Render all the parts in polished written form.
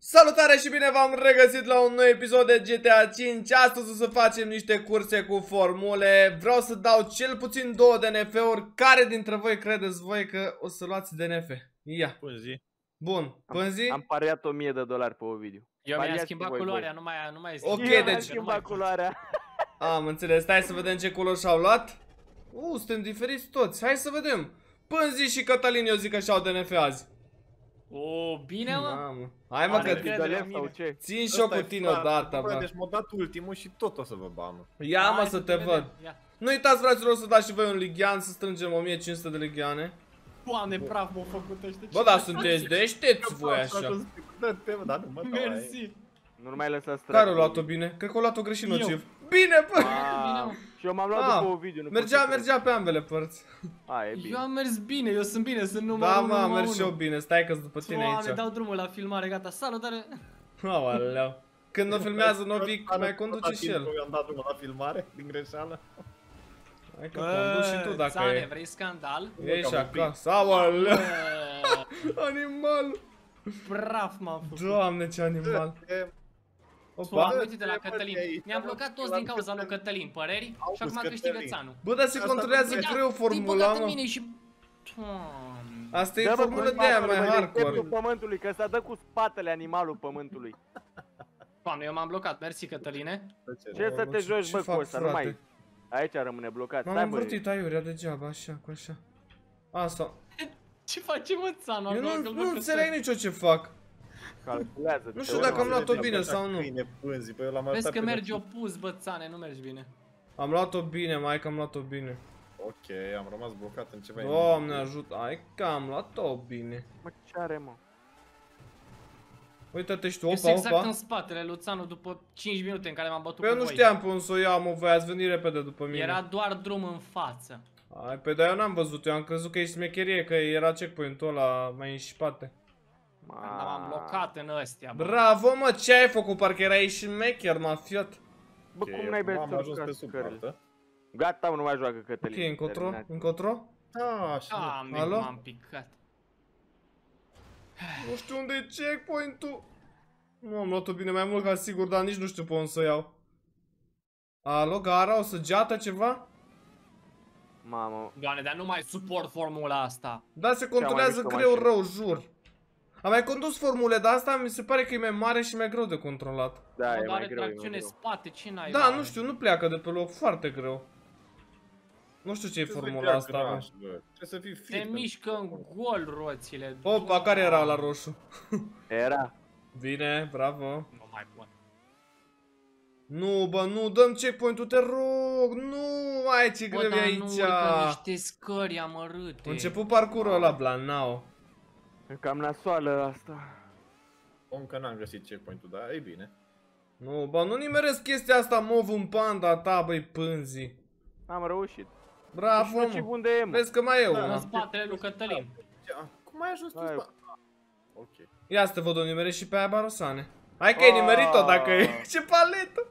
Salutare și bine v-am regăsit la un nou episod de GTA 5. Astăzi o să facem niște curse cu formule. Vreau să dau cel puțin 2 DNF-uri. Care dintre voi credeți voi că o să luați DNF? Ia. Pânzi. Bun, Pânzi? Am pariat $1000 pe Ovidiu. Eu mi-am schimbat culoarea, nu mai Ok, Deci deci schimbat culoarea. am înțeles, stai să vedem ce culori și-au luat. Suntem diferiți toți, hai să vedem. Pânzi și Cătălin, eu zic că și-au DNF azi. Bine, mă. Mamă. Hai mă, că Sau ce? țin și eu cu tine odată, bă. Deci m-a dat ultimul și tot o să vă bană. Ia mă să te văd. Nu uitați, fraților, să dați și voi un lighean, să strângem 1500 de ligheane. Doamne, praf m-au făcut ăștia. Bă, dar sunteți deștepți voi așa. Mersi. Nu mai lăsa stră. Care a luat-o bine? Cred că a luat-o greșit nociv. Bine, bă! Și eu m-am luat după Ovidiu. Mergea pe ambele părți. E bine. Eu am mers bine, eu sunt bine, sunt numărul Da, 1. mă, am mers și eu bine, stai că-s după tine Doamne, aici. dau drumul la filmare, gata, salutare. Aoleu. Când o filmează Novic, mai conduce și el. Eu am dat drumul la filmare, din greșeală. Hai că conduci și tu dacă Țane, e. vrei scandal? Ești acasă, aoleu. Animal. Praf m-am făcut. Doamne, ce animal. Opa, Opa. uite-te la Cătălin. Ne-am blocat toți din cauza lui Cătălin, păreri? Și acum câștigă Țanu. Bă, dar se controlează greu formula, mă. Asta e formula de aia mai hardcore. Pământului, că ăsta dă cu spatele animalul pământului. Doamne, eu m-am blocat, mersi Cătăline. Ce să te joci, bă, cu ăsta, nu mai... Aici rămâne blocat. M-am învârtit aiurea degeaba, așa, cu așa. Asta. Ce face, mă, Țanu? Eu nu înțeleg nici eu ce fac. Calculează. Nu știu dacă am luat-o bine sau nu. Vezi că mergi opus, bă, Țane, nu mergi bine. Am luat-o bine, mai că am luat-o bine. Ok, am rămas blocat în ceva. Doamne ajută, hai că am luat-o bine. Mă, ce are, mă? Uite-te și tu, Eu opa, sunt exact opa. în spatele lui Țanu după 5 minute în care m-am bătut Păi eu cu nu voi. știam pe unde să o iau, mă, voi ați venit repede după mine. Era doar drum în față. Hai, pe dar eu n-am văzut, eu am crezut că e smecherie, că era checkpoint-ul ăla mai în spate. M-am blocat în ăstea, bă. Bravo, mă, ce ai făcut? Parcă erai și mecher, mafiot. Bă, cum n-ai băiat am ajuns pe sub hartă. Gata, mă, nu mai joacă Ok, Cătălin. încotro? Încotro? Da, așa. Alo? M-am picat. Nu știu unde e checkpoint-ul. Nu am luat-o bine, mai mult ca sigur, dar nici nu știu pe unde să o iau. Alo, gara, o săgeată ceva? Mamă. Doamne, dar nu mai suport formula asta. Da, se controlează greu rău, jur. Am mai condus formule, dar asta mi se pare că e mai mare și mai greu de controlat. Da, e Are mai greu, tracțiune spate, ce n-ai? Da, nu știu, nu pleacă de pe loc, foarte greu. Nu știu ce e formula asta, mă. Trebuie să fii fit. Se mișcă în gol roțile. Opa, care era la roșu? Era. Bine, bravo. Nu mai pot. Nu, bă, nu, dăm checkpoint-ul, te rog, nu, ai ce greu e aici. Bă, dar nu niște scări amărâte. A început parcurul ăla, Blanao. E cam nasoală asta. Încă n-am găsit checkpoint-ul, dar e bine. Nu, bă, nu nimeresc chestia asta, mov în panda ta, băi, pânzii. Am reușit. Bravo, Și mă. unde e, mă? Vezi că mai e În una. spatele lui Cătălin. Cum ai ajuns tu? Ok. Ia să te văd o nimeresc și pe aia Barosane. Hai că ai nimerit-o dacă e. Ce paletă!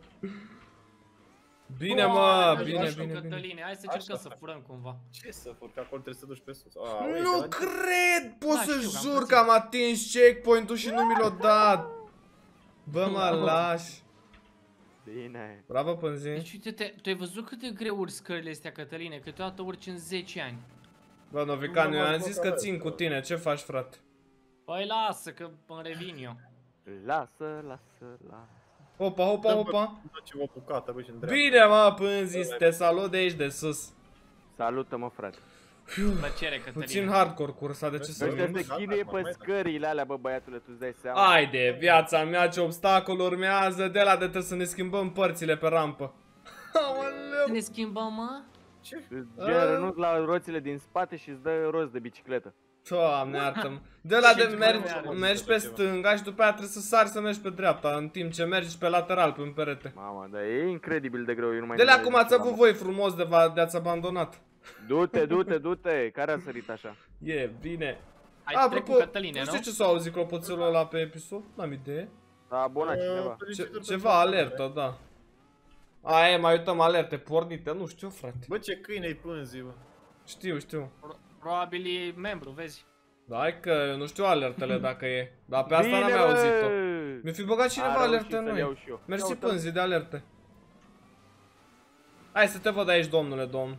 Bine, mă, bine, bine, bine. Cătăline, hai să încercăm să furăm cumva. Ce să fur, că acolo trebuie să te duci pe sus. Nu cred! Pot să știu că am jur pățit. că am atins checkpoint-ul și nu mi l-a dat. Bă, mă lași. Bine. Bravo, Pânzi. Deci uite-te, tu ai văzut cât de greu urci scările astea, Cătăline? Câteodată urci în 10 ani. Bă, Novican, eu am zis că țin cu tine, ce faci, frate? Păi lasă că îmi revin eu. Lasă. Opa, opa, opa. Ce v-a bucată, bă, și în dreapta. Bine, mă, Pânzi, te salut de aici de sus. Salută-mă, frate. Plăcere, Cătăline. Puțin hardcore cursa, de ce să Ăștia nu? se chinuie pe scările alea, bă, băiatule, tu-ți dai seama. Haide, viața mea, ce obstacol urmează, de la de trebuie să ne schimbăm părțile pe rampă. Aoleu. Să ne schimbăm, mă? Gen, renunți la roțile din spate și îți dă roz de bicicletă. Doamne, iartă-mă. De la de mergi pe stânga și după aia trebuie să sari să mergi pe dreapta, în timp ce mergi pe lateral, pe un perete. Mamă, dar e incredibil de greu, eu nu mai... De la cum ați avut voi frumos de ați abandonat. Du-te, care a sărit așa? E, bine. Ai trecut cu Cătăline, nu nu? știu ce s-a auzit clopoțelul ăla pe episod, n-am idee. S-a abonat cineva. Ceva alertă, da. Aia, mai uităm alerte pornite, nu știu, frate. Bă, ce câine-i Pânzi, bă. Știu. Probabil e membru, vezi? Da, hai că nu știu alertele dacă e. Dar pe asta n-am mai auzit-o. Mi-a fi băgat cineva A reușit alerte în să-l iau noi. și eu. Mersi Ia uite. pânzi de alerte. Hai să te văd aici, domnule, domn.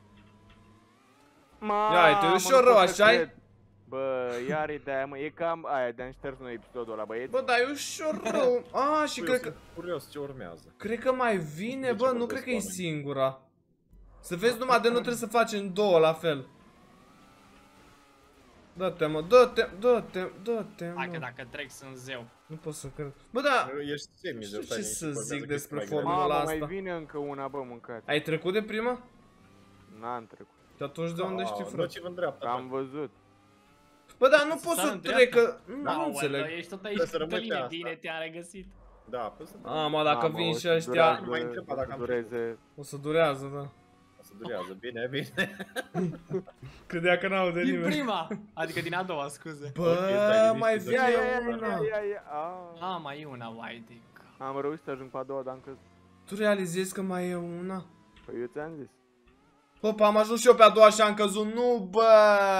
Ia uite, Mamă, ușor nu rău, pot să așa-i? cred. Bă, iar e de-aia, mă, e cam aia, de-am șters noi episodul ăla, băieți. Bă, dar e ușor rău. A, și Eu cred că... sunt curios ce urmează. Cred că mai vine, De bă, ce nu vorbesc cred că e oamenii? singura. Să vezi numai de nu trebuie să facem două la fel. Dă-te, mă, dă-te, dă-te, dă-te, Hai că mă. dacă trec sunt zeu. Nu pot să cred. Bă, da, Ești semizeu, Ce să zic despre formă? formula Mamă, asta? mai vine încă una, bă, mâncați. ai trecut de prima? N-am trecut. Și atunci de unde știi, frate? Nociv în dreapta. Am văzut. Bă, dar nu Să pot sar să în trec, că... Da, Nu înțeleg. Ești tot aici, Trebuie să rămâi pe Cătăline, asta. bine te-am regăsit. Da, păi să Mă, dacă Mamă, vin o și să ăștia, durează- Nu mai întreba dacă o să am dureze. o să durează, da. să durează. Bine, bine. Credea că n-aude Din nimeni. prima, adică din a doua, scuze. Bă, stai mai liniștit, vine Ia, una. ia. Mai e una, uai de cap. Am reușit să ajung pe a doua, dar încă... Tu realizezi că mai e una? Păi eu ți-am zis. Bă, am ajuns și eu pe a doua și am căzut. Nu, bă!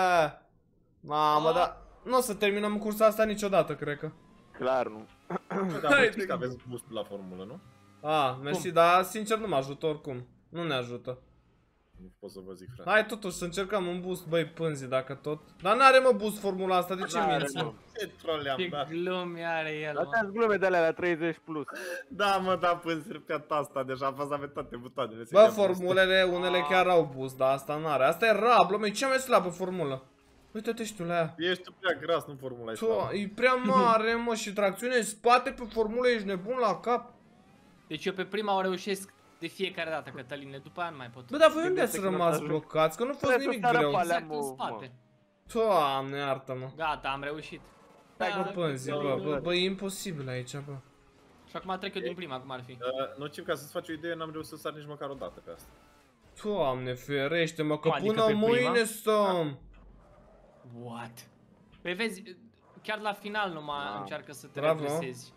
Mamă, dar nu o să terminăm cursa asta niciodată, cred că. Clar nu. Dar voi știți că aveți boost la formulă, nu? Mersi, dar sincer nu mă ajută oricum. Nu ne ajută. Nu pot să vă zic, frate. Hai totuși să încercăm un boost, băi, pânzi, dacă tot. Dar n-are, mă, boost formula asta, de ce N-are, minți, mă. mă? Ce troll le-am Ce dat? glume are el, mă. Dați glume de alea la 30 plus. Da, mă, da, pânziri pe asta deja, apăsat pe toate butoanele. Bă, formulele, unele chiar au boost, dar asta n-are. Asta e rablă, mă, e cea mai slabă formulă. Uite-te și tu la ea. Ești tu prea gras, nu formula Tu, e prea mare, mă, și tracțiune în spate pe formulă, ești nebun la cap. Deci eu pe prima o reușesc de fiecare dată, Cătăline, după aia nu mai pot. Bă, dar voi unde Gândește ați că nu rămas ajung. blocați? Că nu a fost Trebuie să nimic sară greu. pe alea, Exact în mă, spate. Doamne, iartă-mă. Gata, am reușit. Bă, pânzi, bă, e imposibil aici, bă. Și acum trec eu din prima, cum ar fi. Nociv, ca să-ți faci o idee, n-am reușit să sar nici măcar o dată pe asta. Doamne, ferește-mă, că Adică până pe prima? mâine stăm. What? Păi vezi, chiar la final numai Wow. încearcă să te Bravo. regresezi.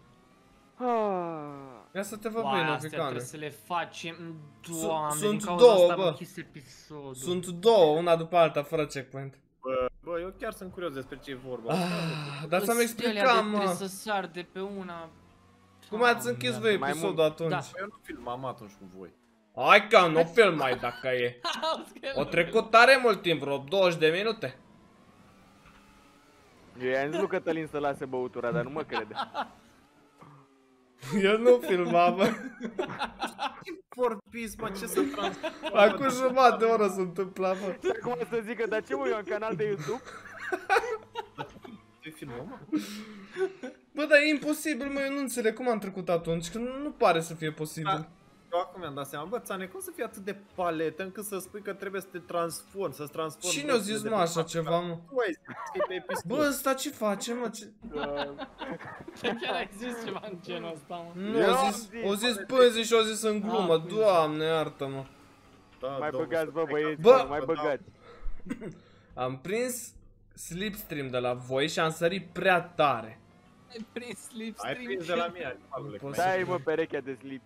Ia să te văd, Wow, băi, astea noficane. trebuie să le facem. Doamne, sunt din cauza două, asta bă. am închis episodul. Sunt două, una după alta, fără checkpoint. Bă, eu chiar sunt curios despre ce e vorba. Dar să-mi explicam, Trebuie mă. să sar de pe una. Cum ați închis voi mai episodul mult. atunci? Da. Eu nu filmam atunci cu voi. Hai că nu filmai dacă e. O trecut tare mult timp, vreo 20 de minute. Eu i-am zis lui Cătălin să lase băutura, dar nu mă crede. El nu filma, bă. Porpis, mă, ce să transformă? Acum jumătate de oră se întâmpla, bă. Și acum să zică, dar ce mă, eu am canal de YouTube? Tu filmăm, mă? Bă, dar e imposibil, mă, eu nu înțeleg cum am trecut atunci, că nu pare să fie posibil. Eu acum mi-am dat seama, bă, Țane, cum să fii atât de paletă încât să spui că trebuie să te transformi, să-ți transformi... Cine a zis, mă, așa ceva, mă? Tu ai zis că e pe episod. Bă, ăsta ce face, mă? Ce... Chiar ai zis ceva în genul ăsta, mă. Nu, Eu o am zis, zis, o zis pânzi și o zis în glumă, Ah, pânzi. Doamne, iartă-mă. Da, Mai domnul, băgați, bă, băieți, Bă! mai băgați. Am prins slipstream de la voi și am sărit prea tare. Ai prins Ai slipstream. prins de la mine, Pavle, pot că să- Dai, mă, perechea de slip.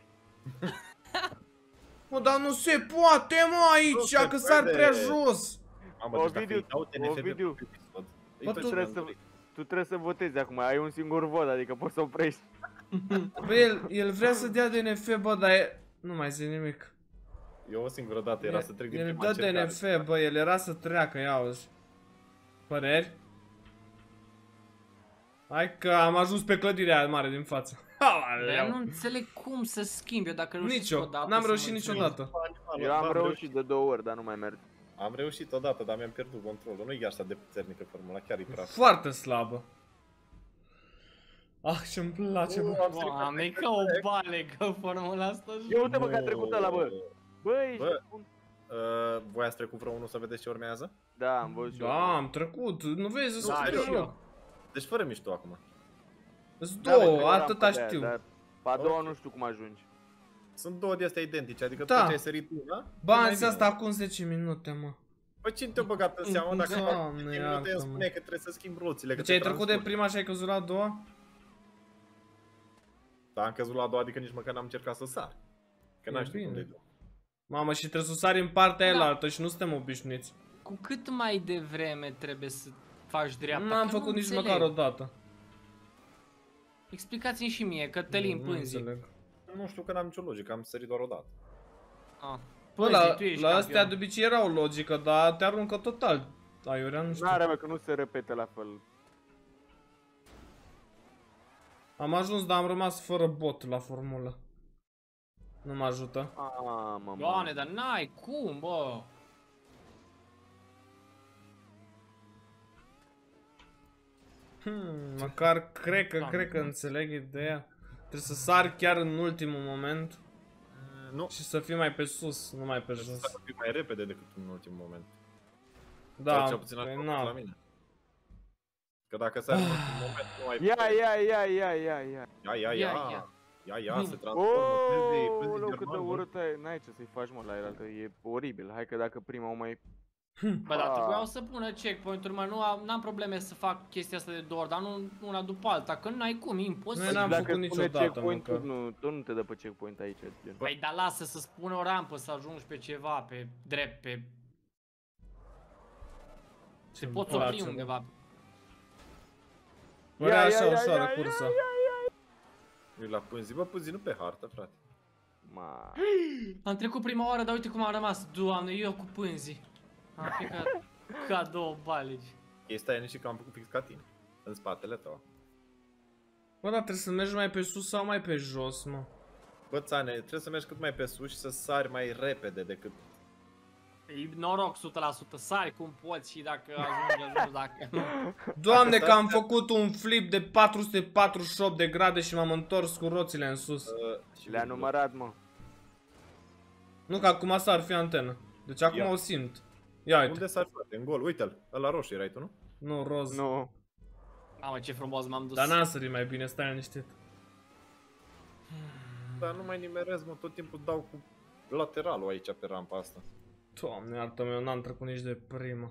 Mă, dar nu se poate, mă, Nu aici, se că sar poate. prea jos. Mamă, deci dacă Ovidiu, îi dau TNF Ovidiu. pe episod, Bă, îi tu treci Tu trebuie să votezi acum, ai un singur vot, adică poți să oprești. Bă, el vrea să dea DNF, bă, dar e... Nu mai zic nimic. Eu o singură dată era să trec din El prima dă încercare. DNF, bă, el era să treacă, ia auzi. Păreri? Hai că am ajuns pe clădirea mare din față. Dar eu nu Aoleu. înțeleg cum să schimb eu dacă reușesc Nici eu, odată n-am să reușit mă niciodată. Eu am reușit de 2 ori, dar nu mai merg. Am reușit odată, dar mi-am pierdut controlul. Nu e așa de puternică formula, chiar e prea... Foarte slabă. Ah, ce-mi place, bă. Doamne, ca o balegă formula asta. Eu uite, mă, că a trecut ăla, bă. Bă, ești Bă. bun. Voi ați trecut vreo unul să vedeți ce urmează? Da, am văzut și eu. Da, am trecut, nu vezi, Da, sunt și eu. eu. Deci fără mișto acum. Sunt Da, bă, două, eu eram atâta pe aia, știu. Dar pe a doua Ok. nu știu cum ajungi. Sunt două de astea identice, adică Da. tu ce ai sărit una... Bă, am mai zis bine. asta acum 10 minute, mă. Păi cine te-a băgat în seamă dacă Doamne, fac 10 minute îmi iartă-mă. spune că trebuie să schimb roțile, că Deci te ai trecut de transformi. prima și ai căzut la a doua? Da, am căzut la a doua, adică nici măcar n-am încercat să sar. Că E n-am știut bine. unde e. Mamă, și trebuie să sari în partea Da. elaltă și nu suntem obișnuiți. Cu cât mai devreme trebuie să faci dreapta? N-am Că făcut nu nici înțeleg. măcar o dată. Explicați-mi și mie, Cătălin Nu Pânzi. înțeleg. Nu știu că n-am nicio logică, am sărit doar o dată. Ah. Bă, Pânzi, tu ești la astea campion. de obicei era o logică, dar te aruncă total. Aiurea, nu știu. N-are, mă, că nu se repete la fel. Am ajuns, dar am rămas fără bot la formulă. Nu mă ajută. Mamă. Doamne, dar n-ai cum, bă. Măcar cred că Doamne. înțeleg ideea. Trebuie să sar chiar în ultimul moment Nu, și să fii mai pe sus, nu mai pe trebuie jos. să fii mai repede decât în ultimul moment. Da, Sau cel puțin păi așa na. la mine. Că dacă stai în ultimul moment, nu ai... Ia. Ia, se transformă. Ooo, cât de urâtă e. N-ai ce să-i faci, mă, la el, e oribil. Hai că dacă prima o mai... Bă, dar trebuiau să pună checkpoint-uri, mă, n-am probleme să fac chestia asta de două ori, dar nu una după alta, că n-ai cum, e Noi imposibil. n-am Dacă făcut îți spune niciodată, checkpoint-ul, măcar. tu nu te dă pe checkpoint aici, gen. Păi, dar lasă să spună o rampă, să ajungi pe ceva, pe drept, pe... Se poți pula opri ți-o. undeva. Părea așa Ia, ușoară cursa. E la Pânzi, bă, Pânzi nu pe hartă, frate. Ma. Am trecut prima oară, dar uite cum am rămas. Doamne, eu cu pânzii. Am picat ca două balegi. Chestia e nici că am făcut fix ca tine. În spatele tău. Bă, dar trebuie să mergi mai pe sus sau mai pe jos, mă? Bă, țane, trebuie să mergi cât mai pe sus și să sari mai repede decât... E noroc 100%, sari cum poți și dacă ajungi, dacă nu. Doamne, că am făcut un flip de 448 de grade și m-am întors cu roțile în sus. și Le-a numărat, mă. Nu, că acum asta ar fi antenă. Deci acum Ia. o simt. Ia uite. Unde sari, frate? În gol, uite-l. Ăla roșu erai tu, nu? Nu, roz. Nu. Mamă, ce frumos m-am dus. Dar n-am sărit mai bine, stai liniștit. Dar nu mai nimerez, mă, tot timpul dau cu lateralul aici pe rampa asta. Doamne, iartă-mă, eu n-am trecut nici de prima.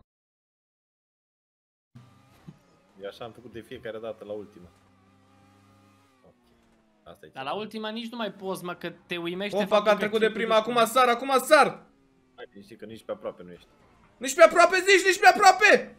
E așa am făcut de fiecare dată la ultima. Ok. Asta e Dar la ultima nici nu mai poți, mă, că te uimește Opa, că faptul am trecut de chipul prima, ești- acum sar, acum sar! Hai, știi că nici pe aproape nu ești. Nici pe aproape zici, nici pe aproape!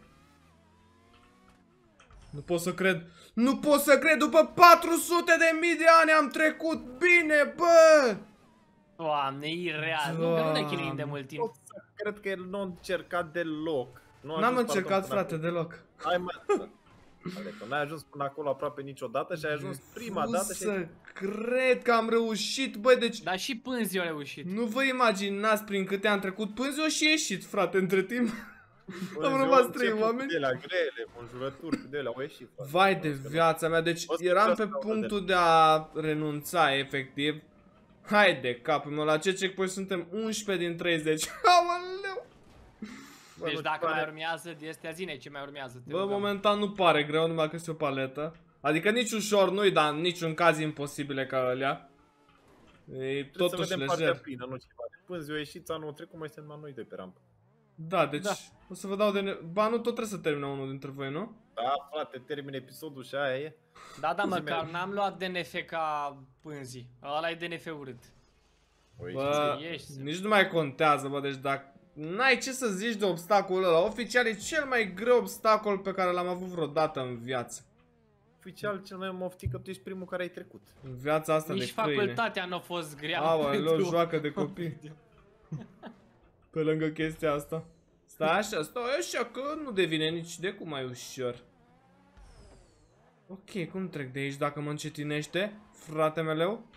Nu pot să cred. Nu pot să cred, după 400.000 de ani am trecut bine, bă! Doamne, e ireal. Nu, că nu ne chinuim de mult timp. Pot să cred că el nu a încercat deloc. Nu a N-am ajuns, încercat, pardon, până frate, deloc. Hai, mă. Adică n-ai ajuns până acolo aproape niciodată și ai ajuns prima Nu dată și să cred că am reușit, băi, deci... Dar și pânzii au reușit. Nu vă imaginați prin câte am trecut pânzi și ieșit, frate, între timp. Bă, Am eu rămas început 3 cu oameni. de la grele, conjurături, cu de la au ieșit, frate. Vai de viața mea, deci O să eram vreau pe să dau punctul de a renunța, efectiv. Hai de capul meu, la ce checkpoint suntem 11 din 30. Aoleu! Bă, Deci nu dacă pare- mai urmează, de astea zine ce mai urmează. te Bă, rugăm. momentan nu pare greu, numai că este o paletă. Adică nici ușor nu-i, dar în niciun caz imposibile ca alea. E Trebuie să totuși vedem partea lejer. plină, nu ceva. Pânzi o ieșit anul trecut, mai suntem la noi doi pe rampă. Da, deci Da. o să vă dau de... Ba, nu, tot trebuie să termină unul dintre voi, nu? Da, frate, termin episodul și aia e. Da, da, Zi-mi- măcar n-am luat DNF ca pânzii. Ăla e DNF urât. O ieșit. Bă, ieși. nici nu mai contează, bă, deci dacă... N-ai ce să zici de obstacolul ăla. Oficial e cel mai greu obstacol pe care l-am avut vreodată în viață. Oficial, cel mai moftic că tu ești primul care ai trecut. În viața asta Nici de câine. facultatea nu a fost grea. Aoleu, pentru- joacă de copii. Pe lângă chestia asta. Stai așa că nu devine nici de cum mai ușor. Ok, cum trec de aici dacă mă încetinește, frate meleu?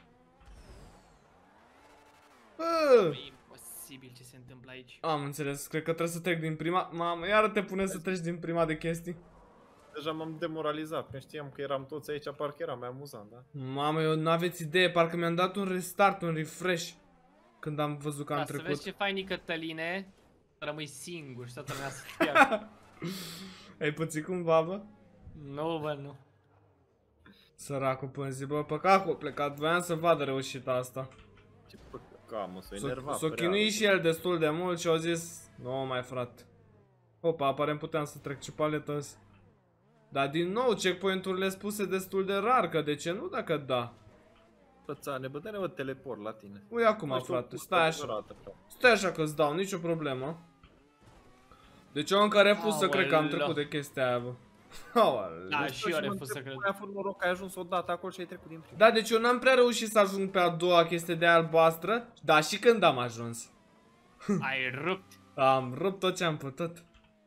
E imposibil ce se întâmplă aici. Am înțeles, cred că trebuie să trec din prima. Mamă, iară te pune să treci din prima de chestii. Deja m-am demoralizat, că știam că eram toți aici, parcă era mai amuzant, da? Mamă, eu n-aveți idee, parcă mi-am dat un restart, un refresh când am văzut că am Ca să trecut. vezi ce fain e Cătăline, să rămâi singur și toată lumea să fie acolo. Ai pățit cumva, bă? Nu, bă, nu. Săracul pânzi, bă, păcat că a plecat, voiam să vadă reușita asta. Ce păcat, mă, s-o enervat. S-o chinui și el destul de mult și au zis, nu mai frate. Opa, aparent puteam să trec ce paletă ăsta. Dar din nou, checkpoint-urile spuse destul de rar, că de ce nu dacă da? Pățane, bă, dă-ne o teleport la tine. Ui acum, Nu știu, frate, cu stai așa. stăturată, frate. Stai așa că-ți dau, nicio problemă. Deci eu încă refuz să cred că am Aoleu. trecut de chestia aia, bă. Da, și eu refuz să cred. Ai avut noroc că ai ajuns odată acolo și ai trecut din prima. Da, deci eu n-am prea reușit să ajung pe a doua chestie de albastră. Da, și când am ajuns. Ai rupt. Am rupt tot ce am putut.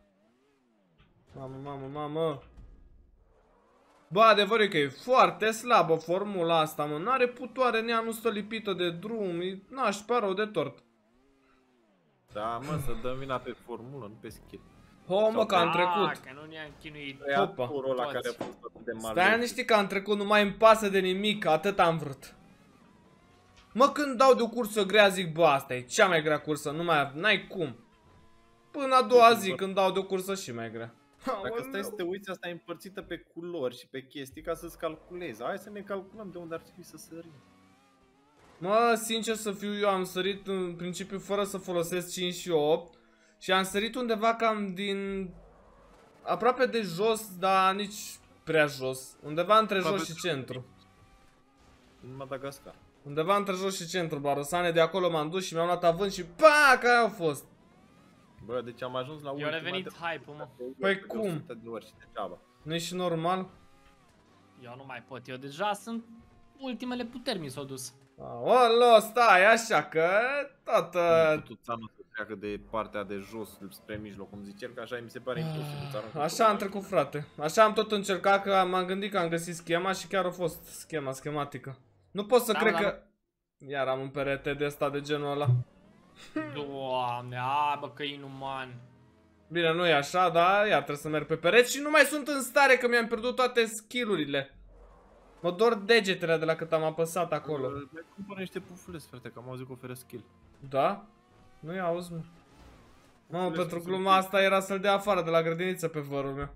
Mamă. Bă, adevărul e că e foarte slabă formula asta, mă. N-are putoare, nea, nu stă lipită de drum. N-aș rău de tort. Da, mă, să dăm vina pe formulă, nu pe skill. Mă, că am trecut. Că nu ne-am chinuit. Opa. Turul ăla care a fost atât de mare. Stai niște că am trecut, nu mai îmi pasă de nimic, atât am vrut. Mă, când dau de o cursă grea, zic, bă, asta e cea mai grea cursă, nu mai, n-ai cum. Până a doua zi, când dau de o cursă și mai grea. Dacă stai să te uiți, asta e împărțită pe culori și pe chestii ca să-ți calculezi. Hai să ne calculăm de unde ar trebui să sărim. Mă, sincer să fiu, eu am sărit în principiu fără să folosesc 5 și 8. Și am sărit undeva cam din... aproape de jos, dar nici prea jos. Undeva între jos și centru. În Madagascar. Undeva între jos și centru, Barosane, de acolo m-am dus și mi-am luat avânt și pac, aia a fost. Bă, deci am ajuns la Eu ultima revenit de... hype-ul, mă. Păi de cum? 100 de ori și degeaba. Nu-i și normal? Eu nu mai pot, eu deja sunt... Ultimele puteri mi s-au dus. Olo, stai, așa că tot... Nu putut țanul să treacă de partea de jos spre mijloc, cum zice el, că așa mi se pare imposibil. Așa am trecut, frate. Așa am tot încercat, că m-am gândit că am găsit schema și chiar a fost schematică. Nu pot să cred că... Iar am un perete de ăsta de genul ăla. Doamne, bă, că e inuman. Bine, nu e așa, dar iar trebuie să merg pe pereți și nu mai sunt în stare că mi-am pierdut toate skill-urile. Mă dor degetele de la cât am apăsat acolo. Mai cumpăr niște pufuleți, frate, că am auzit că oferă skill. Da? Nu-i auzi, mă. Mă, pentru gluma asta era să-l dea afară de la grădiniță pe vărul meu.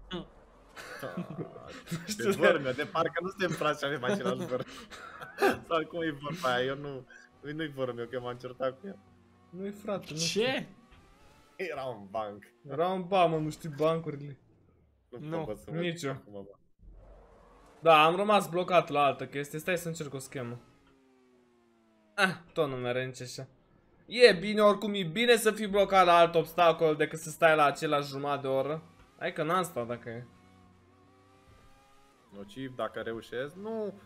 Pe vărul meu, de parcă nu suntem frați și avem același văr. Sau cum e vorba aia, eu nu-i vărul meu, că m-am certat cu el. Nu-i frate, nu. Ce? Era un banc. Era un mă, nu știi bancurile. Nu, nici eu. Da, am rămas blocat la altă chestie, stai să încerc o schemă. Tot nu merge nici așa. E bine, oricum e bine să fii blocat la alt obstacol decât să stai la același jumătate de oră. Hai că n-am stat dacă e. Nociv, dacă reușesc, nu.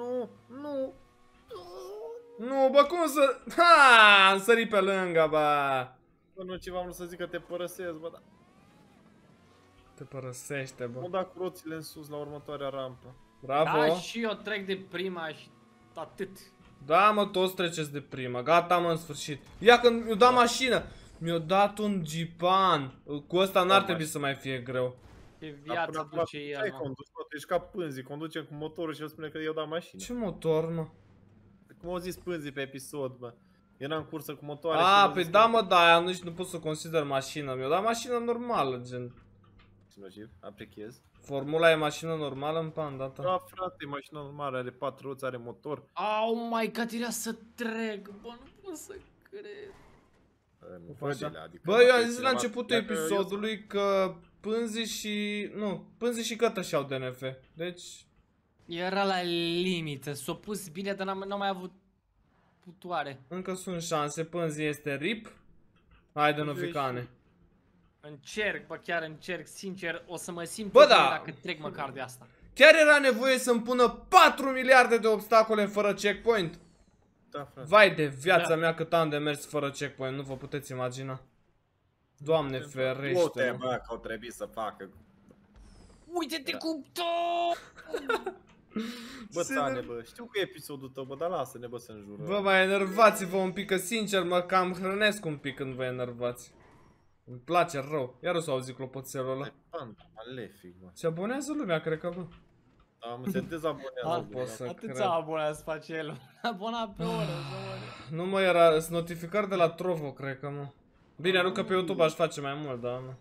Nu, bă, cum să... Ha, am sărit pe lângă, bă. Bă, Nociv, am vrut să zic că te părăsesc, bă, da. Te părăsește, bă. Nu da cu roțile în sus la următoarea rampă. Bravo. Da, și eu trec de prima și atât. Da, mă, toți treceți de prima. Gata, mă, în sfârșit. Ia că mi-o dat mașină. Mi-o dat un Jeepan. Cu ăsta n-ar trebui să mai fie greu. Ce viață duce el, Ai mă. condus, mă, tu ești ca Pânzi, conduce cu motorul și el spune că i-o dat mașină. Ce motor, mă? Cum au zis Pânzi pe episod, mă. Era în cursă cu motoare A, păi da, mă, da, aia nu pot să consider mașină. Mi-o dat mașină normală, gen. Nociv, apreciez. Formula e mașină normală în Panda ta. Da, frate, e mașină normală, are 4 roți, are motor. Au, mai că irea să trec, bă, nu pot să cred. Bă, eu am zis la începutul episodului că Pânzi și... Nu, Pânzi și Cătă și-au DNF. Deci... Era la limită, s-a pus bine, dar n-am mai avut putoare. Încă sunt șanse, Pânzi este RIP. Haide, nu fi cane. Încerc, bă, chiar încerc, sincer, o să mă simt bă, da. dacă trec măcar de asta. Chiar era nevoie să-mi pună 4 miliarde de obstacole fără checkpoint? Da, frate. Vai de viața mea cât am de mers fără checkpoint, nu vă puteți imagina. Doamne ferește. Uite, bă, că au trebuit să facă. Uite-te cum tot! Bă, țane, bă, știu că e episodul tău, bă, dar lasă-ne, bă, să înjură. Bă, mai enervați-vă un pic, că sincer mă cam hrănesc un pic când vă enervați. Îmi place rău. Iar o să auzi clopoțelul ăla. Malefic, mă. Se abonează lumea, cred că, bă. Da, mă, se dezabonează. pot să Atâția cred. abonează face el. Abona pe oră, Nu mă, era notificări de la Trovo, cred că, mă. Bine, nu că pe YouTube aș face mai mult, dar, mă.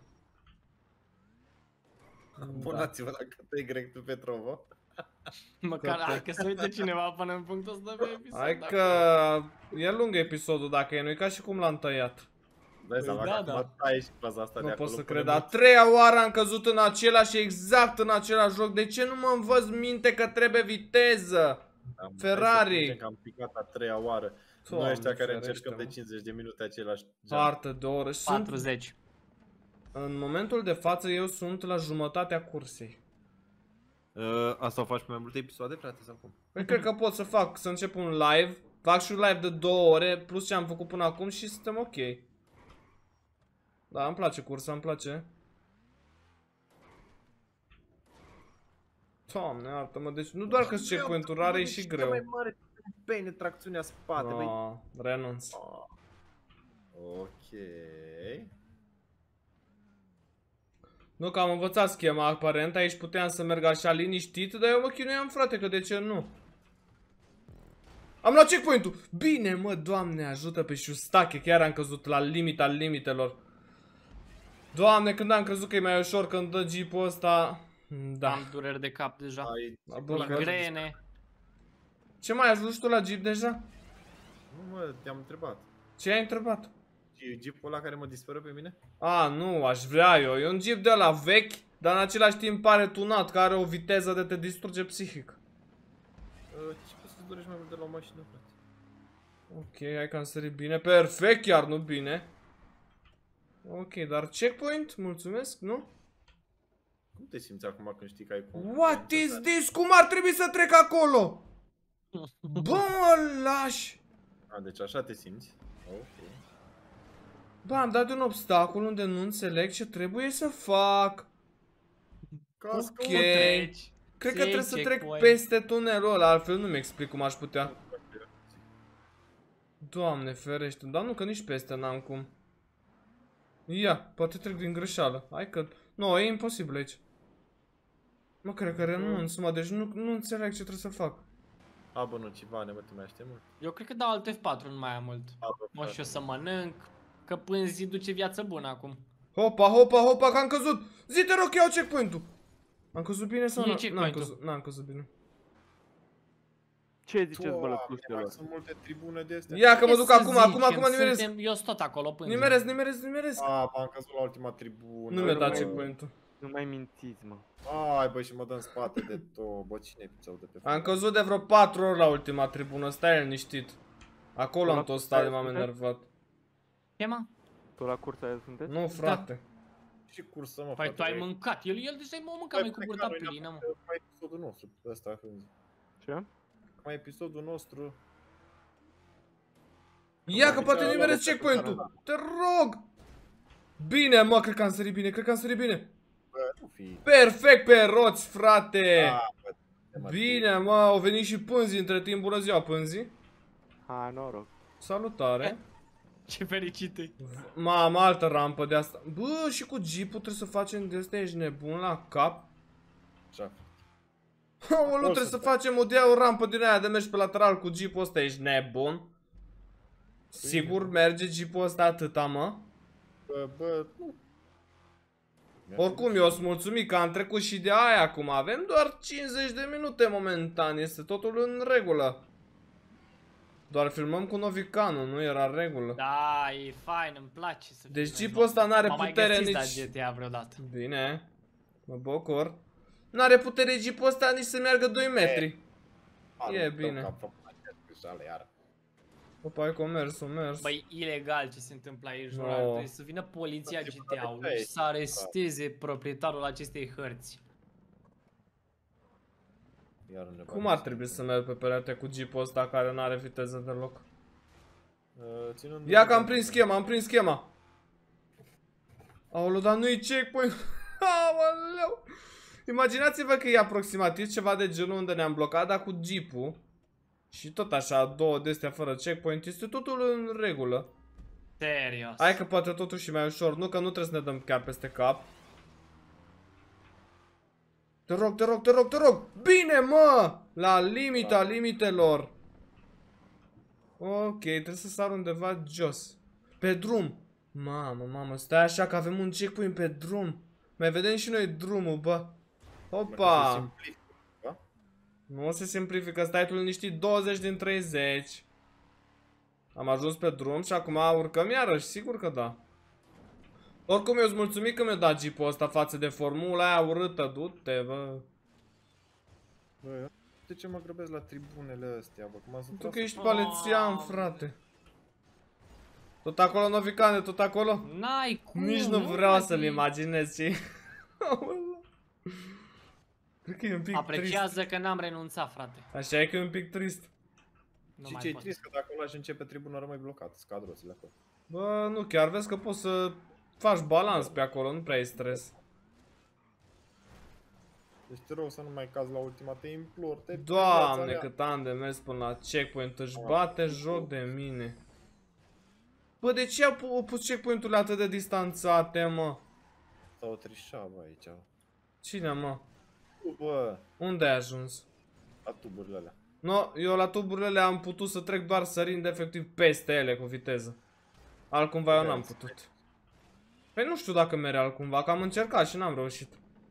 Abonați-vă la Cătă Y pe Trovo. Măcar, hai că se uite cineva până în punctul ăsta pe episod. Hai că e lung episodul dacă e, nu-i ca și cum l-am tăiat. Dai seama că acum tai și faza asta de Nu acolo. pot să cred, a treia oară am căzut în același, exact în același loc. De ce nu mă învăț minte că trebuie viteză? Ferrari. Că am picat a treia oară. Noi ăștia care încercăm de 50 de minute același geam. Hartă de oră. 40. În momentul de față eu sunt la jumătatea cursei. Asta o faci pe mai multe episoade, frate, sau cum? Păi cred că pot să fac, să încep un live. Fac și un live de 2 ore, plus ce am făcut până acum și suntem ok. Da, îmi place cursa, îmi place. Doamne, iartă-mă, deci nu doar că checkpoint-ul rare, e și greu. Cea mai mare bine tracțiunea spate, băi. Renunț. Ok. Nu că am învățat schema aparent, aici puteam să merg așa liniștit, dar eu mă chinuiam, frate, că de ce nu? Am luat checkpoint-ul! Bine, mă, Doamne, ajută pe Șustache, chiar am căzut la limita limitelor. Doamne, când am crezut că e mai ușor când dă jeep-ul ăsta... Da. Am dureri de cap deja. Ai, Migrene. Ce mai ajungi tu la jeep deja? Nu, mă, te-am întrebat. Ce ai întrebat? E jeep-ul ăla care mă disperă pe mine? A, nu, aș vrea eu. E un jeep de ăla vechi, dar în același timp pare tunat, care are o viteză de te distruge psihic. Ce poți să-ți dorești mai mult de la o mașină, frate? Ok, hai că am sărit bine. Perfect, chiar nu bine. Ok, dar checkpoint, mulțumesc, nu? Cum te simți acum când știi că ai cum? What is this? Cum ar trebui să trec acolo? Bă, mă lași! A, deci așa te simți? Ok. Bă, am dat un obstacol unde nu înțeleg ce trebuie să fac. Cască, Ok. Treci. Cred că trebuie să trec checkpoint. peste tunelul ăla, altfel nu-mi explic cum aș putea. Doamne ferește, dar nu că nici peste n-am cum. Ia, poate trec din greșeală. Hai că... Nu, e imposibil aici. Mă, cred că renunț, mă, deci nu înțeleg ce trebuie să fac. A, bă, nu, Civane, mă, te mai aștept mult. Eu cred că dau alt F4, nu mai am mult. A, bă, Mă, și eu să mănânc, că până zi duce viață bună acum. Hopa, hopa, hopa, că am căzut! Zi, te rog, iau checkpoint-ul! Am căzut bine sau E nu? N-am checkpoint-ul. căzut, n-am căzut bine. Ce ziceți, bă, Doamne, lăcuștelor? sunt multe tribune de astea. Ia că mă Ce duc să acum zicem, nimeresc. Eu sunt tot acolo până zi. Nimeresc. A, am căzut la ultima tribună. Nu mi-a nu dat mai- checkpoint-ul. Nu mai mințiți, mă. Ai, băi, și mă dă în spate de tot. Bă, cine-i pizza-ul de pe Am căzut de vreo 4 ori la ultima tribună, stai liniștit. Acolo am tot stat de m-am enervat. Ce, mă? Tu la cursa aia sunteți? Nu, frate. Și cursă, mă, Păi frate, tu ai băi. mâncat, el deja m-a mâncat, mai cu burta plină, mă. Mai episodul nostru, ăsta când... Ce? Mai episodul nostru... Ia că poate nimeresc checkpoint-ul. Te rog! Bine, mă, cred că am sărit bine. Bă, nu fi... Perfect pe roți, frate! Bă, Bine, mă, au venit și pânzii între timp. Bună ziua, pânzii. Ha, noroc. Salutare. Ce fericit e. Mamă, altă rampă de asta. Bă, și cu jeep-ul trebuie să facem de asta, ești nebun la cap? Așa. Aoleu, trebuie să facem o rampă din aia de mergi pe lateral cu jeep-ul ăsta, ești nebun? Sigur merge jeep-ul ăsta atâta, mă? Bă, nu. Oricum, eu sunt mulțumit că am trecut și de aia acum. Avem doar 50 de minute momentan, este totul în regulă. Doar filmăm cu Novicanul, nu era în regulă. Da, e fain, îmi place să Deci filmez, jeep-ul ăsta n-are m-am mai putere găsit nici... la GTA vreodată. Bine, mă bucur. N-are putere jeep-ul ăsta nici să meargă 2 metri. E bine. Opa, hai că o mers. Băi, ilegal ce se întâmplă aici, No. Jorar. Trebuie să vină poliția GTA-ului și să aresteze proprietarul acestei hărți. Cum ar trebui să merg pe perete cu jeep-ul ăsta care n-are viteză deloc? Ia că am prins schema. Aoleu, dar nu-i checkpoint. Aoleu. Imaginați-vă că e aproximativ ceva de genul unde ne-am blocat, dar cu jeep-ul. Și tot așa, 2 de astea fără checkpoint, este totul în regulă. Serios. Hai că poate totuși e mai ușor, nu că nu trebuie să ne dăm chiar peste cap. Te rog. Bine, mă! La limita limitelor. Ok, trebuie să sar undeva jos. Pe drum. Mamă, stai așa că avem un checkpoint pe drum. Mai vedem și noi drumul, bă. Opa! Nu se simplifică, stai tu liniștit, 20 din 30. Am ajuns pe drum și acum urcăm iarăși, sigur că da. Oricum eu-s mulțumit că mi-a dat jeep-ul ăsta față de formula aia urâtă, du-te, bă. Bă, de ce mă grăbesc la tribunele astea, bă? Cum Tu că ești palețian, frate. Tot acolo, Novicane, tot acolo? N-ai cum. Nici nu vreau să-mi imaginez ce. Cred că e un pic trist. Apreciază că n-am renunțat, frate. Așa e că e un pic trist. Nu Și mai ce-i pot. trist că dacă o lași începe tribuna rămâi blocat, scad roțile acolo. Bă, nu chiar, vezi că poți să faci balans pe acolo, nu prea e stres. Deci te rog să nu mai cazi la ultima, te implor, te... Doamne, cât am de mers până la checkpoint, își bate joc de mine. Bă, de ce au pus checkpoint-urile atât de distanțate, mă? S-au trișat, bă, aici. Cine, mă? Bă, Unde ai ajuns? la tuburile alea. No, eu la tuburile am putut să trec doar sărind efectiv peste ele cu viteză. Altcumva eu n-am putut. Păi nu știu dacă mereu altcumva, că am încercat și n-am reușit.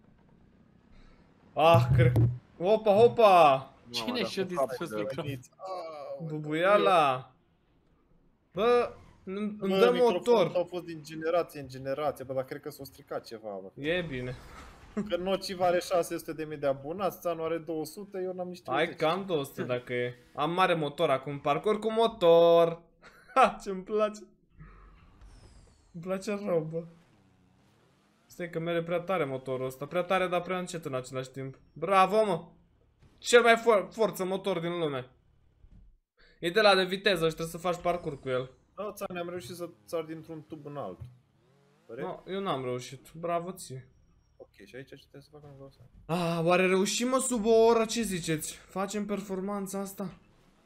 Ah, cred... Opa, opa! Cine și-a distrus microfonul? Bubuiala! Bă, îmi dă motor. Au fost din generație în generație, bă, dar cred că s-a stricat ceva, bă. E bine. Că Nociv are 600.000 de abonați, Țanu are 200, eu n-am nici 30. Ai cam 200 dacă e. Am mare motor acum, parcurs cu motor. Ha, ce-mi place. Îmi place rău, bă. Stai că merge prea tare motorul ăsta. Prea tare, dar prea încet în același timp. Bravo, mă! Cel mai forță motor din lume. E de la de viteză și trebuie să faci parcurs cu el. Da, Țanu, am reușit să sar dintr-un tub în altul. No, eu n-am reușit. Bravo ție. Ok, și aici ce trebuie să fac, nu vreau să... Ah, oare reușim, mă, sub o oră? Ce ziceți? Facem performanța asta?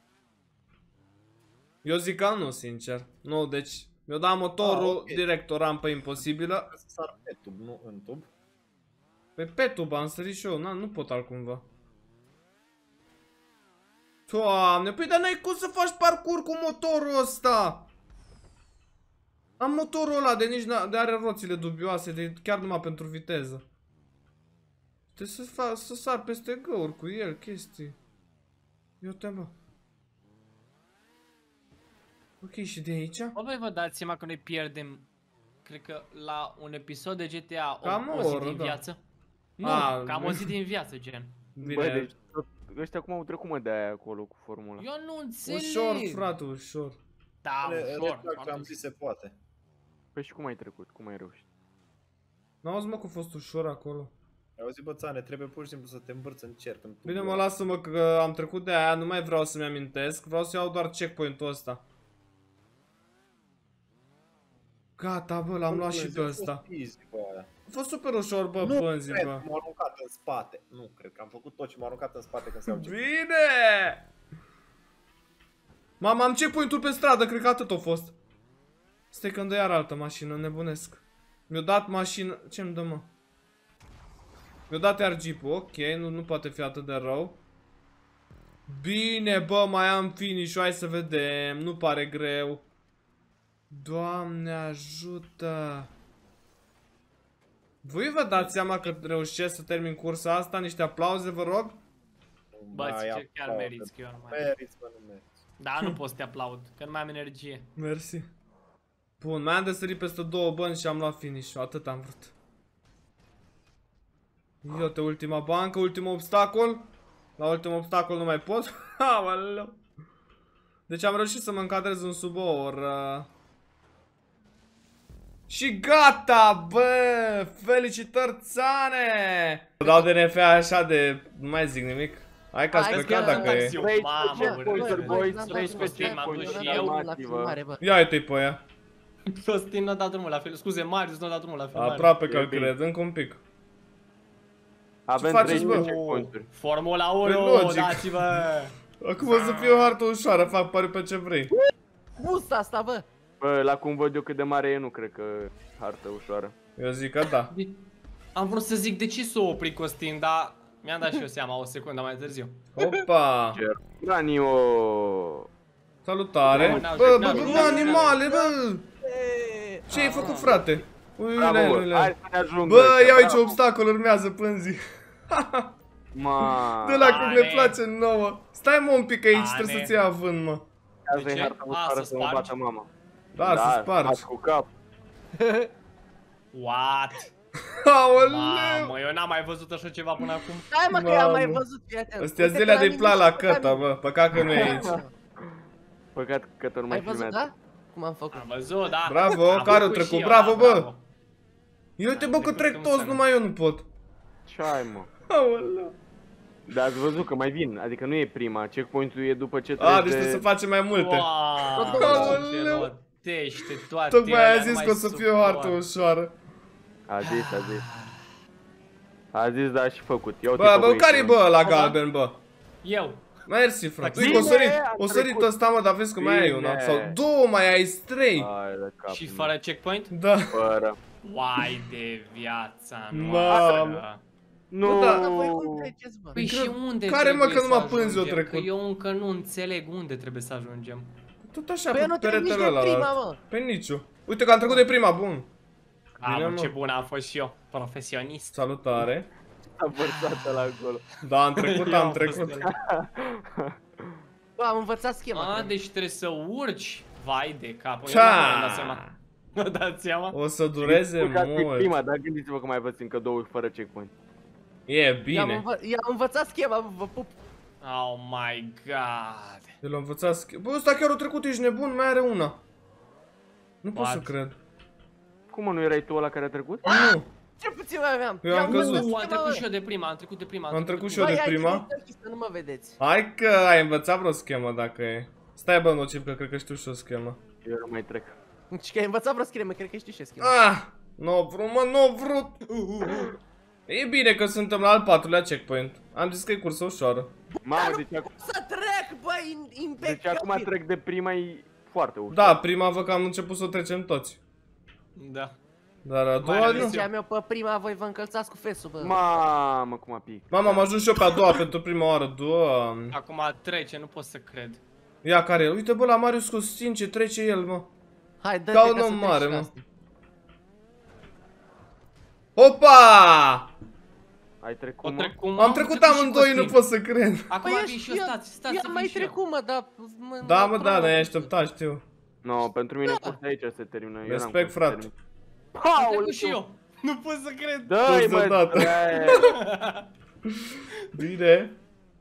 Eu zic că nu, sincer. Nu, deci mi-o da motorul okay. direct o rampă imposibilă. Trebuie să sar pe tub, nu în tub. Pe tub am sărit și eu, nu pot altcumva. Doamne, păi dar n-ai cum să faci parcurs cu motorul ăsta. Am motorul ăla de nici de are roțile dubioase, de chiar numai pentru viteză. Trebuie să sar peste găuri cu el, chestii. Eu te mă. Ok, și de aici? Bă, voi vă dați seama că noi pierdem, cred că la un episod de GTA Cam o zi oră, din da. viață? Nu, A, cam o zi din viață, gen. Bă, Bine, deci ăștia cum au trecut, mă, de aia acolo cu formula? Eu nu înțeleg. ușor, frate, ușor. Da, ușor. Retrag ce am zis, se poate. Păi și cum ai trecut? Cum ai reușit? N-auzi, mă, că a fost ușor acolo. Ai auzit, bă, Țane, trebuie pur și simplu să te învârți în cerc în tub. Bine, mă, lasă-mă că am trecut de aia, nu mai vreau să-mi amintesc. Vreau să iau doar checkpoint-ul ăsta. Gata, bă, l-am luat și pe ăsta. A fost super ușor, bă, pânzi, bă. M-au aruncat în spate. Nu, cred că am făcut tot și m-au aruncat în spate când se iau checkpoint. Bine! Mama, am checkpoint-ul pe stradă, cred că atât a fost. Stai că-mi dă iar altă mașină, nebunesc. Mi-a dat mașină... Ce-mi dă, mă? Mi-a dat iar jeep-ul, ok, nu poate fi atât de rău. Bine, bă, mai am finish-ul, hai să vedem, nu pare greu. Doamne ajută! Voi vă dați seama că reușesc să termin cursa asta? Niște aplauze, vă rog? Bă, chiar meriți, că eu nu mai... Meriți, bă, nu meriți. Da, nu pot să te aplaud, că nu mai am energie. Mersi. Bun, mai am de sărit peste două bănci și am luat finish-ul, atât am vrut. Iată, ultima bancă, ultimul obstacol. La ultimul obstacol nu mai pot. Aoleu. Deci am reușit să mă încadrez în sub o oră. Și gata, bă! Felicitări, Țane! Dau DNF așa de... Nu mai zic nimic. Hai că ați plecat dacă e. Ia uite-i pe aia. Costin n-a dat drumul la film. Scuze, Marius n-a dat drumul la filmare. Aproape că-l cred, încă un pic. Avem faceți, 3 bă? checkpoint-uri. Formula Păi 1, logic. dați-vă! Acum o să fie o hartă ușoară, fac pariu pe ce vrei. Boost asta, bă! Bă, la cum văd eu cât de mare e, nu cred că hartă ușoară. Eu zic că da. Am vrut să zic de ce s-o opri Costin, dar mi-am dat și eu seama o secundă mai târziu. Opa! Ranio! Salutare! Bă, animale, bă! Ce ai făcut, frate? Bravo, Uile. hai să ne ajungă. Bă, ia uite ce obstacol urmează pânzii. Ma, De la cum le place nouă. Stai, mă, un pic aici, Ane. trebuie să-ți ia având, mă. asta e harta ușoară să mă spargi? bată mama. Da, să spargi. Cu cap. What? Aoleu! Mamă, eu n-am mai văzut așa ceva până acum. Hai mă că Mamă. am mai văzut, fii atent. Astea Uite-te zilea la de mine pla și la uite-te căta, mine. bă. Păcat că nu e aici. Păcat că tot nu mai Ai văzut, filmează. da? Cum am făcut? Am văzut, da. Bravo, Am care o făcut trecut? și eu, Bravo, da, bă! bravo. Ia uite, bă, că trecut trec cum toți, să nu. numai eu nu pot. Ce ai, mă? Aoleu. Dar ați văzut că mai vin, adică nu e prima, checkpoint-ul e după ce treci A, deci trebuie să facem mai multe. Wow, ce Aoleu. rotește toate Tocmai alea, ai zis mai că o să fie o hartă ușoară. A zis. A zis, dar și făcut. Ia uite Bă, pe bă, băieți, care-i bă la galben, bă? Eu. Mersi, frate. Bine, Uite, am o sărit trecut. ăsta, mă, dar vezi că mai ai una. Bine. Sau două mai ai, trei. Hai de capul Și meu. fără checkpoint? Da. Fără. Uai de viața Mamă. noastră. Nu. da. Dar voi cum treceți, bă? Păi și unde Care, mă, trebuie că numai să pânzi o ajungem? trecut? Că eu încă nu înțeleg unde trebuie să ajungem. Tot așa, Păi eu nu pe trec nici peretele de ăla. prima, mă. Pe niciu. Uite că am trecut de prima, bun. Bine, Mă, mă. ce bună am fost și eu, profesionist. Salutare. A vărsat la acolo. Da, am trecut, Eu am am fost trecut. el. Bă, am învățat schema. A, deci trebuie să urci. Vai de cap. Eu Ce? nu mi-am dat seama. Vă dați seama? O să dureze Urcați pe mult. prima, dar gândiți-vă că mai aveți încă două fără checkpoint. E bine. I-am învățat schema, vă pup. Oh my god. El a învățat Bă, ăsta chiar a trecut, ești nebun, mai are una. Nu pot What? să cred. Cum mă, nu erai tu ăla care a trecut? Nu. Ce puțin mai aveam. Eu am căzut. Am trecut și eu de prima, am trecut de prima. Am trecut și eu de Băi, prima. hai să nu mă vedeți. Hai că ai învățat vreo schemă dacă e. Stai bă, Nocip, că cred că știu și o schemă. Eu nu mai trec. Și că ai învățat vreo schemă, cred că știi ce schemă. Ah! Nu vrut, mă, nu vrut. E bine că suntem la al patrulea checkpoint. Am zis că e cursă ușoară. Mamă, deci acum, Să trec, băi, deci acum trec de prima, e foarte ușor. Da, prima văd că am început să o trecem toți. Da. Dar a doua ales nu. Mergeam eu pe prima, voi vă încălțați cu fesul, bă. Mamă, cum a pic. Mama, am ajuns și eu pe a doua pentru prima oară, Doamne. Acum trece, nu pot să cred. Ia care e? Uite bă, la Marius Costin ce trece el, mă. Hai, dă-te Ca un ca să om treci mare, și mă. asta. Opa! Ai O trecut, mă? trec cum Am trecut amândoi, și nu Costin. pot să cred. Acum Păi vii și eu- eu, stați Eu să am vii mai și eu. trecut, mă, dar... Da, mă, da, ne-ai așteptat, știu. No, pentru mine pot aici se termină. Eu n-am Respect, cum să frate. termin. Am Paul, trecut și eu. Nu pot să cred. Dă-i, Toți mă, deodată. dă-i. Bine.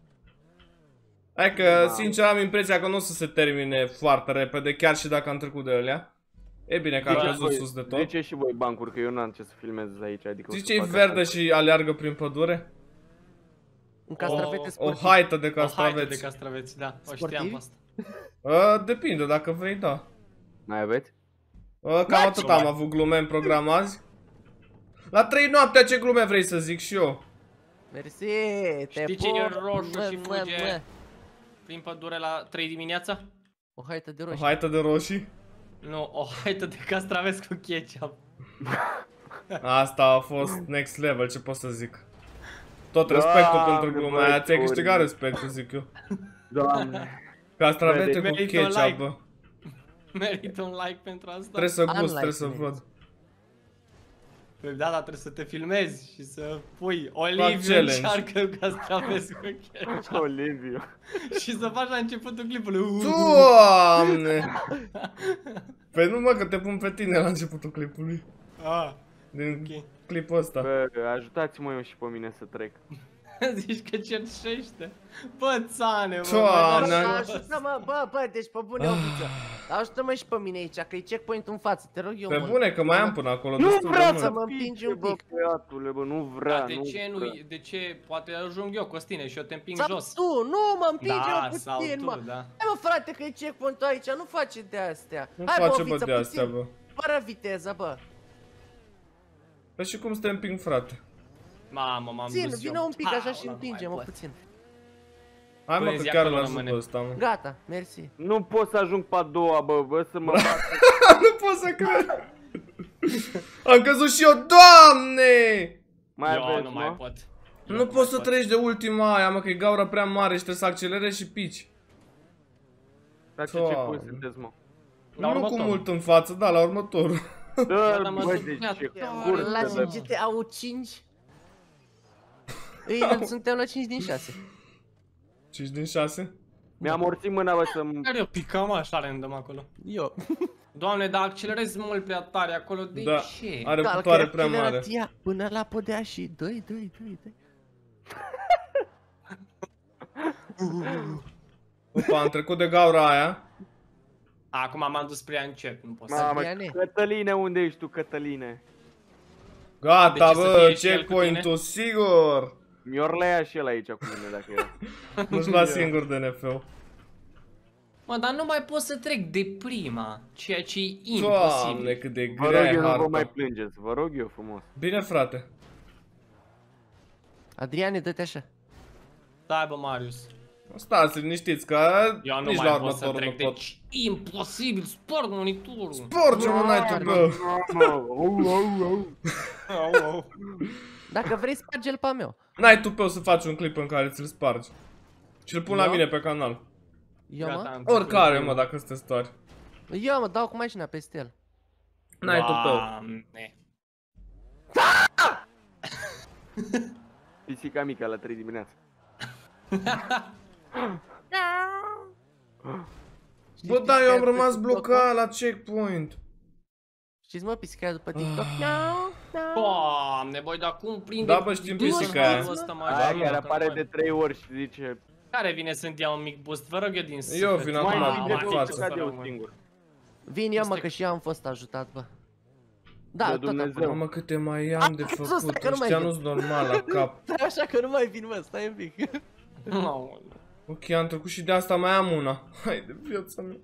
Hai că, sincer, am impresia că nu o să se termine foarte repede, chiar și dacă am trecut de alea. E bine că am Da, căzut sus de tot. Zice și voi bancuri, că eu n-am ce să filmez aici, adică o să Zici ce-i fac verde asta. și aleargă prin pădure? Un castravete O sportiv. haită de O haide de castraveți. castraveți, da. O Sportiv? știam asta. Depinde, dacă vrei, da. Mai aveți? Cam atât am avut glume în program azi. La 3 noaptea ce glume vrei să zic și eu? Mersi, te Știi ce e roșu și mă, fuge? mă. Prin pădure la 3 dimineața? O haită de O roșii. haită de roșii? Nu, o haită de castraveți cu ketchup. Asta a fost next level, ce pot să zic. Tot respectul Doamne, pentru gluma aia, ți-ai băi, câștigat Uri. respectul, zic eu. Doamne. Castravete cu Merită un ketchup, like. bă. Merită un like pentru asta. Trebuie să gust, like, trebuie să merită. văd. Păi da, dar trebuie să te filmezi și să pui Fac Oliviu challenge. încearcă castraveți cu ketchup. Oliviu. Și să faci la începutul clipului. Doamne! Păi nu mă, că te pun pe tine la începutul clipului. Ah, Din ok. clipul ăsta. Bă, ajutați-mă eu și pe mine să trec. Zici că cerșește. Bă, țane, mă. Doamne. mai dați- Ajută-mă, bă, deci pe bune o piță. Ajută-mă și pe mine aici, că e checkpoint în față, te rog eu, Pe mă. bune, că mai am până acolo Nu destul de vreau mult. să mă împingi un bă, pic. băiatule, bă, nu vrea, De ce nu, vrea. de ce, poate ajung eu, Costine, și eu te împing Sau jos. tu, nu mă împinge Da, eu sau puțin, tu, mă. da. Hai mă frate că e checkpoint-ul aici, nu face de astea. Nu Hai face, o bă, fiță de astea, puțin, bă. fără viteză, bă. Păi și cum să te împing, frate? Mamă, m-am Țin, dus vină eu. un pic așa Au, și nu împinge-mă mai pot. puțin. Hai mă, că Vezi, chiar îl acolo ajut rămâne. pe ăsta, mă. Gata, mersi. Nu pot să ajung pe a doua, bă, să mă bat. Nu pot să cred! Am căzut și eu, Doamne! Mai Eu aveți, nu mai mă? pot. Nu poți să treci de ultima aia, mă, că e gaura prea mare și trebuie să accelerezi și pici. Dar ce Doamne. pui sunteți, mă? La Nu cu următorul. mult în față, da, la următorul. Dă-l, mă bă, duc deci pe ce atunci. curte, La bă. GTA 5. Ei, suntem la 5 din 6. 5 din 6? Mi-a morțit mâna, bă, să-mi... Care eu picam așa random acolo. Eu. Doamne, dar accelerezi mult prea tare acolo, de Da, ce? are Calcă putoare prea mare. accelerația până la podea și dă-i. Opa, am trecut de gaura aia. Acum m-am dus prea încet, nu pot să... Mamă, Adriane. Cătăline, unde ești tu, Cătăline? Gata, De ce să bă, fie și el cu checkpoint-ul, sigur. Mi-or le ia și el aici cu mine dacă era. Nu-și lua singur DNF-ul. Mă, dar nu mai pot să trec de prima, ceea ce e Doamne, imposibil. cât de Vă rog grea e eu, nu vă mai harta. plângeți, vă rog eu frumos. Bine, frate. Adriane, dă-te așa. Stai, bă, Marius. Stați liniștiți că Eu nu nici la mai pot să următorul nu trec, pot. deci imposibil, sparg monitorul. Porce, mă, n-ai tu, bă. Dacă vrei, sparge-l pe-a meu. N-ai tu pe o să faci un clip în care ți-l spargi. Și îl pun la Eu? mine pe canal. Eu, Gata, mă? am Oricare, trecut. mă, dacă sunteți tari. Eu, mă, dau cu mașina peste el. N-ai tu pe. Doamne. Pisica mică la 3 dimineața. Bă, da, eu am rămas blocat la checkpoint. Știți, mă, pisica aia după TikTok? Doamne, băi, dar cum prinde... Da, bă, știm pisica aia. Ăsta, mă, Aia ajută, care apare mă. de 3 ori și zice... Care vine să-mi dea un mic boost? Vă rog eu din suflet. Eu vin acum Mai în vine față. de față. să cad eu singur. Vin eu, mă, Este- că și eu am fost ajutat, bă. Da, De tot Dumnezeu. acolo. Mamă, câte mai am de sus, făcut. că nu mai Ăștia vin. nu-s normal la cap. Stai așa că nu mai vin, mă, stai un pic. Aoleu. Ok, am trecut și de asta mai am una. Hai de viața mea.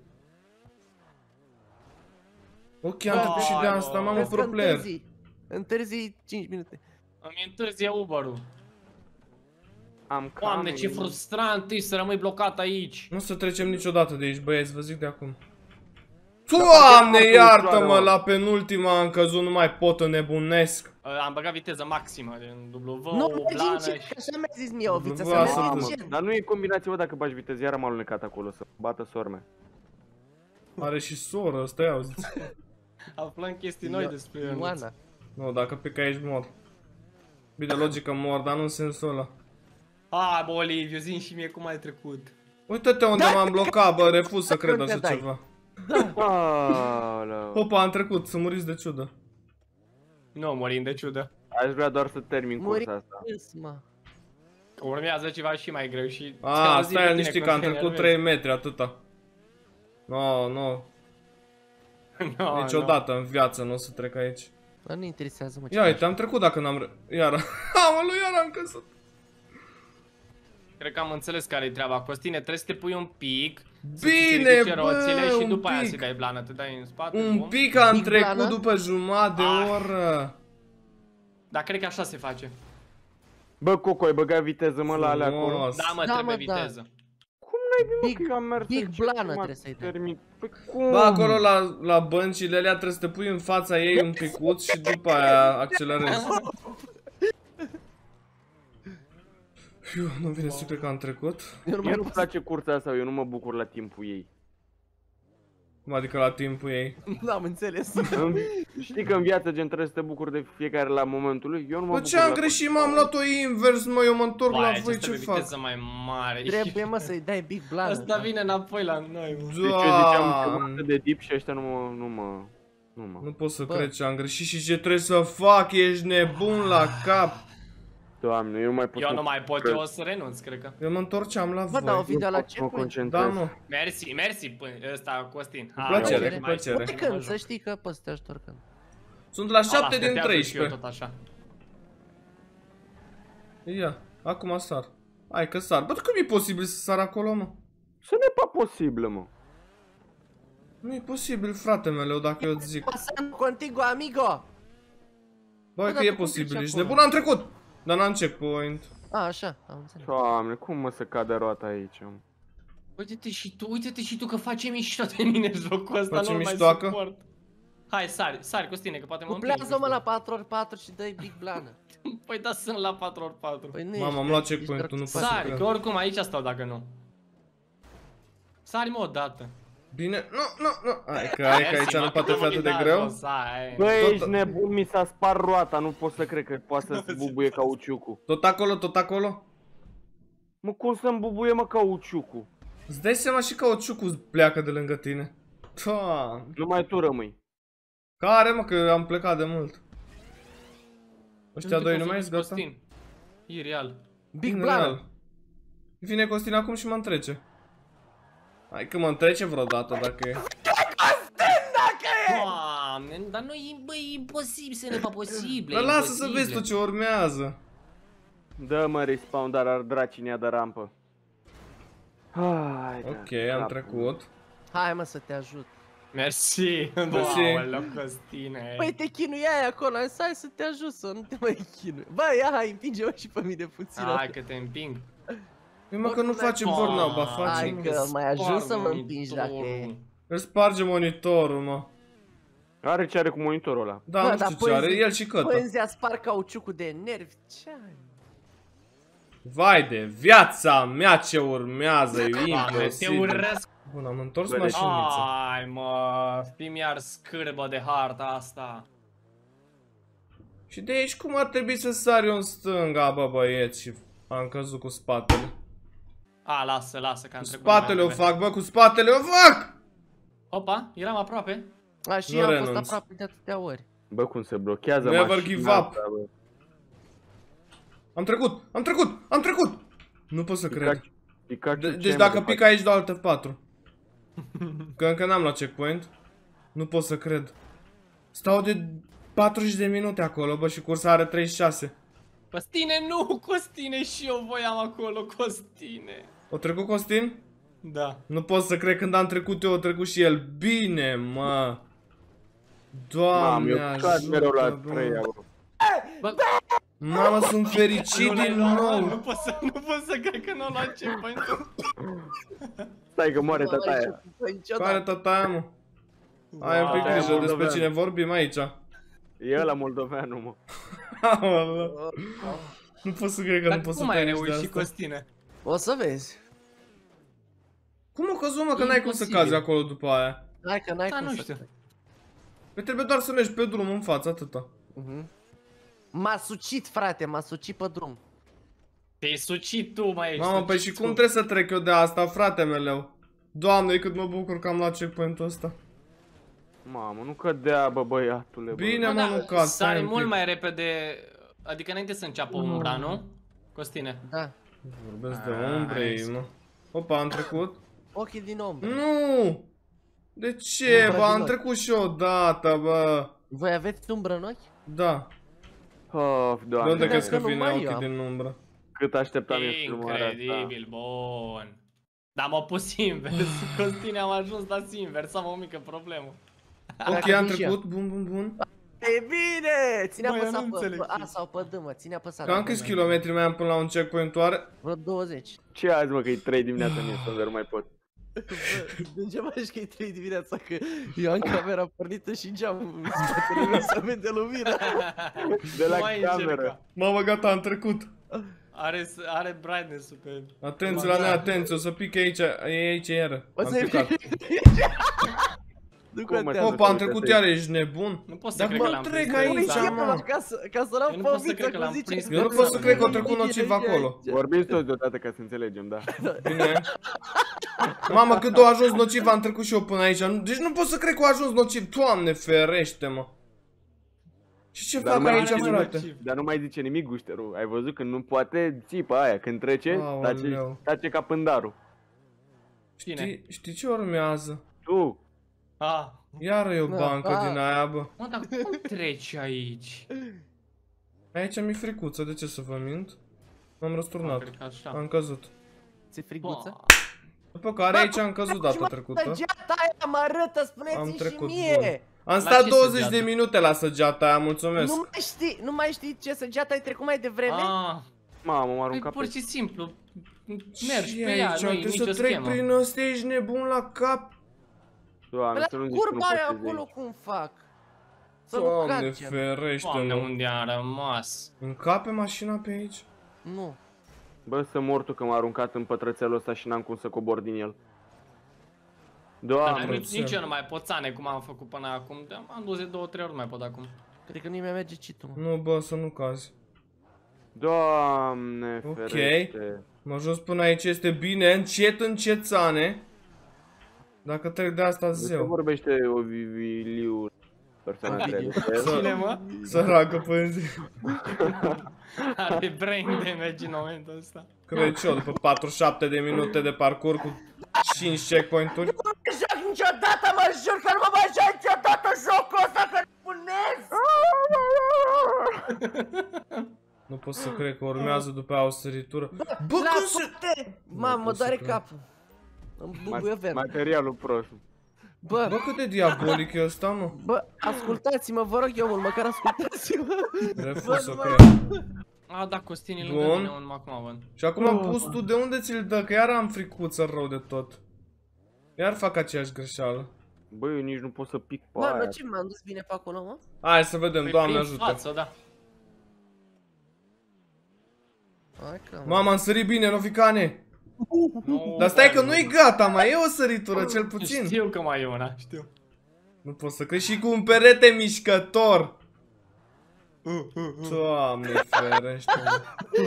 Ok, am trecut și de asta, mamă, Vezi că pro player. întârzi 5 minute. Îmi întârzie Uber-ul. Am Doamne, ce cam- frustrant e să rămâi blocat aici. Nu o să trecem niciodată de aici, băieți, vă zic de acum. Doamne, iartă-mă, la penultima am căzut, nu mai pot, înnebunesc. Am băgat viteză maximă în W, Nu mergi blană încet, și... că așa mi-a zis mie o viță, să Vă mergi să- încet. Dar nu e combinație, bă, dacă bagi viteză, iar am alunecat acolo să bată sorme. Are și soră, ăsta ia auziți. Aflăm chestii noi despre el. Ioana. Nu, dacă pică aici mor. Bine, logică mor, dar nu în sensul ăla. A, bă, Oliviu, zi și mie cum ai trecut. Uite-te unde m-am blocat, bă, refuz să cred Unde așa dai? ceva. Aoleu. Opa, am trecut, să muriți de ciudă. Nu, morim de ciudă. Aș vrea doar să termin Muri- cursa asta. Mă. Urmează ceva și mai greu și... A, stai liniștit că am trecut 3 metri, atâta. No, nu, niciodată în viață nu o să trec aici. Dar nu interesează, mă, ce Ia faci. uite, am trecut dacă n-am... Iară. Aoleu, iară am căzut. Cred că am înțeles care-i treaba. Costine, trebuie să te pui un pic. Bine, să-ți ridice bă, roțile și un după aia pic. să dai blană. Te dai în spate, Un bum. pic am Pic trecut blană? după jumătate de oră. Dar cred că așa se face. Bă, Coco, ai băgat viteză, mă, la alea acolo? Frumos. Da, mă, Da, trebuie mă, da. viteză. Cum n-ai bine, Big- că eu am mers big încet blană și m-a trebuie să-i dai. terminat. Păi cum? Bă, acolo la băncile alea trebuie să te pui în fața ei un picuț și după aia accelerezi. Fiu, nu vine să cred că am trecut. Eu nu Mie mai nu-mi place cursa asta, eu nu mă bucur la timpul ei. Adică la timpul ei. n-am înțeles. Știi că în viață, gen, trebuie să te bucuri de fiecare la momentul lui? Eu nu mă Bă, bucur ce am la greșit, m-am luat-o invers, mă, eu mă întorc la Vai, voi, ce ce fac? viteză mai mare. Trebuie, mă, să-i dai big blană. Asta vine înapoi la noi, mă. Deci eu ziceam Doamne. ceva de deep și ăștia nu mă. Nu pot să Bă. cred ce am greșit și ce trebuie să fac, ești nebun la cap. Doamne, eu nu mai pot Eu să nu mai pot, cred. eu o să renunț, cred că. Eu mă întorceam la Bă, dau o voi. video la Mă checkpoint. concentrez. Da, mă. Mersi, mersi, ăsta, Costin. Cu plăcere, Hai, cu mai plăcere. puțin, Oricând, mă să joc. știi că poți să te ajut oricând. Sunt la 7 Ala, din stătează și eu 13. tot așa. Ia, acum sar. Hai că sar. Bă, cum e posibil să sar acolo, mă? Să ne pa posibil, mă. Nu e posibil, frate meu, dacă eu îți zic. Pasando contigo, amigo! Bă, Bă, că dar e tu cum posibil, treci ești acolo? nebun, am trecut! Dar n-am checkpoint. A, așa, am înțeles. Doamne, cum mă să cadă roata aici, mă? Uite-te și tu că face mișto de mine jocul ăsta, Face nu-l mai miștoacă? suport. Hai, sari, Costine, că poate mă împing. Cuplează-mă la 4x4 și dă-i big blană. Păi da, sunt la 4x4. Păi nu Mamă, ești, am luat ești checkpoint-ul, doar nu cu pot să sari. Sari, cred. că oricum aici stau dacă nu. Sari-mă odată. Bine, nu. Hai că aici nu poate fi atât de greu. Bă, Tot- ești nebun, mi s-a spart roata, nu pot să cred că poate să-ți bubuie cauciucul. Tot acolo, tot acolo? Mă, cum să-mi bubuie, mă, cauciucul? Îți dai seama și că ciucu pleacă de lângă tine. Doamne. Numai tu rămâi. Care, mă, că am plecat de mult. Ăștia doi nu mai ești gata? Costin. E real. Big În blană. real. Vine Costin acum și mă întrece. Hai că mă întrece vreodată dacă e. Doamne, dar nu e, băi, e imposibil să ne fac posibil. Dar lasă să vezi tu ce urmează. Dă-mă respawn, dar ar dracinea de rampă. Hai, Ok, am trecut. Hai mă să te ajut. Mersi. Mersi. Aoleu, Costine. Păi te chinuiai acolo, am zis, hai să te ajut să nu te mai chinui. Bă, ia hai, împinge-mă și pe mine puțin. Hai că te împing. Păi mă că nu facem burnout, ba Hai facem. că mai ajut să mă Sparg împingi dacă e. monitorul. Îl sparge monitorul, mă. Are ce are cu monitorul ăla. Da, Bă, nu dar știu ce are, el și cătă. Pânzea spar cauciucul de nervi, ce ai? Vai de viața mea ce urmează, e Doamne, te imposibil. urăsc. Bun, am întors Bă, mașinița. Ai mă, fii iar scârbă de harta asta. Și de aici cum ar trebui să sari eu în stânga, bă, băieți, și am căzut cu spatele. A, lasă, lasă, că am Cu trecut. spatele o mai repede. fac, bă, cu spatele o fac! Opa, eram aproape. A, și Nu eu am fost renunț. aproape de atâtea ori. Bă, cum se blochează Never mașina give asta, up. bă. Am trecut, am trecut, am trecut! Nu pot să cred. Pikachu, Deci ce dacă mă pic aici dau alte 4. Că încă n-am luat checkpoint. Nu pot să cred. Stau de 40 de minute acolo, bă, și cursa are 36. Costine, nu, Costine, și eu voiam acolo, Costine. O trecut Costin? Da. Nu pot să cred, când am trecut eu, o trecut și el. Bine, mă. Doamne, eu cad mereu la ajută, 3, bă. bă. Bă, Mamă, sunt fericit nu l-ai din luat, nou. Nu pot să cred că nu o luat checkpoint-ul. Stai că moare Nu am tataia. ieșit Care niciodată. tataia, mă? Ai un pic Tataia grijă despre moldovean. cine vorbim aici. E ăla moldoveanu, mă. Aoleu. Nu pot să cred că nu Dar pot să cum ai trăiești de reușit, asta. Costine? O să vezi. Cum o căzut, mă, că n-ai cum să Imposibil. cazi acolo după aia? Hai că n-ai Da, cum nu să... știu. Păi trebuie doar să mergi pe drum în față, atâta. M-a sucit, frate, m-a sucit pe drum. Te-ai sucit tu, mai ești. Mamă, păi și cum trebuie să trec eu de asta, frate meleu? Doamne, cât mă bucur că am luat checkpoint-ul ăsta. Mamă, nu cădea, bă, băiatule, bă. Bine, mă, nu caz, stai sari un mult pic. mai repede, adică înainte să înceapă umbra, nu? Costine. Da. Vorbesc de Ah, umbrei, nice. mă. Opa, am trecut? Ochii din ombră. Nu! De ce, Umbră bă? din Am ochi. trecut și eu odată, bă. Voi aveți umbră în ochi? Da. Of, De doamne, unde crezi că că vine numai ochii eu am. din umbră? cât așteptam eu filmarea asta. Incredibil, bun. Dar m-a pus invers. Costine, am ajuns la invers, am o mică problemă. Ok, Dacă am vin și eu. trecut, bun, bun, bun. E bine! Ține Bă, eu apăsat nu înțeleg pe ce- A sau pe D, mă, ține apăsat. Cam câți kilometri mai am până la un checkpoint oare? Vreo 20. Ce azi, mă, că e 3 dimineața în Instagram, nu mai pot. Bă, de ce mai că e 3 dimineața, că eu am camera pornită și geamul în spatele meu să vede lumina. De la Mai cameră. încerca. Mamă, gata, am trecut. Are brightness-ul pe... Atenție la neatenție, o să pique aici, e aici iară. O Am să picat. Nu Cum, mă, contează. Opa, am trecut iară, ești nebun? Nu pot să Dar cred mă, că l-am trec prins. aici, Exact. mă. Ca să Eu luăm nu pot să poviță, cred că cum l-am zice. prins. Eu nu pot să cred că o trecut nociv acolo. Vorbiți toți deodată ca să înțelegem, da. Bine. Mamă, cât a ajuns nociv, am trecut și eu până aici. Deci nu pot să cred că a ajuns nociv. Doamne, ferește-mă. Și ce Dar fac nu mai aici, zice frate? nimic, dar nu mai zice nimic gușterul. Ai văzut că nu poate țipa aia. Când trece, Aoleu. tace ca pândarul. Cine? Știi ce urmează? Tu, Ah. Iară e o Da, bancă da. din aia, bă. Mă, dar cum treci aici? Aici mi-e fricuță, de ce să vă mint? M-am răsturnat. Cred că așa. Am căzut. Ți-e friguță? Bă, După care aici am căzut data trecută. Săgeata aia mă arătă, Am spuneți-mi și trecut, mie! Am La stat ce 20 de săgeată? minute la săgeata aia, mulțumesc. Nu mai știi ce săgeata ai trecut mai devreme? Ah, mamă, m-a păi aruncat pur pe... și simplu. Mergi Ce pe ea, aici? nu e Trebuie nicio să trec schemă. prin ăsta, ești nebun la cap. Doamne, La să nu zici că nu curba aia poți să acolo zici. cum fac? Să nu Doamne, calcem. Doamne, ferește-mă. unde am rămas? Încape mașina pe aici? Nu. Bă, să mor tu că m-a aruncat în pătrățelul ăsta și n-am cum să cobor din el. Dar Doamne, nici eu nu mai pot țane cum am făcut până acum. Am dus de 2-3 ori, nu mai pot acum. Cred că nu-i mai merge citul, mă. Nu, bă, să nu cazi. Doamne, Ok. ferește. M-a ajuns până aici, este bine, încet, încet, țane. Dacă trec de asta, De ce zeu. vorbește Ovidiu, persoana Ovidiu. treia? Cine, mă? Săracă pânzi. Are brain damage în momentul ăsta. Cred și eu, după 47 de minute de parcurs cu 5 checkpoint-uri. Nu mă joc niciodată, mă jur că nu mă mai joc niciodată jocul ăsta, că nebunesc! Nu pot să cred că urmează după aia o săritură. Bă, La când se... pute! Mamă, mă pot să doare cred. capul. Îmi bubuie ven. Materialul prost. Bă, cât de diabolic e ăsta, mă? Bă, ascultați-mă, vă rog eu mult, măcar ascultați-mă. Refuz să Bă, cred. A, da, Costin e lângă Bun. mine, un acum văd. Și acum pus tu, de unde ți-l dă? Că iar am fricuță rău de tot. Iar fac aceeași greșeală. Bă, eu nici nu pot să pic pe Mă, aia. dar ce m-am dus bine pe acolo, mă? Hai să vedem, Păi Doamne prin ajută. față, da. Hai că, mă. Mama, am sărit bine, Roficane. Nu, Dar stai bă, că nu-i gata, mai e o săritură, cel puțin. Știu că mai e una, știu. Nu pot să cred și cu un perete mișcător. Doamne ferește-mă.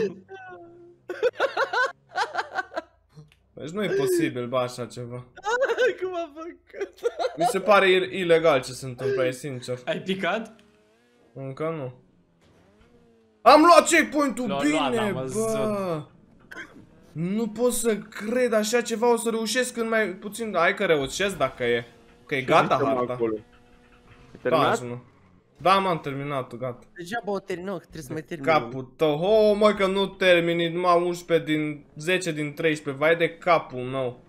Deci nu e posibil, bă, așa ceva. Cum a făcut? Mi se pare ilegal ce se întâmplă, e sincer. Ai picat? Încă nu. Am luat checkpoint-ul, L-a luat, bine, am văzut. bă. Nu pot să cred așa ceva, o să reușesc când mai puțin. Hai că reușesc dacă e. Că e gata Uite-mă harta. acolo. Ai Da, terminat? nu. Da, m-am terminat, gata. Degeaba o terminăm, că trebuie să mai termin. Capul tău. Oh, mă, că nu termini, numai 11 din 10 din 13. Vai de capul meu.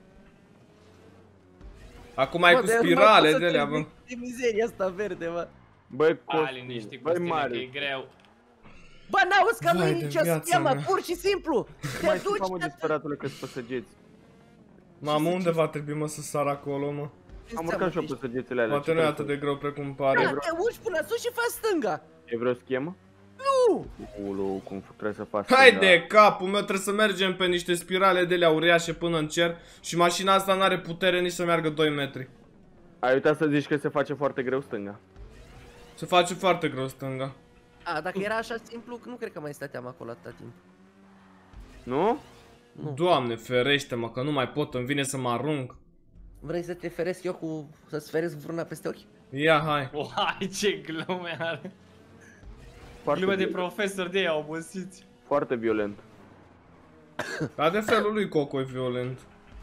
Acum ai Bă, cu dar eu nu mai spirale pot să de alea, termin bă. de mizeria asta verde, mă. Băi, A, liniștit, băi, Costine, că e mare. greu. Bă, n-auzi că nu Vai e de nicio viața schemă, mea. pur și simplu. Te Mai duci, știu, mă, disperatule, că-s păsăgeți. Mamă, unde va trebui, mă, să sar acolo, mă? Am urcat și eu păsăgețele alea. Poate nu e atât de greu precum pare. Da, te uci până sus și faci stânga. E vreo schemă? Nu! Ulu, cum trebuie să faci? Hai stânga. de capul meu, trebuie să mergem pe niște spirale de alea uriașe până în cer. Și mașina asta n-are putere nici să meargă 2 metri. Ai uitat să zici că se face foarte greu stânga. Se face foarte greu stânga. A, dacă era așa simplu, nu cred că mai stăteam acolo atâta timp. Nu? Nu. Doamne ferește-mă, că nu mai pot, îmi vine să mă arunc. Vrei să te feresc eu cu... să-ți feresc vreuna peste ochi? Ia, hai. O, hai, ce glume are. Foarte Glume de violent. profesor de ei au obosiți. Foarte violent. Dar de felul lui Coco e violent.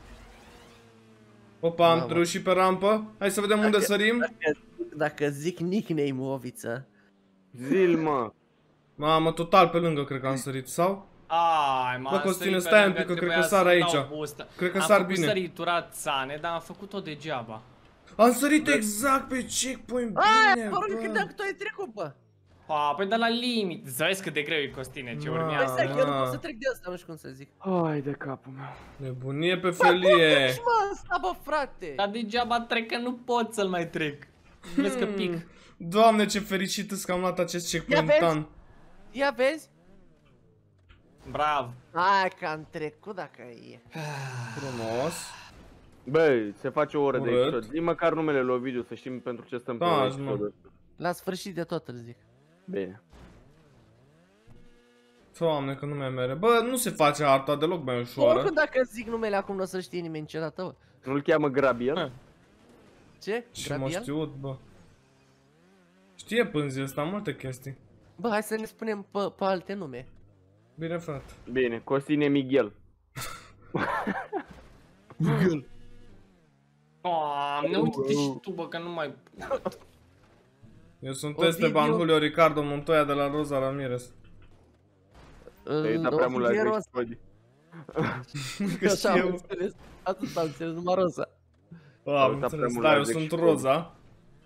Opa, am Mamă. reușit pe rampă. Hai să vedem unde sărim. Dacă zic nickname-ul Oviță. Zil, mă. Mamă, total pe lângă cred că am sărit, sau? Ai, Bă, Costine, stai un pic, că cred că sar aici. Cred că sar bine. Am făcut săritura țane, dar am făcut-o degeaba. Am sărit exact pe checkpoint, Aia, bine, poruncă bă. dacă tu ai trecut, bă. A, păi de la limit. Să vezi cât de greu e, Costine, ce Ma. Hai urmează. stai, că eu nu Ah. pot să trec de asta, nu știu cum să zic. Hai de capul meu. Nebunie pe felie. Mă, sta, bă, frate. Dar degeaba trec, că nu pot să-l mai trec. Vezi că pic. Doamne, ce fericit că am luat acest checkpoint vezi? tan. Ia vezi? Bravo. Hai că am trecut dacă e. Frumos. Băi, se face o oră de Urât. episod. Zi măcar numele lui Ovidiu să știm pentru ce stăm pe Da, episodul ăsta. La sfârșit de tot îl zic. Bine. Doamne, că nu mai mere. Bă, nu se face harta deloc mai ușoară. Oricum dacă zic numele acum nu o să știe nimeni niciodată, bă. Nu-l cheamă Grabiel? Ce? Și m-a Grabiel? știut, bă. Știe pânzii ăsta multe chestii. Bă, hai să ne spunem pe alte nume. Bine, frate. Bine, Costine Miguel. Doamne, uite-te și tu, bă, că nu mai... Eu sunt Ovidiu. Esteban Julio Ricardo Montoya de la Rosa Ramirez. Te-ai dat prea mult la Ovidiu explodii. Că Așa am știu. înțeles. Atât am înțeles, numai roza. Am uitat prea înțeles, mult da, la eu Jack sunt și Roza.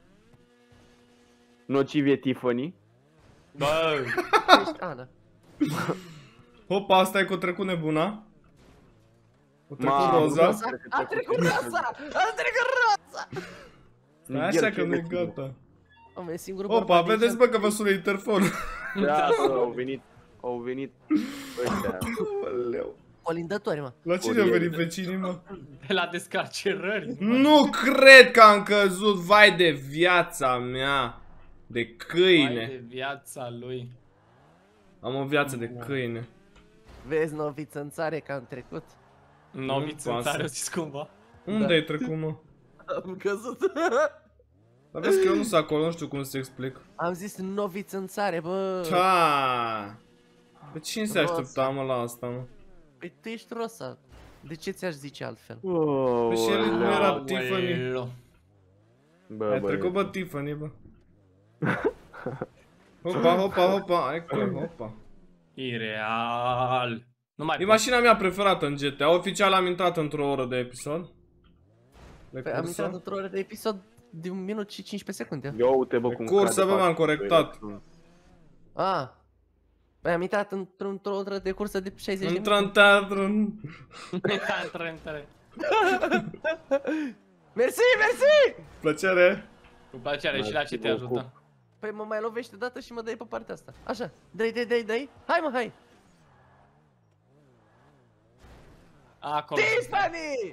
Nocivie Tiffany. Bă, Ești Ana. Hopa, asta e cu trecut nebuna. Cu trecut Mamă, Roza. A trecut roza! A trecut roza! Stai așa că nu-i gata. Am e singurul Opa, bărbat de vedeți aici. bă că vă sună interfonul. Da, bă, au venit ăștia. Aoleu. Colindători, mă. La cine au venit vecinii, mă? de la descarcerări. Nu cred că am căzut, vai de viața mea. De Vai câine. de viața lui. Am o viață de câine. Vezi, noviță în țare că am trecut. Noviță în pasă. țară, o zis cumva. Unde ai trecut, mă? Am căzut. Dar vezi că eu nu sunt acolo, nu știu cum să explic. Am zis noviță în țare, bă. Ta. Pe cine se Rosa. aștepta, mă, la asta, mă? Păi tu ești rosa. De ce ți-aș zice altfel? Păi și el nu era Tiffany. Aoleu. Bă, Ai trecut, bă, Tiffany, bă. Hopa, hopa, hopa, hai că, hopa. Ireal. Nu mai E mașina mea preferată în GTA. Oficial am intrat într-o oră de episod. De Păi, am cursă. intrat într-o oră de episod de 1 minut și 15 secunde. Eu uite bă De cum cursă, cade bă, m-am parcursul, corectat. Ah. Păi am intrat într-o oră de cursă de 60 de minute. Într-un teatru. Între. Mersi, mersi! Plăcere. Cu plăcere și la ce te ajută. Păi mă mai lovește dată și mă dai pe partea asta. Așa, dai. Hai mă, hai! Acolo. Tiffany!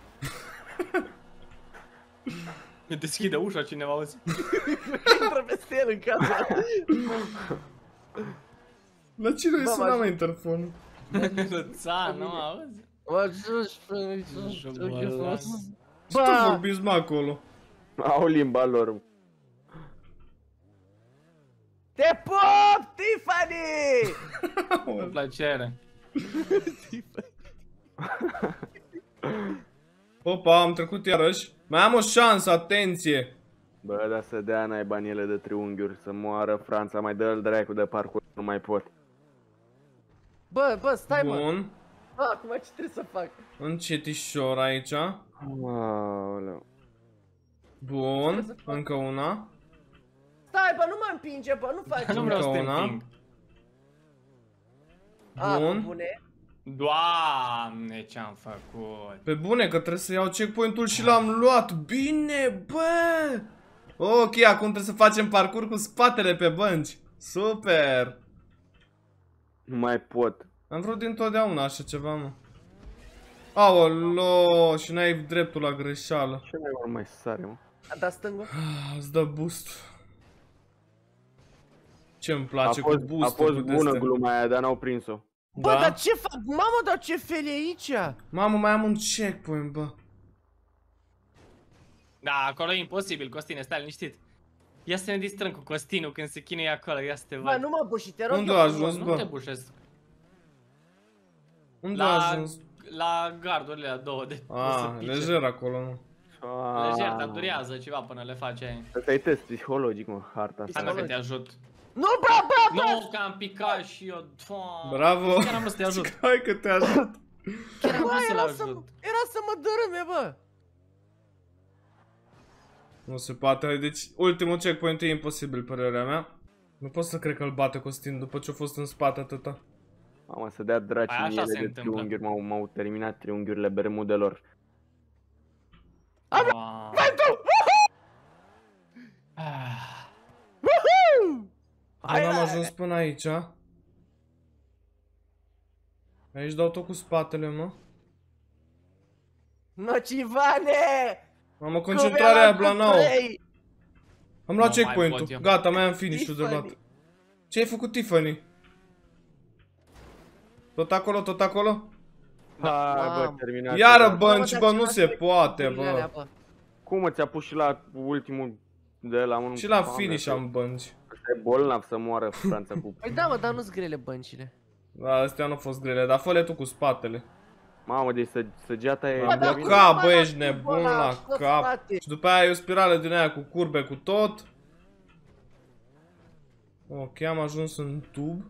Mi deschide ușa cineva, auzi. Intră peste el în casa. La cine îi Bă, suna mă- mai interfonul? Răța, nu auzi? Mă sus, ce frumos. Ce tu vorbiți, mă, acolo? Au limba lor. Te pup, Tiffany! Cu plăcere. Opa, am trecut iarăși. Mai am o șansă, atenție. Bă, dar să dea naiba în ele de triunghiuri, să moară Franța, mai dă-l dracu de parcurs, nu mai pot. Bă, stai mă. Bun. Acum ce trebuie să fac? Încetișor aici. Aoleu. Bun. Încă una. Stai, bă, nu mă împinge, bă, nu faci. Nu vreau să te una. împing. Bun. Bune. Doamne, ce-am făcut. Pe bune, că trebuie să iau checkpoint-ul și l-am luat. Bine, bă. Ok, acum trebuie să facem parcurs cu spatele pe bănci. Super. Nu mai pot. Am vrut dintotdeauna așa ceva, mă. Aolo, și n-ai dreptul la greșeală. Ce mai sare, mă? A dat stângul? Îți dă boost. Ce-mi A place cu fost, boost-ul a fost cu bună de-astea. gluma aia, dar n-au prins-o. Bă, Da? dar ce fac? Mamă, dar ce fel e aici? Mamă, mai am un checkpoint, bă. Da, acolo e imposibil, Costine, stai liniștit. Ia să ne distrăm cu Costinul când se chinuie acolo, ia să te Bă, văd. nu mă buși, te rog. Unde eu a frumos. ajuns, Nu te bă? bușesc. Unde a ajuns? La gardurile alea două de o să Ah, pice. lejer acolo, mă. Lejer, dar durează ceva până le faci aia. Ăsta e test psihologic, mă, harta Hai mă asta. că te ajut. Nu, bă! Nu, că am picat și eu. Doamne. Bravo. Chiar am vrut să te ajut. Hai că te ajut. Chiar am Bă, vrut să-l ajut. era să mă dărâme, bă! Nu se poate, deci ultimul checkpoint e imposibil, părerea mea. Nu pot să cred că îl bate Costin după ce a fost în spate atâta. Mamă, să dea draci Păi în așa ele se de întâmplă. triunghiuri, m-au terminat triunghiurile bermudelor. Hai, am ajuns până aici. Aici dau tot cu spatele, mă. Nocivane! Mamă, concentrarea aia, Blanau. Am luat Nu mai checkpoint-ul. pot eu. Gata, mai am finish-ul de Tiffany. luat. Ce ai făcut, Tiffany? Tot acolo, tot acolo? Hai, bă, Mamă. terminat. Iară bănci, Mamă, bă, dar nu ce se faci poate, alea, bă. Cum ți-a pus și la ultimul de la unul? Și la finish am bănci. Ăsta e bolnav să moară Franța cu... Păi da, mă, dar nu-s grele băncile. Da, astea nu au fost grele, dar fă-le tu cu spatele. Mamă, deci săgeata e... Am dar blocat, cum bă, mă ești lași nebun cu ăla la pe cap. spate? Și după aia e o spirală din aia cu curbe, cu tot. Ok, am ajuns în tub.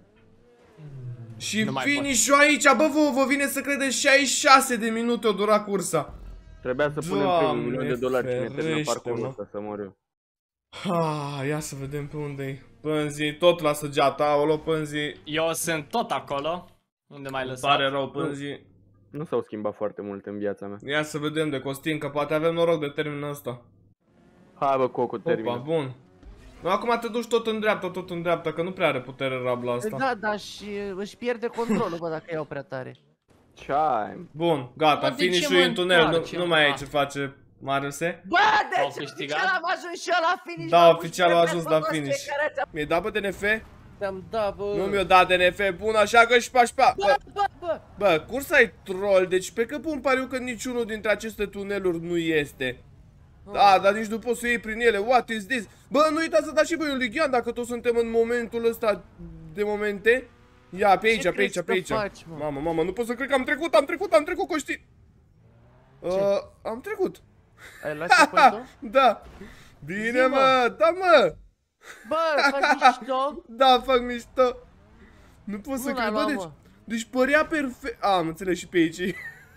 Și Nu mai finish-ul aici, bă, vă vine să credeți 66 de minute o dura cursa. Trebuia să punem Doamne primul $1.000.000 cine termină ferește, parcursul mă. ăsta să mor eu. Ia să vedem pe unde-i. Pânzii, tot la săgeata, aolo, Pânzii. Eu sunt tot acolo. Unde m-ai Îmi lăsat? pare rău, Pânzii. Nu s-au schimbat foarte mult în viața mea. Ia să vedem de Costin, că poate avem noroc de terminul ăsta. Hai bă, Coco, Opa, termină. bun. Nu, acum te duci tot în dreapta, că nu prea are putere rabla asta. Da, da, și își pierde controlul, bă, dacă iau prea tare. Ce ai? Bun, gata, Bă, de ce finish-ul mă e în tunel, întoarce, nu mai ai mă? ce face Mariuse. Bă, Au deci câștigat? oficial am ajuns și eu la finish. Da, m-am oficial pus a pe ajuns la toți cei finish. care ți-am- Mi-ai dat pe DNF? Ți-am dat, bă. Nu mi-o dat DNF, bun, așa că și pașpa. Bă. Bă, cursa e troll, deci pe cât pun pariu că niciunul dintre aceste tuneluri nu este. Da, dar nici nu poți să iei prin ele, what is this? Bă, nu uita să dați și voi un lighean dacă toți suntem în momentul ăsta de momente. Ia, pe aici, Ce pe aici, crezi pe că aici. faci, mă? Mamă, nu pot să cred că am trecut, Coști. Am trecut. Ai luat checkpoint-ul? Da. Bine, Zi-mă. mă, da, mă. Bă, faci mișto? Da, fac mișto. Nu pot să Nu l-a cred, bă, luat, deci... mă. Deci părea perfect. Am înțeles și pe aici.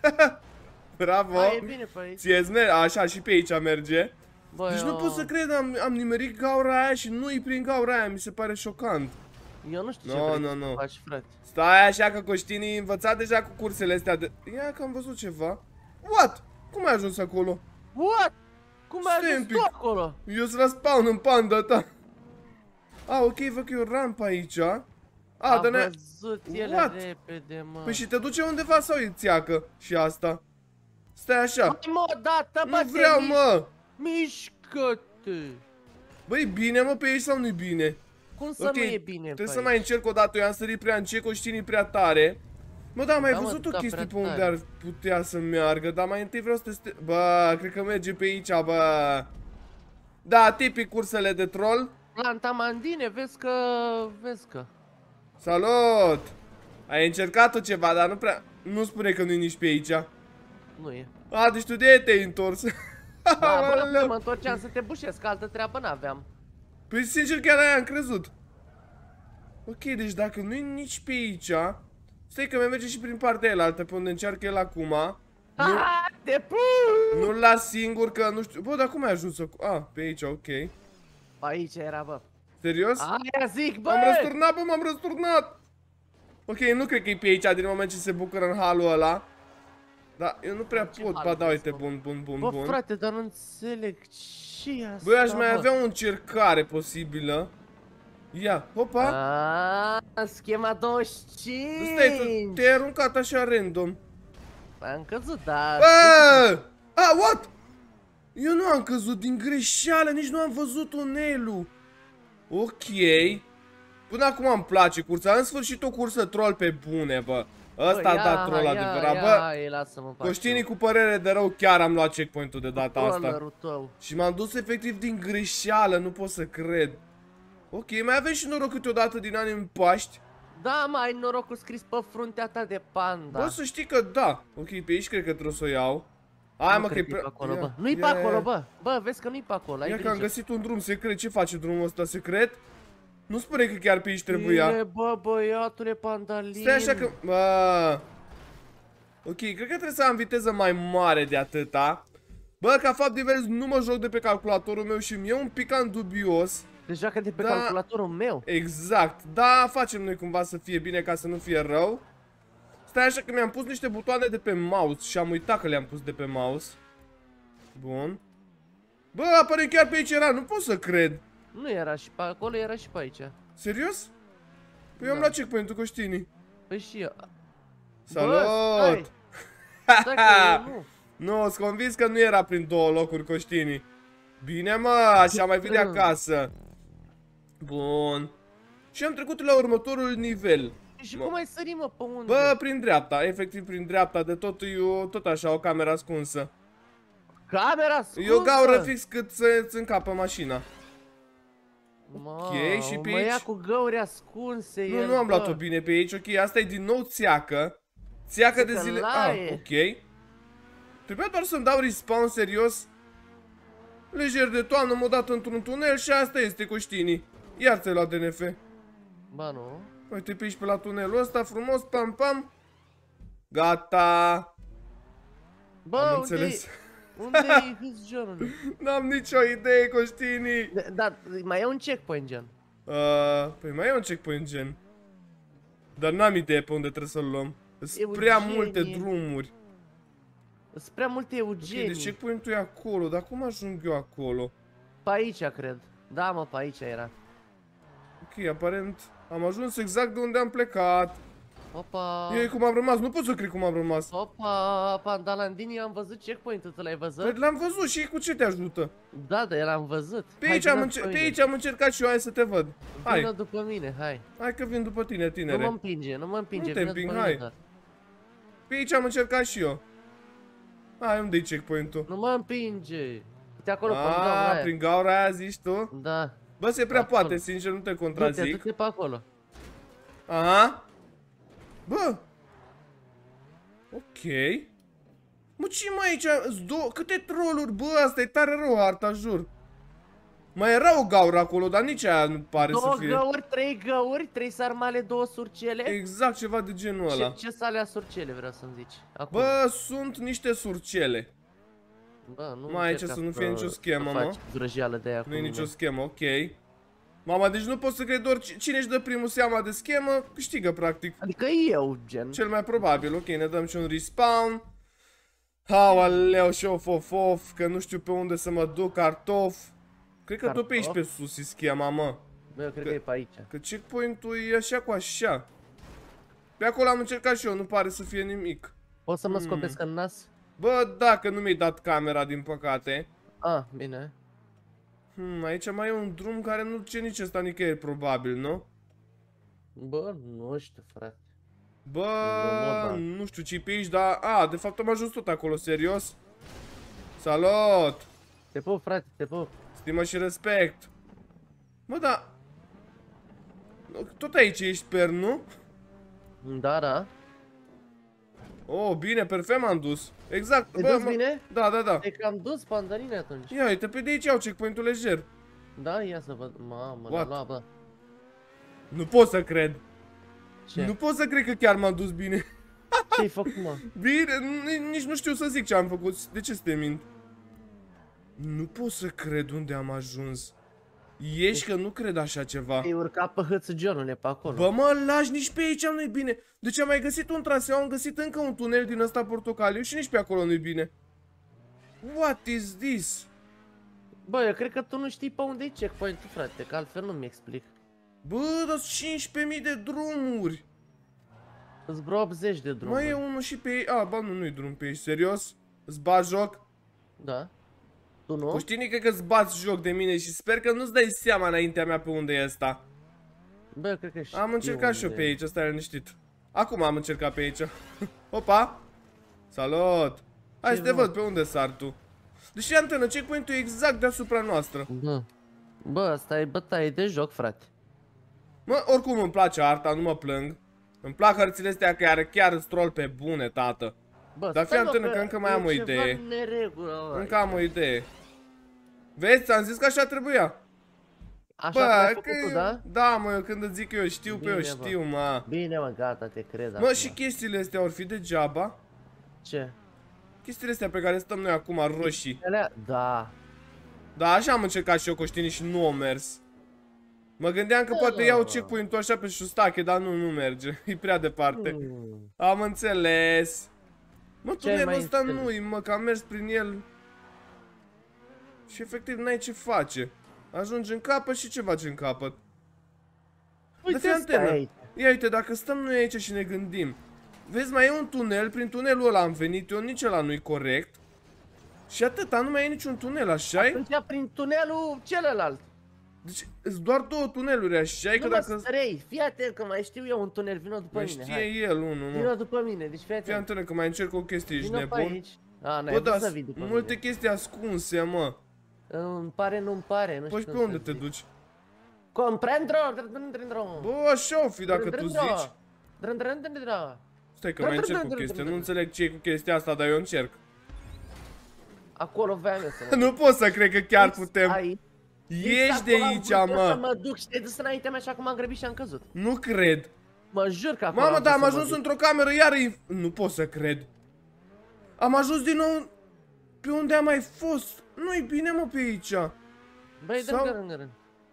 Bravo. Hai, e bine pe aici. Ție-ți merge, așa și pe aici merge. Bă, Deci nu pot să cred, am nimerit gaura aia și nu-i prin gaura aia, mi se pare șocant. Eu nu știu ce No, vrei no, să no. faci, frate. Stai așa că Coștinii învățat deja cu cursele astea de... Ia că am văzut ceva. What? Cum ai ajuns acolo? What? Cum ai Stai un ajuns pic. tu acolo? Eu sunt la spawn în panda ta. Ok, văd că e o rampă aici. Dar ne... văzut ele What? repede, mă. Păi și te duce undeva sau e țiacă și asta? Stai așa. Hai, mă, dată, bă, Nu vreau, mă. Mișcă-te. Băi, bine, mă, pe aici sau nu-i bine? Cum să Ok, nu e bine trebuie pe să mai aici? încerc o dată, eu am sărit prea încet, Coștinii prea tare. Mă, da, mai Da, mă, văzut o da, chestie prea pe unde tare. ar putea să meargă, dar mai întâi vreau să testez... Bă, cred că merge pe aici, bă. Da, tipic cursele de troll. Planta mandine, vezi că... Salut! Ai încercat-o ceva, dar nu prea... Nu spune că nu-i nici pe aici. Nu e. Deci tu de te-ai întors. Da, bă, mă întorceam să te bușesc, altă treabă n-aveam. Păi sincer chiar aia am crezut. Ok, deci dacă nu-i nici pe aici... Stai că mai merge și prin partea elaltă, pe unde încearcă el acum. Nu, Te pup! nu-l las singur că nu știu... Bă, dar cum ai ajuns acum? Pe aici, ok. Aici era, bă. Serios? Aia zic, bă! M-am răsturnat, bă, m-am răsturnat! Ok, nu cred că e pe aici din moment ce se bucură în halul ăla. Dar eu nu prea Ce pot, hal ba da, vezi, uite, bă? bun. Bă, frate, dar nu înțeleg ce e asta, Băi, aș mai bă? avea o încercare posibilă. Ia, hopa! Schema 25! Stai, te-ai aruncat așa random. Am căzut, dar... Bă! What? Eu nu am căzut din greșeală, nici nu am văzut tunelul. Ok. Până acum îmi place cursa, în sfârșit o cursă troll pe bune, bă. Ăsta a dat troll adevărat, bă. Lasă-mă, Coștinii cu părere de rău, chiar am luat checkpoint-ul de data asta. trollerul tău. Și m-am dus efectiv din greșeală, nu pot să cred. Ok, mai avem și noroc câteodată din ani în Paști. Da, mai ai norocul scris pe fruntea ta de panda. Bă, să știi că da. Ok, pe aici cred că trebuie să o iau. Hai, mă, că e pe acolo, Ia, bă. Nu-i pe ia, acolo, ia. bă. Bă, vezi că nu-i pe acolo, ai Ia că am grijă. găsit un drum secret. Ce face drumul ăsta secret? Nu spune că chiar pe aici trebuia. Bine, bă, băiatule pandalin. Stai așa că... Bă. Ok, cred că trebuie să am viteză mai mare de atâta. Bă, ca fapt divers, nu mă joc de pe calculatorul meu și mi-e un pic cam dubios. Te joacă de pe Da. calculatorul meu. Exact, da, facem noi cumva să fie bine ca să nu fie rău. Stai așa că mi-am pus niște butoane de pe mouse și am uitat că le-am pus de pe mouse. Bun. Bă, apare chiar pe aici era, nu pot să cred. Nu era și pe acolo, era și pe aici. Serios? Păi eu am Da. luat checkpoint-ul, Coștinii. Păi și eu. Salut! Bă, stai. Stai că eu nu. Nu, sunt convins că nu era prin două locuri, Coștinii. Bine, mă, așa mai vine acasă. Bun. Și am trecut la următorul nivel. Și cum ai sărit, mă, pe unde? Bă, prin dreapta, efectiv prin dreapta, de tot, tot așa, o cameră ascunsă. Camera scunsă! E o gaură fix cât să-ți încapă mașina. Ok, și pe mă aici- ia cu găuri ascunse Nu, el, nu am bă. luat-o bine pe aici, ok, asta e din nou țiacă. Țiacă de zile... Țăcălaie. Ok. Trebuia doar să-mi dau respawn serios. Lejer de toamnă, m-a dat într-un tunel și asta este, Coștinii. Iar ți-ai luat DNF. Ba nu. Uite pe aici pe la tunelul ăsta, frumos, pam pam. Gata. Bă, Am unde înțeles. e his journal? N-am nicio idee, Coștinii. Da, mai e un checkpoint, gen. Păi mai e un checkpoint gen. Dar n-am idee pe unde trebuie să-l luăm. Sunt prea Eugenie. multe drumuri. Sunt prea multe Ok, Eugenii. deci checkpoint-ul e acolo, dar cum ajung eu acolo? Pe aici, cred. Da, mă, pe aici era. Ok, aparent am ajuns exact de unde am plecat. Opa. Ei, cum am rămas, nu pot să cred cum am rămas. Opa, Pandalandini, am văzut checkpoint-ul, tu l-ai văzut? Păi l-am văzut și cu ce te ajută? Da, dar l-am văzut. Pe Hai, aici, vină am, după pe mine. aici am încercat și eu, hai să te văd. Hai, Vină după mine, hai. hai că vin după tine, Nu tinere. mă împinge, nu mă împinge, Nu te vină împing, după hai. mine, doar. Pe aici am încercat și eu. Hai, unde e checkpoint-ul? Nu mă împinge. Uite acolo, pe gaura aia. Prin gaura aia zici tu? Da. Bă, se prea Acolo. poate, sincer, nu te Du-te, contrazic. du-te pe acolo. Aha. Bă. Ok. Mă, ce mai aici? Câte trolluri? Bă, asta e tare rău harta, jur. Mai era o gaură acolo, dar nici aia nu pare Două să fie. găuri, 3 găuri, 3 sarmale, 2 surcele. Exact ceva de genul ăla. Ce sunt alea surcele, vreau să-mi zici? Acum. Bă, sunt niște surcele. Bă, nu Mai aici încerca să nu fie nicio schemă, să mă. faci vrăjeală de aia cu Nu e mine. nicio schemă, ok. Mama, deci nu pot să cred doar cine își dă primul seama de schemă, câștigă practic. Adică eu, gen. Cel mai probabil, ok, ne dăm și un respawn. Aoleu, și of, că nu știu pe unde să mă duc, cartof. Cred că tot pe aici pe sus e schema, mă. Bă, eu cred că e pe aici. Că checkpoint-ul e așa cu așa. Pe acolo am încercat și eu, nu pare să fie nimic. Poți să mă scopesc în nas? Bă, dacă nu mi-ai dat camera, din păcate. Ah, bine. Aici mai e un drum care nu duce nici ăsta nicăieri, probabil, nu? Bă, nu știu, frate. Bă, nu știu ce-i pe aici, dar... A, de fapt am ajuns tot acolo, serios? Salut! Te pup, frate, te pup. Stimă și respect. Mă, da... Tot aici ești, Per, nu? Da, da. Oh, bine, perfect m-am dus. Exact, Te duci bine? Da, da, da. E cam dus pandanine atunci. Ia uite, pe de aici au checkpoint-ul lejer. Da, ia să văd. Mamă, What? la bă. Nu pot să cred. Ce? Nu pot să cred că chiar m-am dus bine. Ce-ai făcut, mă? Bine, nici nu știu să zic ce am făcut. De ce să te mint? Nu pot să cred unde am ajuns. Ești că nu cred așa ceva. Ai urcat pe hâțăgionule pe acolo. Bă, mă, lași, nici pe aici nu-i bine. Deci am mai găsit un traseu, am găsit încă un tunel din ăsta portocaliu și nici pe acolo nu-i bine. What is this? Bă, eu cred că tu nu știi pe unde e checkpoint-ul, frate, că altfel nu-mi explic. Bă, dar 15.000 de drumuri. Îți vreo 80 de drumuri. Mai e unul și pe ei. A, ba nu-i drum pe aici, serios? Îți bat joc? Da. Tu nu? Coștinică că îți bați joc de mine și sper că nu-ți dai seama înaintea mea pe unde e ăsta. Bă, eu cred că știu Am încercat și eu unde pe e. aici, stai liniștit. Acum am încercat pe aici. Opa! Salut! Hai să te văd pe unde sar tu. Deși antenă, checkpoint-ul e exact deasupra noastră. Da. Bă, asta e bătaie de joc, frate. Mă, oricum îmi place arta, nu mă plâng. Îmi plac hărțile astea care chiar îți troll pe bune, tată. Bă, Dar fii antenă că încă mai am o idee. Încă am o idee. Vezi, ți-am zis că așa trebuia. Așa ai făcut tu, da? Da, mă, eu când îți zic că eu știu, pe eu Bine, bă. știu, mă. Bine, mă, gata, te cred Mă, acum. și chestiile astea or fi degeaba. Ce? Chestiile astea pe care stăm noi acum, roșii. Alea? Da. Da, așa am încercat și eu Coștini și nu o mers. Mă gândeam că poate iau checkpoint-ul așa pe șustache, dar nu merge. E prea departe. Am înțeles. Mă, tunelul ăsta nu-i, mă, că am mers prin el. Și efectiv n-ai ce face. Ajungi în capăt și ce faci în capăt? Uite, fii antenă. aici. Ia uite, dacă stăm noi aici și ne gândim. Vezi, mai e un tunel, prin tunelul ăla am venit eu, nici ăla nu-i corect. Și atâta, nu mai e niciun tunel, așa-i? Atunci prin tunelul celălalt. Deci, sunt doar două tuneluri, așa-i? Că Nu, dacă... mă, 3. Fii atent că mai știu eu un tunel, vină după Mai mine. știe Hai. el unul, mă. Vină după mine, deci fii Fii atent. antenă că mai încerc o chestie, ești Vină pe nebun. aici. A, n-ai Bă, vrut da, să vii după multe mine. chestii ascunse, mă. Îmi pare, nu-mi pare, nu Păi știu pe cum unde să te zic. duci? Comprendro. Bă, așa o fi dacă tu zici. Stai că mai încerc o chestie, nu înțeleg ce e cu chestia asta, dar eu încerc. Acolo voiam eu să mă duc. Nu pot să cred că chiar putem. Aici. Ieși de aici, Să mă. mă duc și te-ai dus înaintea mea așa cum am grăbit și am căzut. Nu cred. Mă jur că acolo Mamă, dar am vrut să mă ajuns duc. într-o cameră, iar nu pot să cred. Am ajuns din nou pe unde am mai fost. Nu-i bine, mă, pe aici. Băi, Sau- dă-mi.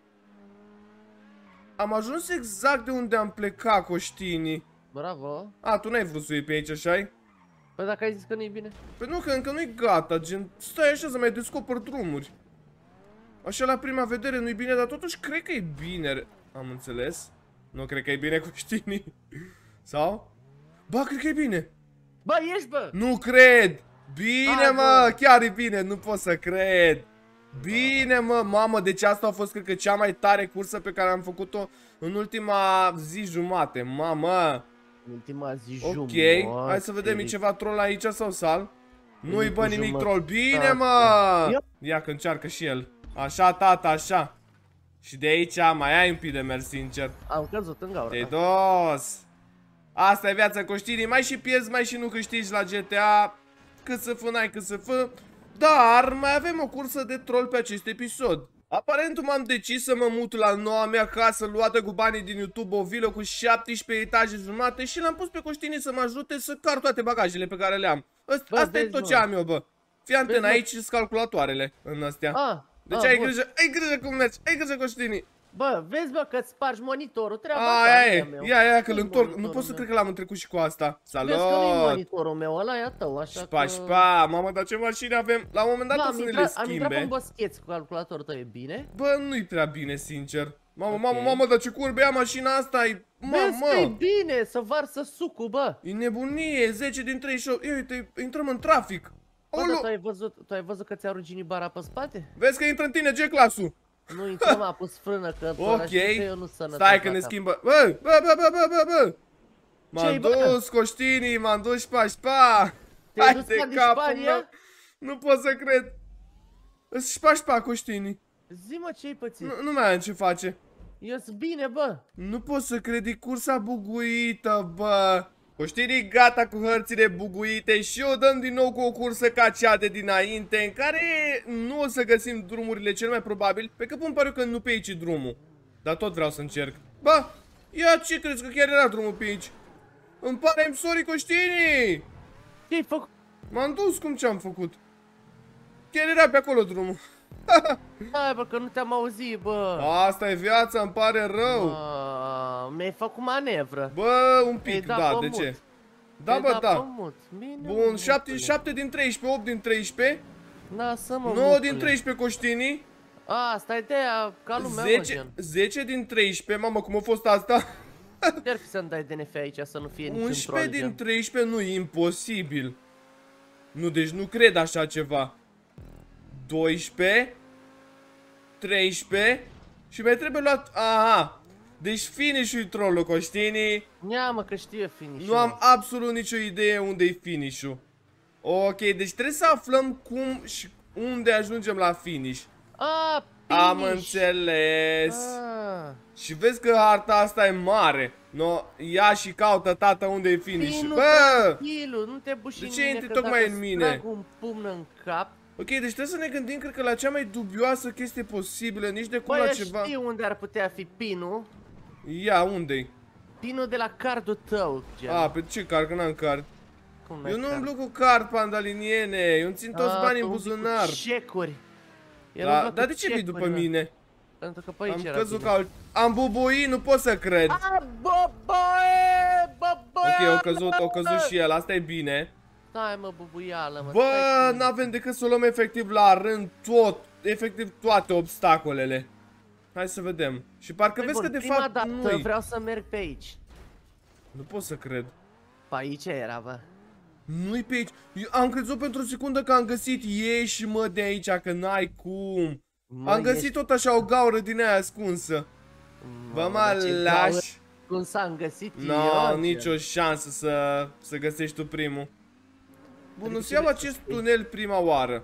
Am ajuns exact de unde am plecat, Coștini. Bravo. A, tu n-ai vrut să iei pe aici, așa-i? Păi dacă ai zis că nu-i bine. Păi nu, că încă nu-i gata, gen, stai așa să mai descoper drumuri. Așa la prima vedere nu-i bine, dar totuși cred că e bine. Am înțeles? Nu cred că e bine, Coștini. Sau? Ba, cred că e bine. Bă, ești, bă! Nu cred! Bine, Hai, mă, bă. chiar e bine, nu pot să cred. Bine, mă, mamă, deci asta a fost, cred că, cea mai tare cursă pe care am făcut-o în ultima zi jumate, mamă. Ultima zi Ok, jumătate. hai să vedem, e ceva troll aici sau sal? Nu-i, bă, nimic jumătate. troll, bine, mă! Ia. Ia că încearcă și el. Așa, tata, așa. Și de aici mai ai un pic de mers, sincer. Am căzut în gaură. Te dos. Asta e viața, Coștini, mai și pierzi, mai și nu câștigi la GTA. Cât să fă, n-ai cât să fă. Dar mai avem o cursă de troll pe acest episod. Aparent m-am decis să mă mut la noua mea casă luată cu banii din YouTube, o vilă cu 17 etaje jumate și l-am pus pe Coștini să mă ajute să car toate bagajele pe care le am. Asta e tot ce am eu, bă. Fii antenă, aici sunt calculatoarele în astea. Deci ai grijă cum mergi, ai grijă, Coștini. Bă, vezi, bă, că-ți spargi monitorul, treaba ta, meu. Ia, că-l întorc, nu pot să cred că l-am întrecut și cu asta. Salut! Vezi că nu e monitorul meu, ăla e a tău, așa că... Șpa, mamă, dar ce mașini avem? La un moment dat o să ne le schimbe. Am intrat pe un boscheț cu calculatorul tău, e bine? Bă, nu-i prea bine, sincer. Mamă, dar ce curbe ia mașina asta, e... Vezi că e bine, să varsă sucul, bă. E nebunie, 10 din 38, ia uite, intrăm în trafic. Bă, dar tu ai văzut că ți-a ruginit bara pe spate? Vezi că intră în tine G-clasul. Nu intrăm, a pus frână, că eu nu sănătos. Stai că ne schimbă. Bă! M-am dus, Coștini, m-am dus șpa. Te-ai dus ca din Spania? Nu pot să cred. Îți șpa, Coștini. Zi-mă ce-ai pățit. Nu mai am ce face. Eu-s bine, bă. Nu pot să cred, e cursa buguită, bă. Coștini gata cu hărțile buguite și o dăm din nou cu o cursă ca cea de dinainte, în care nu o să găsim drumurile cel mai probabil, pe că îmi pare că nu pe aici e drumul. Dar tot vreau să încerc. Bă, ia ce crezi că chiar era drumul pe aici? Îmi pare, sorry, Coștini! Ce-ai făcut? M-am dus, cum ce-am făcut? Chiar era pe acolo drumul. Hai, bă, că nu te-am auzit, bă. Asta e viața, îmi pare rău. Mi-ai făcut manevră. Bă, un pic, da, de ce? Da, bă, da. Bun, 7 din 13, 8 din 13. Lasă-mă, 9 din 13, Coștini. Asta e de-aia, ca lumea, mă, gen. 10 din 13, mamă, cum a fost asta? Trebuie să-mi dai DNF aici, să nu fie niciun 11 din 13, nu, e imposibil. Nu, deci nu cred așa ceva. 12 13 și mai trebuie luat... Aha. Deci finish-ul-i troll-ul, Coștini. Ia, mă, că știu finish-ul. Nu am absolut nicio idee unde e finish-ul. Ok, deci trebuie să aflăm cum și unde ajungem la finish. Am înțeles. Și vezi că harta asta e mare. Ia și caută, tata, unde e finish-ul. Bă! Nu te buși de ce intri tocmai în mine? Un pumn în cap. Ok, deci trebuie să ne gândim, cred că la cea mai dubioasă chestie posibilă, nici de cum la ceva... Bă, știu unde ar putea fi pinul. Ia, unde-i? Pinul de la cardul tău, gen. Pe ce card? Că n-am card. Eu nu umblu cu card, pandaliniene. Eu îmi țin toți banii în buzunar. Șecuri. Dar de ce vii după mine? Pentru că pe aici era căzut ca... Am bubuit, nu pot să cred. Ok, o căzut și el, asta e bine. Stai, mă, bubuială, mă. Bă, n-avem decât să o luăm efectiv la rând efectiv toate obstacolele. Hai să vedem. Și parcă vezi că de fapt nu-i. Vreau să merg pe aici. Nu pot să cred. Pe aici era, bă. Nu-i pe aici. Eu am crezut pentru o secundă că am găsit ieși, mă, de aici, că n-ai cum. Am găsit tot așa o gaură din aia ascunsă. Bă, mă lași. Cum s-am găsit eu? Nu, nicio șansă să găsești tu primul. Bun, îți iau acest tunel prima oară.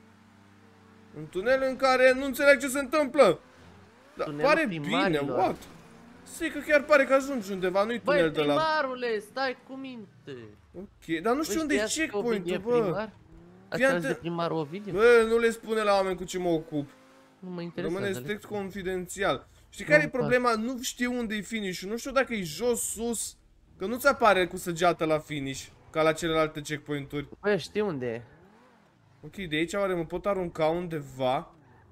Un tunel în care nu înțeleg ce se întâmplă. Dar pare bine, what? Sei că chiar pare că ajungi undeva, nu-i tunel de la... Băi, primarule, stai cu minte. Ok, dar nu știu unde e checkpoint-ul, bă. Asta de primarul Ovidiu? Bă, nu le spune la oameni cu ce mă ocup. Nu mă interesează. Rămâne strict confidențial. Știi care e problema? Nu știu unde e finish-ul. Nu știu dacă e jos, sus. Că nu-ți apare cu săgeată la finish, ca la celelalte checkpoint-uri. Bă, știu unde e. Ok, de aici oare mă pot arunca undeva?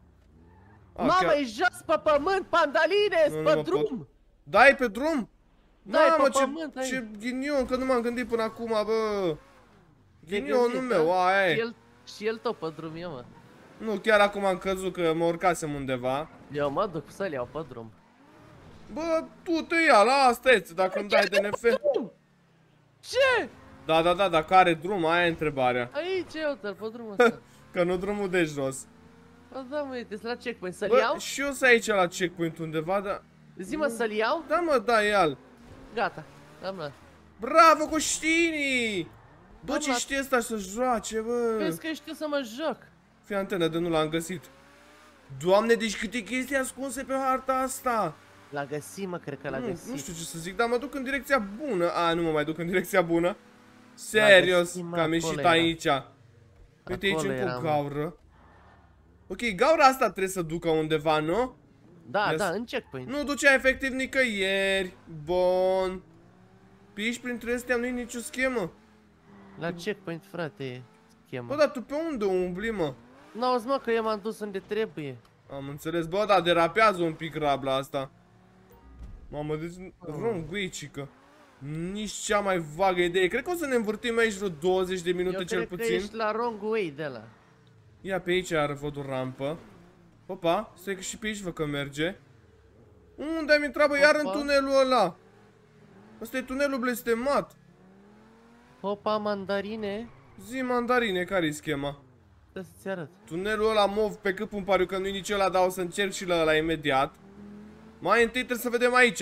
Mamă, e jos pe pământ, Pandaline, pe drum! Da, e pe drum? Mamă, ce ghinion, că nu m-am gândit până acum, bă. Ghinionul meu, aia e. Și el tot pe drum, eu, mă. Nu, chiar acum am căzut că mă urcasem undeva. Eu mă duc să-l iau pe drum. Bă, tu te ia, la asta e, dacă îmi dai DNF. Ce? Da, care drum? Aia e întrebarea. Aici, eu-te-l pe drumul ăsta. Că nu drumul de jos. Bă, da, mă, uite, la checkpoint, să-l iau? Și eu sunt aici la checkpoint undeva, dar... Zi-mă, să-l iau? Da, mă, da, ia-l. Gata, am luat. Bravo, Coștini! Bă, ce știe ăsta să joace, bă? Vezi că știu să mă joc. Fii antenă, de nu l-am găsit. Doamne, deci câte chestii ascunse pe harta asta. L-a găsit, mă, cred că l-a găsit. Nu știu ce să zic, dar mă duc în direcția bună. Nu mă mai duc în direcția bună. Serios, că am ieșit aici. Uite aici încă o gaură. Ok, gaura asta trebuie să ducă undeva, nu? Da, Yes. da, în checkpoint. Nu ducea efectiv nicăieri. Bun. Pe aici printre astea nu-i nicio schemă. La checkpoint, frate, schemă. Bă, dar tu pe unde umbli, mă? N-auzi, mă, că eu m-am dus unde trebuie. Am înțeles, bă, dar derapează un pic rabla asta. Mamă, deci ronguicică. Nici cea mai vagă idee. Cred că o să ne învârtim aici vreo 20 de minute Eu cel cred că puțin. ești la wrong way de la. Ia pe aici are văd o rampă. Opa, stai că și pe aici văd că merge. Unde am intrat, bă, iar în Opa. tunelul ăla? Ăsta e tunelul blestemat. Hopa, mandarine. Zi, mandarine, care-i schema? Trebuie să-ți arăt. Tunelul ăla mov pe cât îmi pariu că nu-i nici ăla, dar o să încerc și la ăla imediat. Mai întâi trebuie să vedem aici.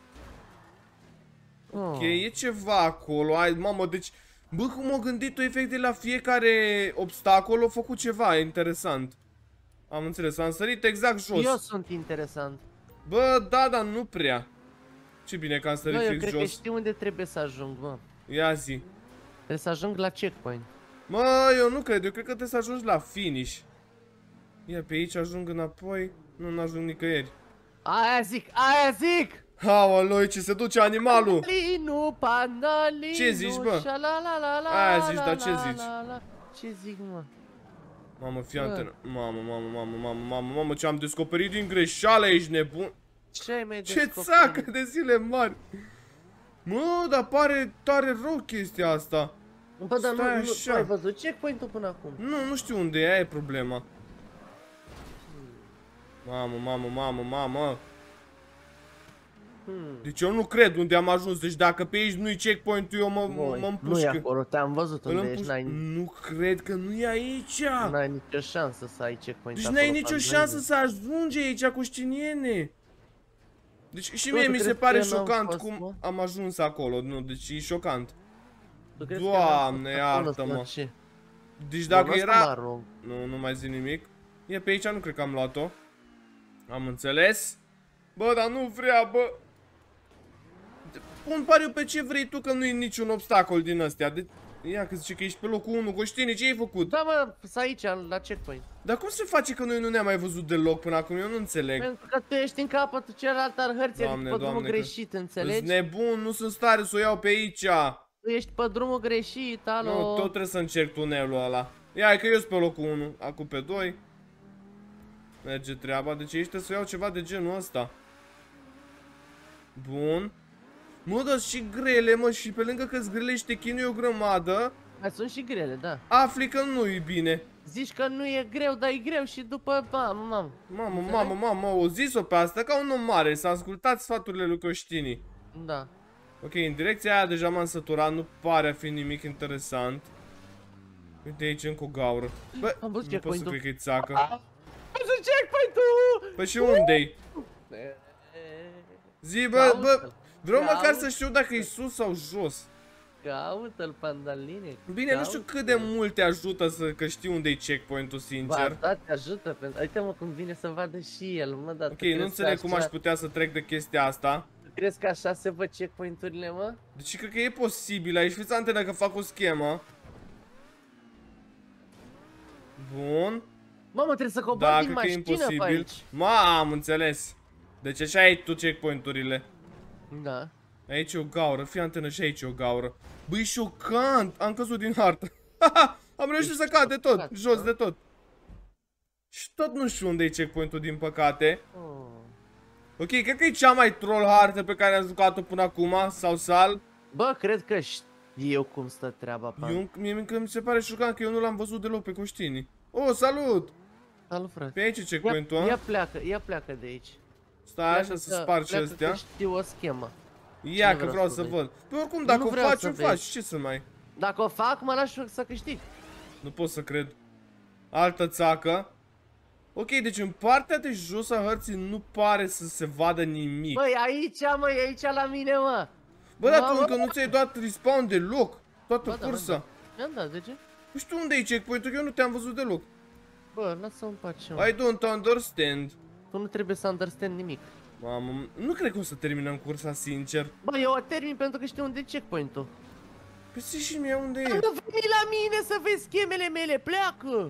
Ok, e ceva acolo. Hai, mamă, deci... Bă, cum m-a gândit tu efectiv la fiecare obstacol, a făcut ceva interesant. Am înțeles, am sărit exact jos. Eu sunt interesant. Bă, da, dar nu prea. Ce bine că am sărit Eu fix cred că jos. știu unde trebuie să ajung, mă. Ia zi. Trebuie să ajung la checkpoint. Mă, eu nu cred, eu cred că trebuie să ajungi la finish. Ia pe aici ajung înapoi. Nu ajung nicăieri. Aia zic, aia zic! Aoleu, ce se duce animalul. Linu, pandalinu, Ce zici, bă? șalalalala, Aia zici, dar ce la, zici? la, la. Ce zic, mă? Mamă, fii antenă. Mamă, ce am descoperit din greșeală, ești nebun. Ce ai mai Ce descoperit? țacă de zile mari. Mă, dar pare tare rău chestia asta. Bă, dar Stai nu așa. ai văzut checkpoint-ul până acum? Nu știu unde e, aia e problema. Mamă. Deci eu nu cred unde am ajuns, deci dacă pe aici nu-i checkpoint-ul, eu mă Nu e împușcă. acolo, te-am văzut Îl unde ești, împușc. Nu cred că nu e aici. n-ai nicio șansă să ai checkpoint Deci acolo. n-ai nicio pandalinu. șansă să ajungi aici cu știniene. Deci și Bă, mie tu mi se crezi pare că eu n-am șocant fost, cum mă? am ajuns acolo, nu, deci e șocant. Tu crezi că eu n-am Doamne, fost acolo iartă-mă. sau ce? Deci dacă Bun, ăsta era... mă rog. Nu mai zic nimic. E pe aici, nu cred că am luat-o. Am înțeles. Bă, dar nu vrea, bă. Pun pariu pe ce vrei tu, că nu e niciun obstacol din astea. Ia că zice că ești pe locul 1, Coștini, ce ai făcut? Da, mă, să aici, la checkpoint. Dar cum se face că noi nu ne-am mai văzut deloc până acum? Eu nu înțeleg. Pentru că tu ești în capătul celălalt al hărții, Doamne, adică pe drumul Doamne, că- greșit, Ești înțelegi? nebun, nu sunt stare să o iau pe aici. Tu ești pe drumul greșit, alo. Nu, tot trebuie să încerc tunelul ăla. Ia, că eu sunt pe locul 1, acum pe 2. Merge treaba, deci aici trebuie să iau ceva de genul ăsta. Bun. Mă, dar și grele, mă, și pe lângă că-ți grele și te chinui o grămadă, Mai sunt și grele, da. afli că nu-i bine. Zici că nu e greu, dar e greu și după, mamă. Mamă, o zis-o pe asta ca un om mare, să ascultați sfaturile lui Coștini. Da. Ok, în direcția aia deja m-am săturat, nu pare a fi nimic interesant. Uite aici încă o gaură. Bă, Am văzut nu pot să checkpoint-ul. cred că e țacă. Am văzut checkpoint-ul! Păi și unde-i? Zi, bă, vreau măcar să știu dacă e sus sau jos. Caută-l, pandaline. Bine, nu știu cât de mult te ajută că știi unde e checkpoint-ul, sincer. Ba, da, te ajută, pentru... Uite-mă cum vine să vadă și el, mă, dar Ok, nu înțeleg cum aș putea să trec de chestia asta. Tu crezi că așa se văd checkpoint-urile, mă? Deci cred că e posibil aici, fiți atent dacă fac o schemă. Bun. Mamă, trebuie să cobor Da, din cred că e mașină pe imposibil. aici. Am înțeles. Deci așa ai tu checkpoint-urile. Da. Aici e o gaură, fii antenă și aici e o gaură. Băi, șocant! Am căzut din hartă. Am reușit să cad de tot, jos de tot. Și tot nu știu unde e checkpoint-ul, din păcate. Oh. Ok, cred că e cea mai troll hartă pe care am jucat-o până acum, sau Sal. Bă, cred că știu cum stă treaba, pan. Mie încă mi se pare șocant că eu nu l-am văzut deloc pe Coștini. Oh, salut! Salut, frate. Pe aici e checkpoint-ul, Ia pleacă de aici. Stai așa să spargi pleacă astea. că știu o schemă. Ia Nu că vreau vreau să să vezi. văd. Păi oricum, dacă Nu o vreau faci, să o vezi. faci. Ce să mai... Dacă o fac, mă lași să câștig. Nu pot să cred. Altă țacă. Ok, deci în partea de jos a hărții nu pare să se vadă nimic. Băi, aici, mă, e aici la mine, mă. Bă, dar tu Mamă. încă nu ți-ai dat respawn deloc. Toată Ba da, cursa. Mi-am dat, de ce? Nu știu unde e checkpoint-ul, eu nu te-am văzut deloc. Bă, lasă-mă în pace, mă. I don't understand. Tu nu trebuie să understand nimic. Mamă, nu cred că o să terminăm cursa, sincer. Bă, eu o termin pentru că știu unde e checkpoint-ul. Păi zi și mie unde e. Nu veni la mine să vezi schemele mele, pleacă!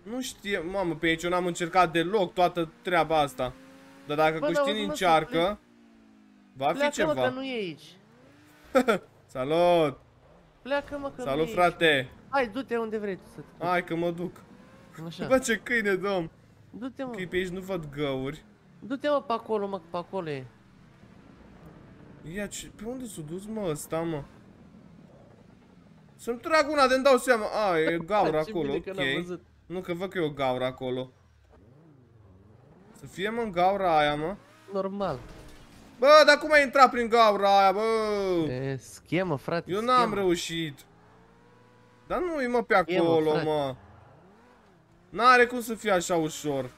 Nu știu, mamă, pe aici eu n-am încercat deloc toată treaba asta. Dar dacă Costini încearcă, va fi ceva. Pleacă, mă, că nu e aici. Salut! Pleacă, mă, că Salut, nu e frate! aici. Hai, du-te unde vrei tu să te duci. Hai că mă duc. Așa. Bă, ce câine, domn! Du-te, mă. Că pe aici nu văd găuri. Du-te, mă, pe acolo, mă, că pe acolo e. Ia, pe unde s-a dus, mă, ăsta, mă? Să-mi trag una de-mi dau seama. A, e gaură Ce acolo, bine că n-am ok. văzut. Nu, că văd că e o gaură acolo. Să fie, mă, în gaura aia, mă. Normal. Bă, dar cum ai intrat prin gaura aia, bă? E schemă, frate, Eu n-am schemă. reușit. Dar nu-i, mă, pe E, mă, acolo, frate. mă. N-are cum să fie așa ușor.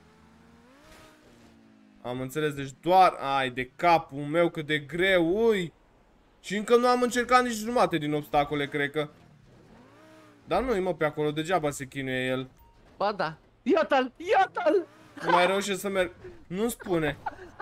Am înțeles, deci doar... Ai, de capul meu, cât de greu, ui. Și încă nu am încercat nici jumate din obstacole, cred că. Dar nu-i, mă, pe acolo, degeaba se chinuie el. Ba da. Iată-l, iată-l! Nu mai reușește să merg. Nu spune.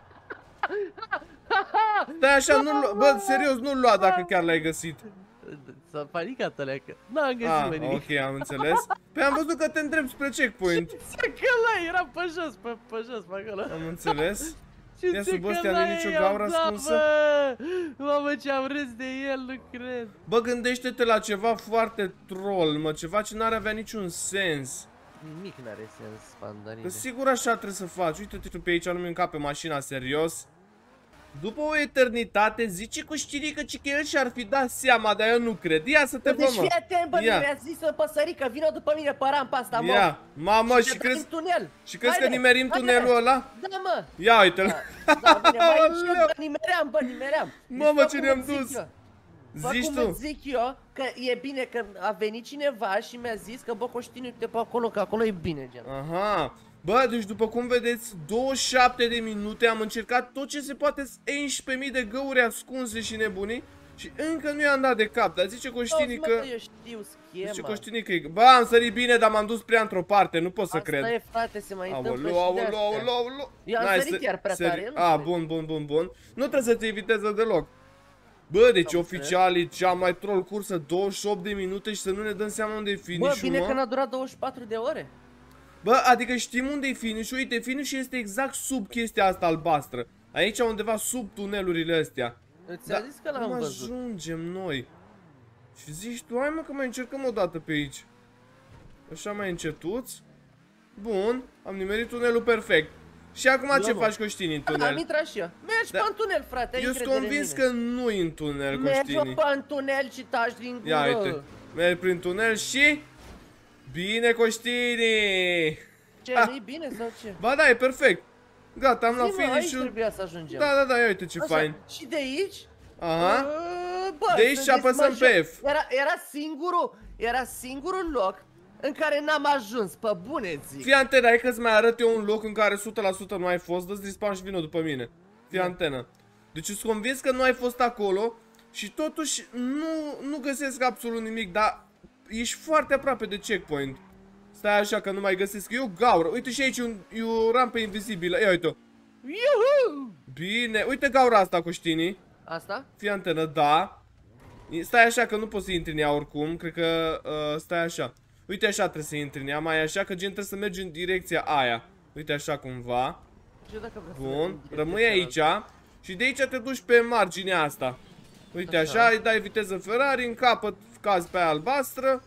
Stai așa, nu-l lua. Bă, serios, nu-l lua dacă chiar l-ai găsit. S-a panicat alea că n-am găsit Ah, nimic. ok, am înțeles. Păi am văzut că te îndrept spre checkpoint. Ce că ăla era pe jos, pe jos, pe acolo. Am înțeles. Ce Ia sub că ăstea ăla nu-i nicio e, gaură da, ascunsă? bă! Mamă, ce am râs de el, nu cred. Bă, gândește-te la ceva foarte troll, mă, ceva ce n-ar avea niciun sens. Nimic n-are sens, Pandanine. Că sigur așa trebuie să faci. Uite-te tu pe aici, nu-mi încape mașina, serios. După o eternitate, zice cu știrică că el și-ar fi dat seama, dar eu nu cred. Ia să te vă, Deci mă. fii atent, bă, Ia. mi-a zis o păsărică, vină după mine pe rampa asta, mă. Ia, mamă, și ne dăm crezi, în tunel. și crezi că Haide, nimerim haide. tunelul ăla? Da, mă. Ia uite-l. Da, bine, mai Aoleu. încet, bă, nimeream, bă, nimeream. Mamă, Deci, ce fă ne-am cum îți dus. zic eu. Fă Zici cum tu. îți zic eu, că e bine că a venit cineva și mi-a zis că, bă, Coștinu, uite pe acolo, că acolo e bine, gen. Aha. Bă, deci după cum vedeți, 27 de minute am încercat tot ce se poate, 11.000 de găuri ascunse și nebunii și încă nu i-am dat de cap, dar zice Coștini Auzi, mă, că... eu știu schema. Zice Coștini că... Bă, am sărit bine, dar m-am dus prea într-o parte, nu pot să Asta cred. e, frate, se mai întâmplă Aoleu, și de aoleu, astea. aoleu, aoleu. Eu am N-ai sărit să- chiar prea tare, nu A, știu. bun. Nu trebuie să te eviteze deloc. Bă, deci Am oficial e cea mai troll cursă, 28 de minute și să nu ne dăm seama unde e Bă, finish-ul, bine că mă. n-a durat 24 de ore. Bă, adică știm unde e finish-ul, uite, finish-ul este exact sub chestia asta albastră. Aici undeva sub tunelurile astea. Ți-a zis că l-am cum văzut. ajungem noi? Și zici tu, hai mă că mai încercăm o dată pe aici. Așa mai încetuț. Bun, am nimerit tunelul perfect. Și acum ce mă. faci, Coștini, în Am tunel? intrat și eu. Mergi Da. pe în tunel, frate, ai Eu sunt încredere în convins mine. că nu-i în tunel, Mergi Coștini. pe în tunel și taci din gură. Ia uite, merg prin tunel și... Bine, Coștini! Ce, Ah. nu-i bine sau ce? Ba da, e perfect. Gata, am la Zi, mă, aici finish-ul. trebuia să ajungem. Da, ia uite ce Așa, fain. și de aici? Aha. Bă, De aici și apăsăm pe F. Era singurul loc în care n-am ajuns, pe bune zic. Fii antenă, hai că-ți mai arăt eu un loc în care 100% nu ai fost, dă-ți respawn și vină după mine. Fii antenă. Deci sunt convins că nu ai fost acolo și totuși nu găsesc absolut nimic, dar ești foarte aproape de checkpoint. Stai așa că nu mai găsesc, e o gaură. Uite și aici e o rampă invizibilă, ia uite-o. Iuhu! Bine, uite gaura asta, Coștini. Asta? Fii antenă, da. Stai așa că nu poți să intri în ea oricum, cred că stai așa. Uite așa trebuie să intri în ea, mai așa că gen trebuie să mergi în direcția aia. Uite așa cumva. Eu dacă vreau să merg Bun, în direcția rămâi aici și de aici te duci pe marginea asta. Uite așa, îi dai viteză Ferrari, în capăt cazi pe aia albastră.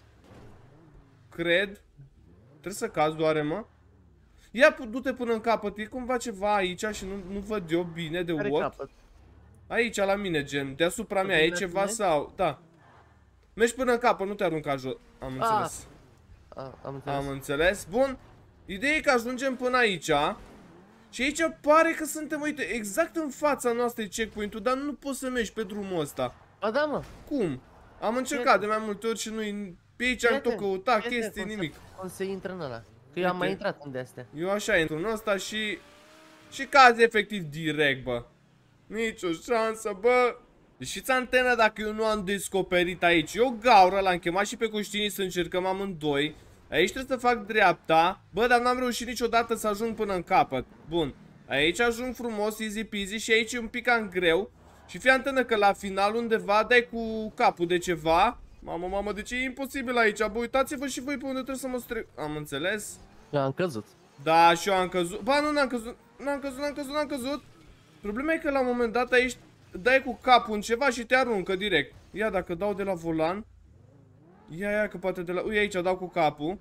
Cred. Trebuie să cazi doare, mă. Ia, du-te până în capăt, e cumva ceva aici și nu văd eu bine de Care what. capăt? Aici la mine, gen, deasupra mea, e la ceva tine? sau... Da. Mergi până în capăt, nu te arunca jos. Am înțeles. Am înțeles. Am înțeles. Bun. Ideea e că ajungem până aici. Și aici pare că suntem, uite, exact în fața noastră e checkpoint-ul, dar nu poți să mergi pe drumul ăsta. Ba da, mă. Cum? Am încercat de mai multe ori și nu-i... Pe aici am tot căutat chestii, nimic. Cum se intră în ăla. Că eu am mai Uite. intrat în de-astea. Eu așa intru în ăsta și cazi efectiv direct, bă. Nici o șansă, bă. Deși antenă dacă eu nu am descoperit aici. Eu gaură, l-am chemat și pe Coștini să încercăm amândoi. Aici trebuie să fac dreapta. Bă, dar n-am reușit niciodată să ajung până în capăt. Bun. Aici ajung frumos, easy peasy și aici e un pic cam greu. Și fii antenă că la final undeva dai cu capul de ceva Mamă, mamă, deci e imposibil aici. Bă, uitați-vă și voi pe unde trebuie să mă strec. Am înțeles. Am căzut. Da, și eu am căzut. Ba, nu, n-am căzut. N-am căzut. Problema e că la un moment dat aici dai cu capul în ceva și te aruncă direct. Ia, dacă dau de la volan. Ia, că poate de la... Ui, aici dau cu capul.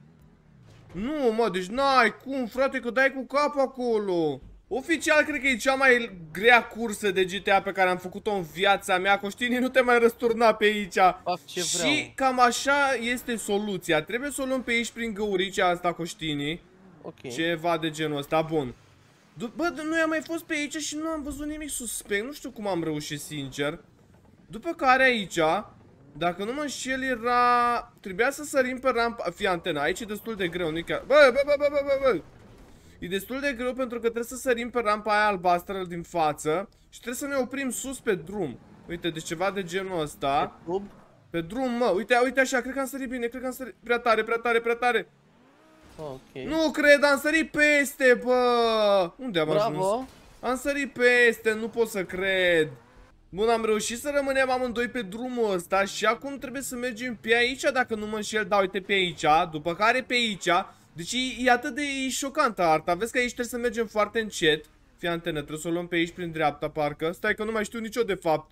Nu, mă, deci n-ai cum, frate, că dai cu capul acolo. Oficial, cred că e cea mai grea cursă de GTA pe care am făcut-o în viața mea. Coștinii, nu te mai răsturna pe aici. Fac ce vreau. Și cam așa este soluția. Trebuie să o luăm pe aici prin găuricea asta, Coștinii. Ok. Ceva de genul ăsta, bun. Bă, noi am mai fost pe aici și nu am văzut nimic suspect. Nu știu cum am reușit, sincer. După care aici, dacă nu mă înșel, era... Trebuia să sărim pe rampa... Fii antena, aici e destul de greu, nu-i chiar... Bă! E destul de greu pentru că trebuie să sărim pe rampa aia albastră din față și trebuie să ne oprim sus pe drum. Uite, deci ceva de genul ăsta. Pe drum, mă, uite așa, cred că am sărit bine, cred că am sărit... Prea tare. Ok. Nu cred, am sărit peste, bă! Unde am ajuns? Am sărit peste, nu pot să cred. Bun, am reușit să rămânem amândoi pe drumul ăsta și acum trebuie să mergem pe aici, dacă nu mă înșel, da, uite pe aici, după care pe aici. Deci e atât de șocantă arta, vezi că aici trebuie să mergem foarte încet. Fii antenă, trebuie să o luăm pe aici prin dreapta, parcă. Stai că nu mai știu nicio de fapt.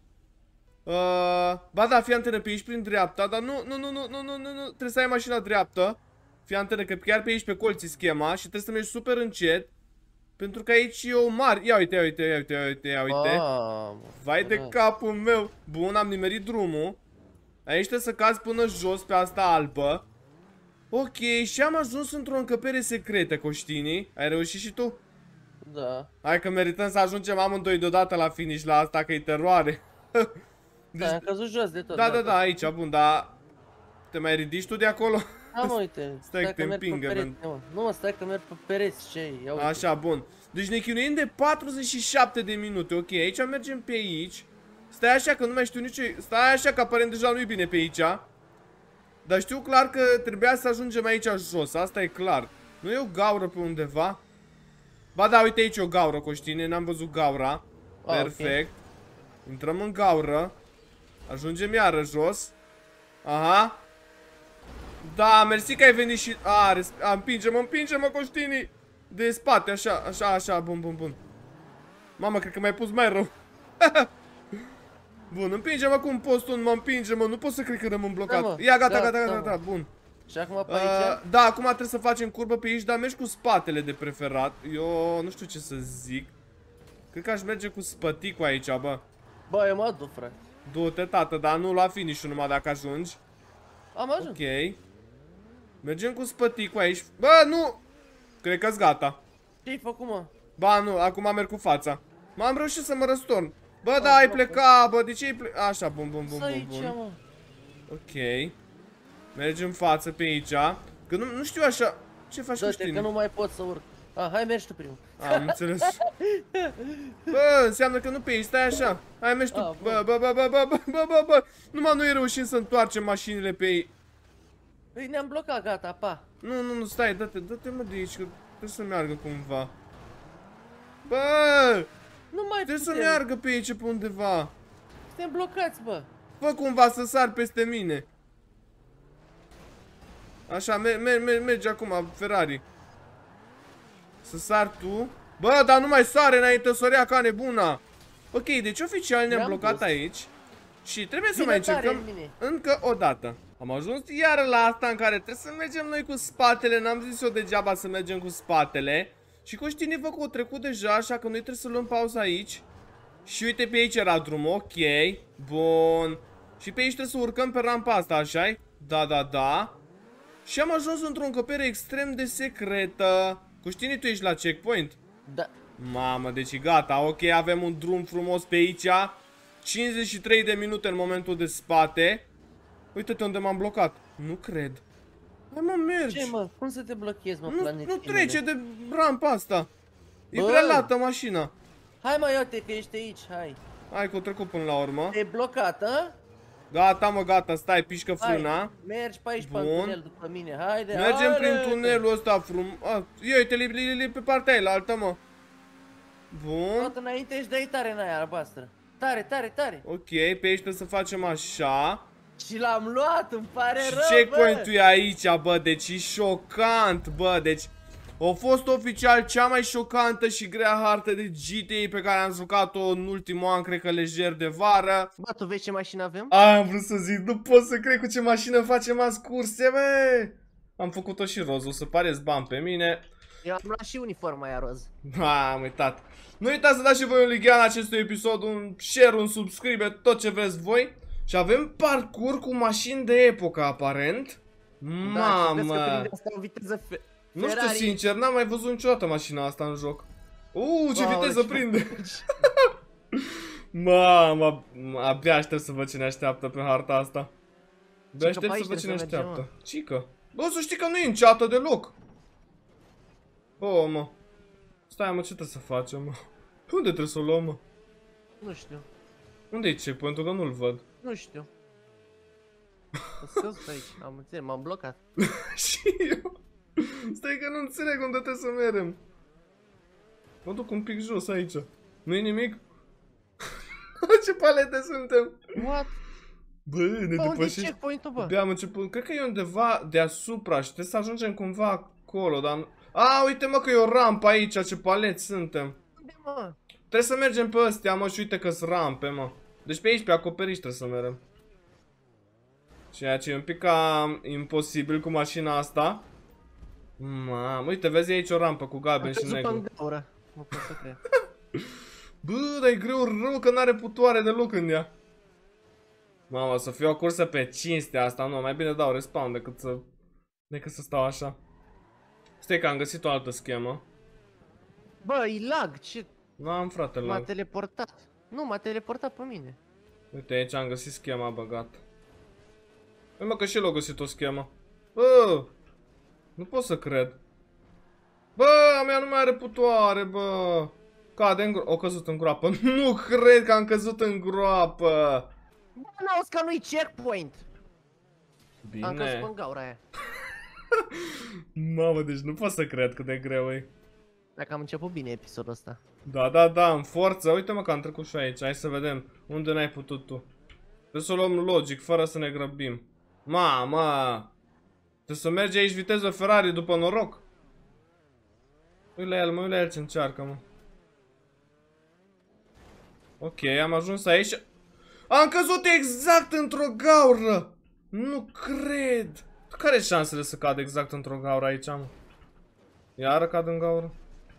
Ba da, fii antenă, pe aici prin dreapta, dar nu, trebuie să ai mașina dreaptă. Fii antenă, că chiar pe aici pe colț e schema și trebuie să mergi super încet. Pentru că aici e o mare. Ia uite. Vai de capul meu. Bun, am nimerit drumul. Aici trebuie să cazi până jos pe asta albă. Ok, și am ajuns într-o încăpere secretă, Coștinii. Ai reușit și tu? Da. Hai că merităm să ajungem amândoi deodată la finish la asta, că e teroare. Deci... Da, am căzut jos de tot. Da, aici, bun, dar... Te mai ridici tu de acolo? Da, mă, uite. Stai că te împingă, nu, mă, stai că merg pe pereți, ce ia. Așa, bun. Deci ne chinuim de 47 de minute, ok, aici mergem pe aici. Stai așa că nu mai știu nici... Stai așa că aparent deja nu-i bine pe aici. Dar știu clar că trebuia să ajungem aici jos, asta e clar. Nu e o gaură pe undeva? Ba da, uite aici o gaură, Coștine, n-am văzut gaura. Perfect. Intrăm în gaură. Ajungem iară jos. Aha. Da, mersi că ai venit și... Împinge-mă, Coștini. De spate, așa, bun. Mamă, cred că m-ai pus mai rău. Bun, împinge-mă cum poți tu, mă împinge-mă, nu pot să cred că rămân blocat. Da, ia, gata, bun. Și acum pe aici? Da, acum trebuie să facem curbă pe aici, dar mergi cu spatele de preferat. Eu nu știu ce să zic. Cred că aș merge cu spăticul aici, bă. Bă, eu mă duc, frate. Du-te, tată, dar nu la finish-ul numai dacă ajungi. Am ajuns. Ok. Mergem cu spăticul aici. Bă, nu! Cred că-s gata. Ce-ai făcut, mă? Ba, nu, acum merg cu fața. M-am reușit să mă răstorn. Bă, da, ai plecat, bă, de ce ai plecat? Așa, bun. Ok. Mergem față pe aici. Că nu știu așa. Ce faci, Coștini? Că nu mai pot să urc. Hai, mergi tu primul. Am înțeles. Bă, înseamnă că nu pe aici, stai așa. Hai, mergi tu. Bă. Numai noi reușim să întoarcem mașinile pe ei. Păi ne-am blocat, gata, pa. Nu, stai, dă-te mă de aici, că trebuie să meargă cumva. Bă! Nu mai trebuie să meargă pe aici pe undeva. Suntem blocați, bă. Fă cumva să sar peste mine. Așa, mergi acum, Ferrari. Să sar tu. Bă, dar nu mai sare înainte să o rea ca nebuna. Ok, deci oficial ne-am blocat aici. Și trebuie să mai încercăm încă o dată. Am ajuns iară la asta în care trebuie să mergem noi cu spatele. N-am zis eu degeaba să mergem cu spatele. Și Coștini văd că o trecut deja, așa că noi trebuie să luăm pauza aici. Și uite, pe aici era drumul, ok. Bun. Și pe aici trebuie să urcăm pe rampa asta, așa-i? Da. Și am ajuns într-o încăpere extrem de secretă. Coștini, tu ești la checkpoint? Da. Mamă, deci gata, ok, avem un drum frumos pe aici. 53 de minute în momentul de spate. Uite-te unde m-am blocat. Nu cred. Hai, mă, mergi. Ce, mă? Cum să te blochezi, mă, Nu trece de rampa asta. E prea lată mașina. Hai, mă, iau-te că ești aici, hai. Hai că o trecut până la urmă. E blocat, a? Gata, mă, gata, stai, pișcă frâna. Mergi pe aici, pe tunel după mine, haide. Mergem prin tunelul ăsta frumos. Ia uite, pe partea aia, la altă, mă. Bun. Tot înainte și dai tare în aia albastră. Tare. Ok, pe aici trebuie să facem așa. Și l-am luat, îmi pare Și rău, checkpoint-ul e aici, bă, deci e șocant, bă, deci a fost oficial cea mai șocantă și grea hartă de GTA pe care am jucat-o în ultimul an, cred că lejer de vară. Bă, tu vezi ce mașină avem? Am vrut să zic, nu pot să cred cu ce mașină facem azi curse, bă! Am făcut-o și roz, o să pareți bani pe mine. Eu am luat și uniforma aia roz. Am uitat. Nu uitați să dați și voi un like în acestui episod, un share, un subscribe, tot ce vreți voi. Și avem parcurs cu mașini de epocă, aparent. Mamă! Da, și prinde asta în viteză Nu știu, Ferrari. sincer, n-am mai văzut niciodată mașina asta în joc. Ce Wow, viteză ce prinde! Mamă, abia aștept să văd ce ne așteaptă pe harta asta. Abia Cică, aștept pe să aici văd ce ne trebuie să mergem, așteaptă. Cică. Bă, să știi că nu e înceată deloc. Bă, mă. Stai, mă, ce trebuie să facem, mă? Unde trebuie să o luăm, mă? Nu știu, Unde e checkpoint-ul, că nu-l văd. nu știu. Scăzut aici, am înțeles, m-am blocat. Și eu. Stai că nu înțeleg unde trebuie să mergem. Mă duc un pic jos aici. Nu-i nimic? Ce palete suntem! What? Bă, ne Bă, unde e depășești. checkpoint-ul, bă? Abia am început. Cred că e undeva deasupra și trebuie să ajungem cumva acolo, dar... A, uite mă că e o rampă aici, ce paleți suntem. Unde, mă? Trebuie să mergem pe astea, mă, și uite că-s rampe, mă. Deci pe aici, pe acoperiș trebuie să mergem. Ceea ce e un pic cam imposibil cu mașina asta. Mamă, uite, vezi aici o rampă cu galben Am și căzut negru. în gaură. Nu pot să cred. Bă, dar e greu rău că n-are putoare deloc în ea. Mamă, să fie o cursă pe cinste asta, nu, mai bine dau respawn decât să stau așa. Stai că am găsit o altă schemă. Bă, e lag, ce? N-am, frate, M-a lag. teleportat. Nu, m-a teleportat pe mine. Uite, aici am găsit schema băgată. Păi mă, că și el a găsit o schemă. Bă, nu pot să cred. Bă, a mea nu mai are putoare, bă. Cade în groapă. O căzut în groapă. Nu cred că am căzut în groapă. Bă, n-auzi că nu-i checkpoint. Am căzut Bine. în gaura aia. Mamă, deci nu pot să cred cât de greu e. Dacă am început bine episodul ăsta. Da, în forță. Uite mă că am trecut și aici. Hai să vedem unde n-ai putut tu. Trebuie să o luăm logic, fără să ne grăbim. Mamă! Trebuie să mergi aici viteză Ferrari după noroc. Ui la el, mă, ui la el ce încearcă, mă. Ok, am ajuns aici. Am căzut exact într-o gaură! Nu cred! Care e șansele să cad exact într-o gaură aici, mă? Iară cad în gaură?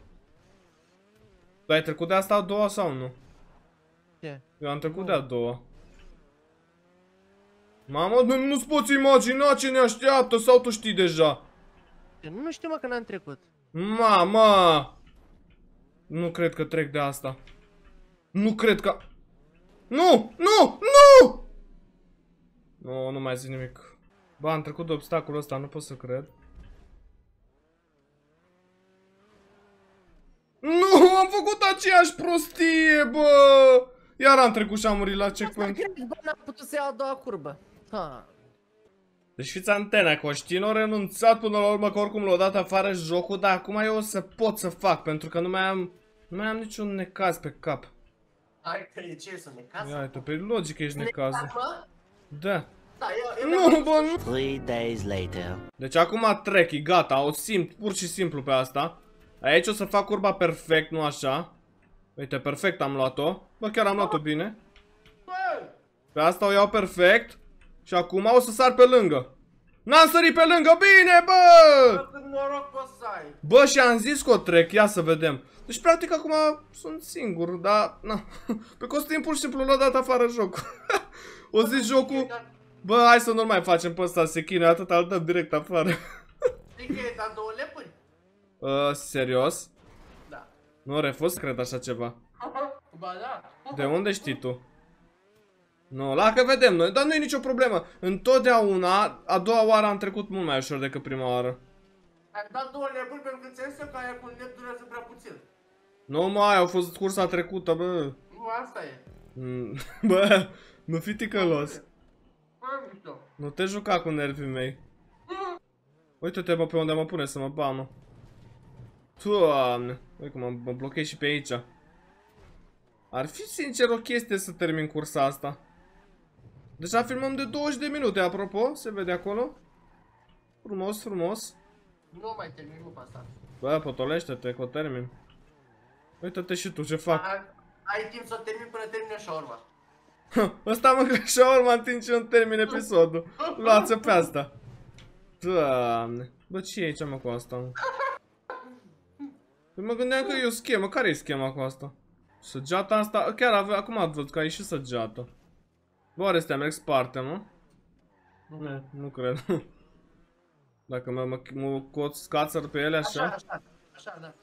Tu ai trecut de asta a doua sau nu? Ce? Eu am trecut de a doua. Mamă, nu-ți poți imagina ce ne așteaptă sau tu știi deja? Nu știu, mă, că n-am trecut. Mama! Nu cred că trec de asta. Nu cred că... Nu! Nu! Nu! Nu mai zic nimic. Bă, am trecut de obstacolul ăsta, nu pot să cred. Nu! Am făcut aceeași prostie, bă! Iar am trecut și am murit la checkpoint. Bă, n-am putut să iau a doua curbă. Ha. Deci fiți antena, Coștin a renunțat până la urmă că oricum l-a dat afară jocul, dar acum eu o să pot să fac, pentru că nu mai am niciun necaz pe cap. Hai că e ce să necaz? Ia uite, pe logic ești necazul. Mă? Da. Da, eu Nu, bă, nu. 3 days later. Deci acum trec, e gata, o simt pur și simplu pe asta. Aici o să fac curba perfect, nu așa. Uite, perfect am luat-o. Bă, chiar am luat-o bine. Pe asta o iau perfect. Și acum o să sar pe lângă. N-am sărit pe lângă, bine, bă! Cât noroc o să ai. Bă, și am zis că o trec, ia să vedem. Deci, practic, acum sunt singur, dar... Na. Pe Costin pur și simplu l-a dat afară jocul. O zis jocul... Bă, hai să nu mai facem pe ăsta, se chinuie, atât îl dăm direct afară. Știi că e dat 2 lepuri? Serios? Da. Nu refuz, cred așa ceva. Ba da. De unde știi tu? Nu, la că vedem noi, dar nu e nicio problemă. Întotdeauna, a doua oară am trecut mult mai ușor decât prima oară. Ai dat 2 lepuri pentru că înțeles că aia cu net durează prea puțin. Nu mai, au fost cursa trecută, bă. Nu, asta e. Bă, nu fi ticălos. Bă, mișto. Nu te juca cu nervii mei. Uite-te, bă, pe unde mă pune să mă bamă. Doamne, uite cum mă blochez și pe aici. Ar fi sincer o chestie să termin cursa asta. Deja filmăm de 20 de minute, apropo, se vede acolo. Frumos, frumos. Nu mai termin lupa asta. Bă, potolește-te, că o termin. Uită-te și tu ce fac. Ai timp să o termin până termină shawarma. Ăsta mănâncă shawarma în timp ce îmi termin episodul. Luați-o pe asta. Doamne. Bă, ce e aici, mă, cu asta, mă? Păi mă gândeam că e o schemă. Care e schema cu asta? Săgeata asta... Chiar acum am văzut că a ieșit săgeata. Bă, oare stea merg sparte, mă? Nu cred. Dacă mă scațăr pe ele așa? Așa, da.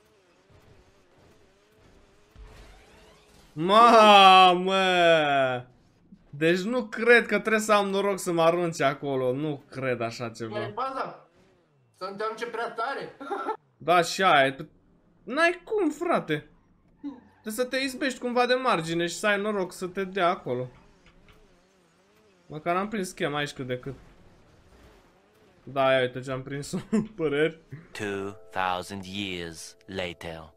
Mamă! Deci nu cred că trebuie să am noroc să mă arunce acolo. Nu cred așa ceva. E baza. Să nu te arunce prea tare. Da, și aia. N-ai cum, frate. Trebuie să te izbești cumva de margine și să ai noroc să te dea acolo. Măcar am prins schema aici cât de cât. Da, ia uite ce am prins-o. Păreri. 2000 years later.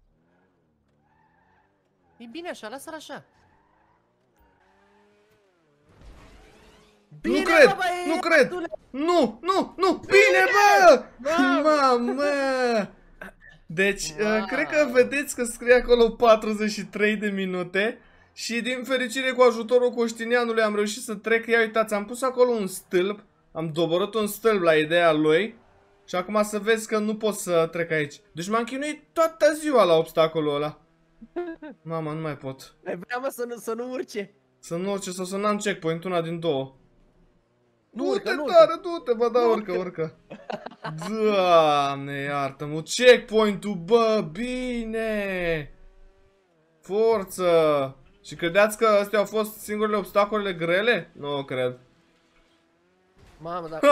E bine așa, lasă-l așa. Nu cred! Nu cred! Nu! Bine, bă! Mamă! Deci, cred că vedeți că scrie acolo 43 de minute. Și din fericire cu ajutorul Coștinianului am reușit să trec. Ia uitați, am pus acolo un stâlp. Am doborât un stâlp la ideea lui. Și acum să vezi că nu pot să trec aici. Deci m-am chinuit toată ziua la obstacolul ăla. Mama, nu mai pot. Ai vrea, mă, să nu urce. Să nu urce sau să n-am checkpoint, una din două. Du-te, tare, du-te, bă, da, urcă. Doamne, iartă-mă, checkpoint-ul, bă, bine. Forță. Și credeați că astea au fost singurele obstacolele grele? Nu cred. Mamă, dacă...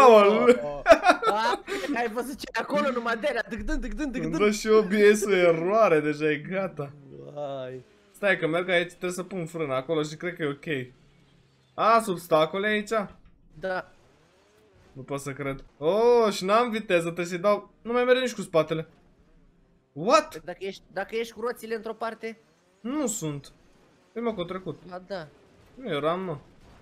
Ai văzut ce acolo numai de-aia, Îmi dă și OBS-ul eroare, deja e gata. Hai. Stai că merg aici, trebuie să pun frână acolo și cred că e ok. A, sunt obstacole aici? Da. Nu pot să cred. Oh, și n-am viteză, trebuie să-i dau... Nu mai merge nici cu spatele. What? Dacă ești cu roțile într-o parte? Nu sunt. E mă, că-o trecut. Ba da. Nu eram, mă.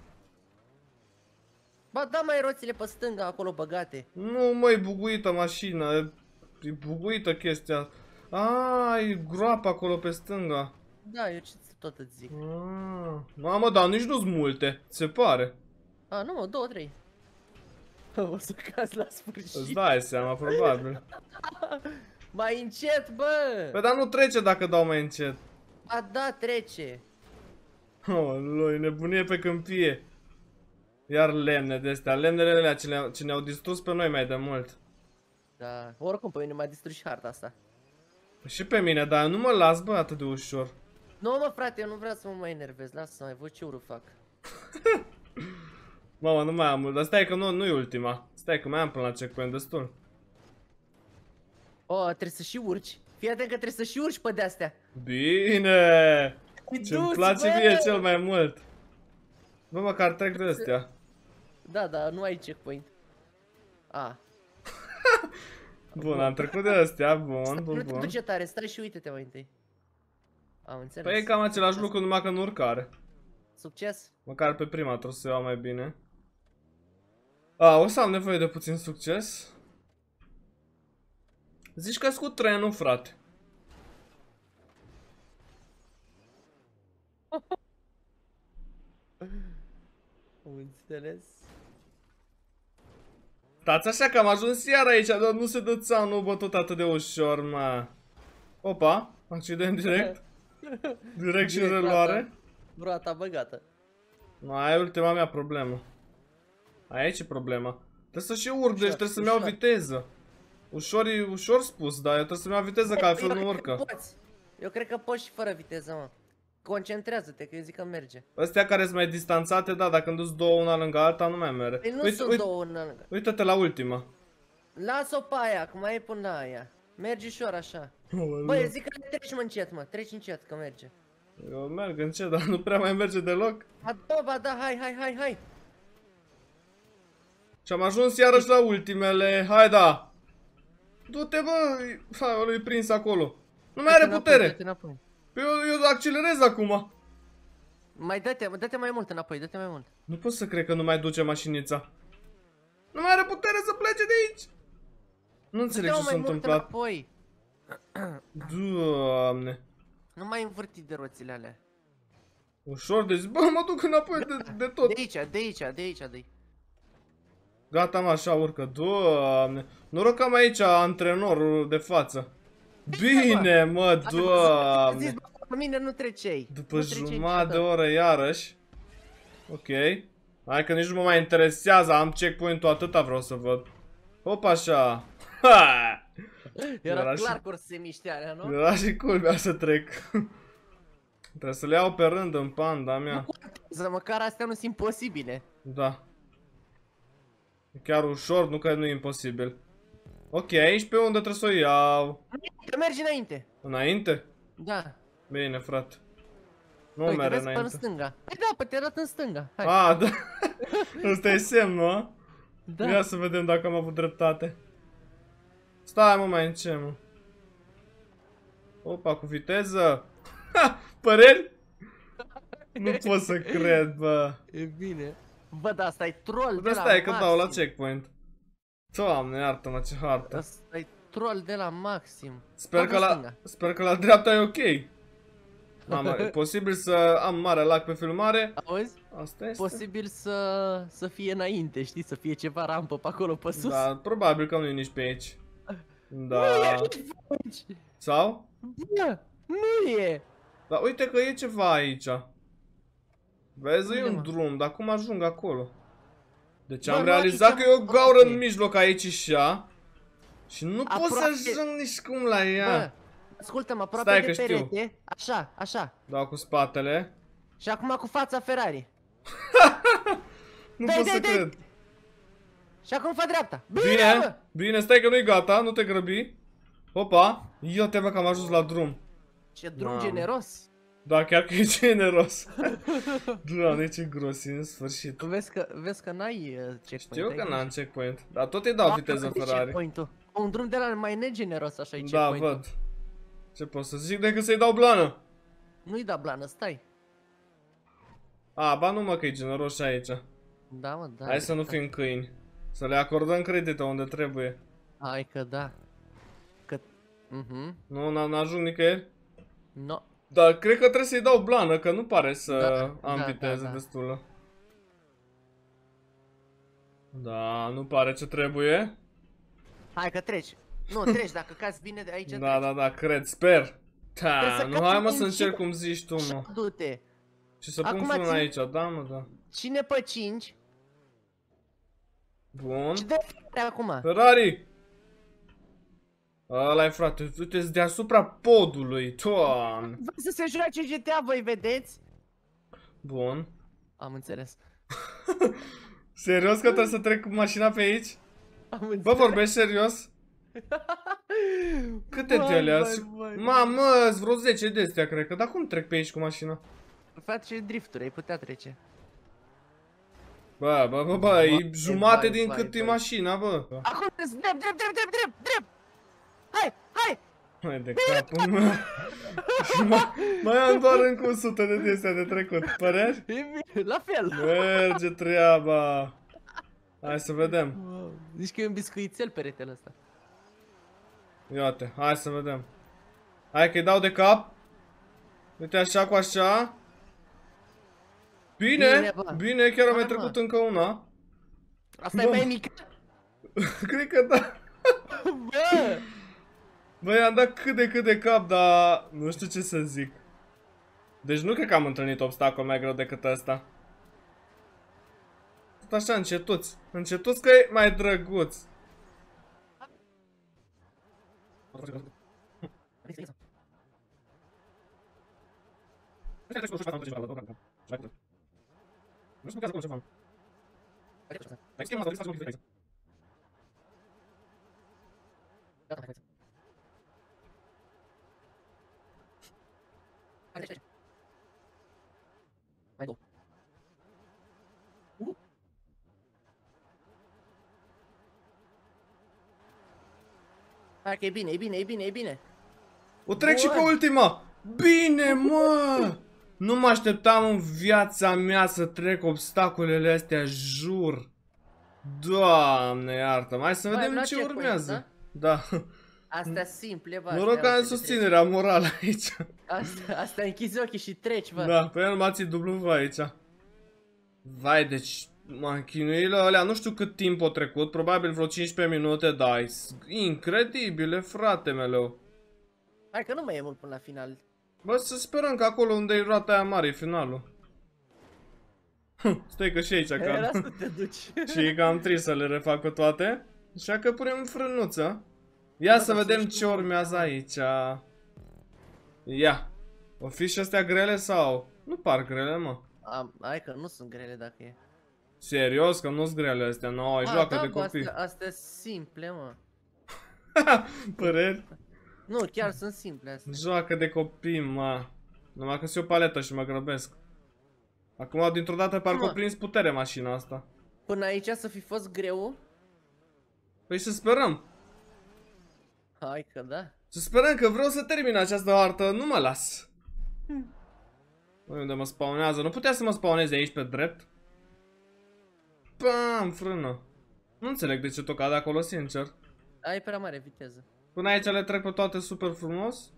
Ba da, mai roțile pe stânga acolo băgate. Nu, mă, e buguită mașina. E buguită chestia. A, e groapă acolo pe stânga. Da, eu ce tot îți zic. Mamă, dar nici nu-s multe, se pare. A, nu mă, 2-3. O să cazi la sfârșit. Îți dai seama, probabil. Mai încet, bă! Păi dar nu trece dacă dau mai încet. A, da, trece. Oh, loi, nebunie pe câmpie. Iar lemne de astea, lemnele alea ce ne-au distrus pe noi mai de mult. Da, oricum pe mine m-a distrus și harta asta. Și pe mine, dar nu mă las, bă, atât de ușor. Nu, mă, frate, eu nu vreau să mă mai enervez, lasă-mă, mai văd ce urât fac. Mama, nu mai am mult, dar stai că nu e ultima. Stai că mai am până la checkpoint destul. Oh, trebuie să și urci. Fii atent că trebuie să și urci pe de-astea. Bine! Ce-mi place mie cel mai mult. Bă, măcar trec de astea. Da, da, nu ai checkpoint. A. Bun, am trecut de astea, bun, Nu te bun. duce tare, stai și uite-te mai întâi. Am înțeles. Păi e cam același lucru, numai că în urcare. Succes. Măcar pe prima trebuie să iau mai bine. A, o să am nevoie de puțin succes. Zici că-s cu trenul, frate. Am înțeles. Stați așa că am ajuns iar aici, dar nu se dă țeau, nu bătut atât de ușor, mă. Opa, accident direct. Direct și în reluare. Roata băgată. Aia e ultima mea problemă. Aici e problema. Trebuie să și urc, deci trebuie să-mi iau viteză. Ușor e ușor spus, dar eu trebuie să-mi iau viteză, că altfel nu urcă. Eu cred că poți și fără viteză, mă. Concentrează-te, că eu zic că merge. Astea care sunt mai distanțate, da, dacă îmi duci două una lângă alta, nu mai merge. Păi nu sunt două una lângă. Uită-te la ultima. Lasă-o pe aia, că mai e până la aia. Merge ușor așa. Băi, eu zic că treci, mă, încet, mă. Treci încet, că merge. Eu merg încet, dar nu prea mai merge deloc. Ba da, hai. Și am ajuns iarăși la ultimele. Hai, da. Du-te, bă. Hai, ăla e prins acolo. Nu mai are putere. Păi eu accelerez acum. Mai dă-te mai mult înapoi, dă-te mai mult. Nu pot să cred că nu mai duce mașinița. Nu mai are putere să plece de aici. Nu înțeleg ce s-a întâmplat. Înapoi. Doamne. Nu mai învârti de roțile alea. Ușor, deci bă, mă duc înapoi de tot. De aici. Gata, mă, așa urcă. Doamne. Noroc că am aici antrenorul de față. Bine, mă, doamne. Zis, bă, cu mine nu treceai. După jumătate de oră iarăși. Ok. Hai că nici nu mă mai interesează, am checkpoint-ul, atâta vreau să văd. Hop așa. Ha! Era clar că or să se miște alea, nu? Era și culmea să trec. Trebuie să le iau pe rând în panda mea. Să măcar astea nu sunt imposibile. Da. E chiar ușor, nu că nu e imposibil. Ok, aici pe unde trebuie să o iau? Că mergi înainte. Înainte? Da. Bine, frate. Nu Uite, merge vezi până în înainte. stânga. Păi da, pe te arăt în stânga. Hai. Ah, da. Ăsta e semnul, a? Da. Ia să vedem dacă am avut dreptate. Stai, mă, mai încet, mă. Opa, cu viteză. Ha, păreri? Nu pot să cred, bă. E bine. Bă, da, asta e troll de la Stai că dau la maxim. checkpoint. Doamne, iartă-mă, ce hartă. Asta e troll de la maxim. Sper că la dreapta e ok. Mamă, e posibil să am mare lag pe filmare. Auzi? Asta este. Posibil să fie înainte, știi? Să fie ceva rampă pe acolo, pe sus. Da, probabil că nu e nici pe aici. Da. Nu e aici. Sau? Bă, nu e. Dar uite că e ceva aici. Vezi, e Unde, un mă? drum, dar cum ajung acolo? Deci Bă, am nu realizat aici, că e o gaură ok. în mijloc aici și ea. Și nu pot să Aproape. ajung nici cum la ea. Bă, ascultă-mă, aproape Stai de că știu. perete. Așa, așa. Dau cu spatele. Și acum cu fața Ferrari. Nu Dai, pot dai, să dai. cred. Și acum fă dreapta. Bine, bine, stai că nu-i gata, nu te grăbi. Hopa, eu te văd că am ajuns la drum. Ce drum Mamă. generos. Da, chiar că e generos. Doamne, ce gros e în sfârșit. Vezi că n-ai checkpoint. Știu că ai n-am grijă. checkpoint, dar tot îi dau Ah, viteză de Ferrari. checkpoint-ul. Un drum de la mai negeneros așa e Da, checkpoint-ul. văd. Ce pot să zic decât să-i dau blană? Nu-i da blană, stai. A, ba nu mă că e generos și aici. Da, mă, da. Hai să nu fim câini. Să le acordăm credite unde trebuie. Hai că da. Că... Nu, n-ajung nicăieri. No. Dar cred că trebuie să-i dau blană, că nu pare să am da, viteză da. destulă. Da, nu pare ce trebuie. Hai că treci. Nu, treci, dacă cazi bine de aici Da, da, da, cred, sper. Da, Trebuie să nu, cazi hai mă din să încerc ce- cum zici tu, mă. Du-te. Și să pun Acum frână ține- aici, da, mă, da. Cine pe 5? Bun. Și dă acum. Ferrari! Ăla-i, frate, uite-s deasupra podului, Doamne. Vrei să se joace GTA, voi vedeți? Bun. Am înțeles. Serios că trebuie să trec cu mașina pe aici? Am înțeles. Bă, vorbești serios? Câte de alea? Mamă, vreo 10 de astea, cred că. Dar cum trec pe aici cu mașina? Face drifturi, ai putea trece. Bă, e jumate din vai, cât e vai. mașina, bă. Acum, drept! Hai! Hai de capul meu. Mai am doar încă 100 de astea de trecut. Păreri? E bine, la fel. Merge treaba. Hai să vedem. Zici că e un biscuițel peretele ăsta. Iată, hai să vedem. Hai că-i dau de cap. Uite așa cu așa. Bine, Bine, bă. bine, chiar am mai Hai, mă. trecut încă una. Asta e Bă. mai mică. Cred că da. Bă! Băi, am dat cât de cap, dar nu știu ce să zic. Deci nu cred că am întâlnit obstacol mai greu decât ăsta. Tot așa, încetuți. Încetuți că e mai drăguț. Mai două. Hai că e bine, e bine. O trec și pe Bun. ultima. Bine, mă! Nu mă așteptam în viața mea să trec obstacolele astea, jur. Doamne, iartă. Hai să vedem ce urmează. Da. Astea simple, bă. Noroc că am susținerea morală aici. Astea închizi ochii și treci, bă. Da, pe el m-a ținut dublu aici. Vai, deci machinurile alea, nu știu cât timp au trecut, probabil vreo 15 minute, da, incredibile, frate meu. Hai că nu mai e mult până la final. Bă, să sperăm că acolo unde e roata aia mare e finalul. Stai că și aici Era cam. să te duci. Și e cam trist să le refac pe toate. Așa că punem frânuță. Ia să vedem ce urmează aici. Ia. O fi și astea grele sau? Nu par grele, mă. Hai că nu sunt grele dacă e. Serios, că nu-s grele astea, nu, joacă de copii. Astea simple, mă. Păreri? Nu, chiar sunt simple astea. Joacă de copii, mă. Numai că sunt o paletă și mă grăbesc. Acum, dintr-o dată, parcă o prins putere mașina asta. Până aici să fi fost greu? Păi să sperăm. Hai că da. Să sperăm că vreau să termin această hartă, nu mă las. Unde mă spawnează? Nu putea să mă spawneze aici pe drept? Pam, frână. Nu înțeleg de ce toca de acolo, sincer. Ai prea mare viteză. Până aici le trec pe toate super frumos.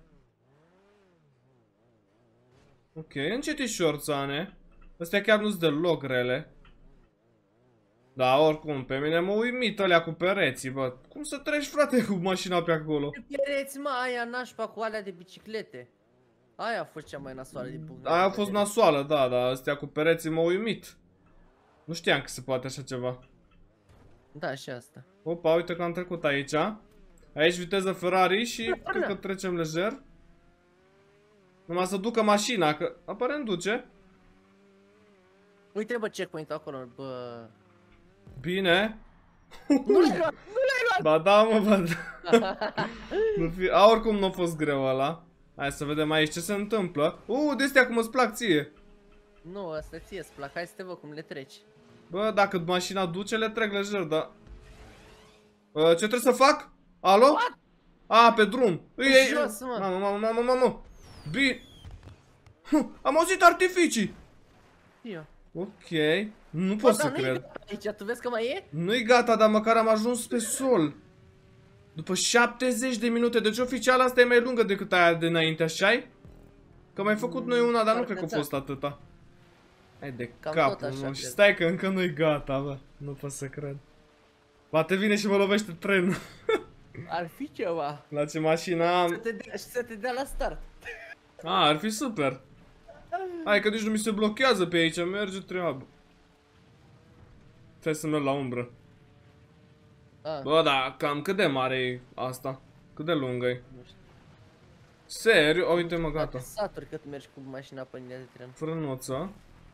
Ok, încetișor, țane. Astea chiar nu-s deloc grele. Da, oricum, pe mine mă uimit alea cu pereții, bă. Cum să treci, frate, cu mașina pe acolo? Pereți, mă, aia nașpa cu alea de biciclete. Aia a fost cea mai nasoală din punct de Aia a vedere. fost nasoală, da, dar astea cu pereții m-au uimit. Nu știam că se poate așa ceva. Da, și asta. Opa, uite că am trecut aici. Aici viteză Ferrari și cred că trecem lejer. Numai să ducă mașina, că aparent duce. Uite, bă, checkpoint-ul acolo, bă. Bine. Nu l-ai luat, nu l-ai luat! Ba da, mă, ba da. Nu fi... oricum nu a fost greu ăla. Hai să vedem aici ce se întâmplă. De-astea cum îți plac ție. Nu, asta ție-ți plac, hai să te văd cum le treci. Bă, dacă mașina duce, le trec lejer, da. Ce trebuie să fac? Alo? A, pe drum. Jos, mă. Mamă. Bine. Am auzit artificii. Eu. Ok. Nu pot să cred. Aici, tu vezi că mai e? Nu-i gata, dar măcar am ajuns pe sol. După 70 de minute. Deci oficial asta e mai lungă decât aia de înainte, așa-i? Că am mai făcut noi una, dar nu cred că a fost atâta. Hai de capul, mă. Și stai că încă nu-i gata, bă. Nu pot să cred. Poate vine și mă lovește trenul. Ar fi ceva. La ce mașină am. Să te dea la start. Ar fi super. Hai că nici nu mi se blochează pe aici, merge treabă. Trebuie să merg la umbră. Bă, da, cam cât de mare e asta? Cât de lungă e? Seriu? O, uite mă, gata. Saturi cât mergi cu mașina pe linia de tren. Frânuță.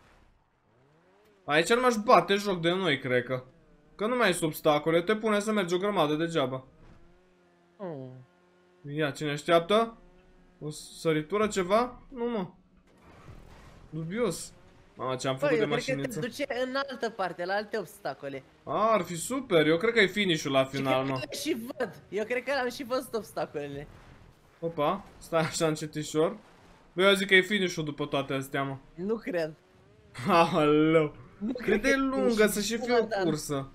Aici nu m-aș bate joc de noi, cred că. Că nu mai sunt obstacole, te pune să mergi o grămadă degeaba. Ia, cine așteaptă? O săritură, ceva? Nu, mă. Dubios. Ce-am făcut de mașiniță. Cred că te duce în altă parte, la alte obstacole. Ar fi super, eu cred că e finish-ul la final, mă. Și văd, eu cred că am și văzut obstacolele. Opa, stai așa încetișor. Bă, eu zic că e finish-ul după toate astea, mă. Nu cred. Aoleu. Cât de lungă să și fie o cursă.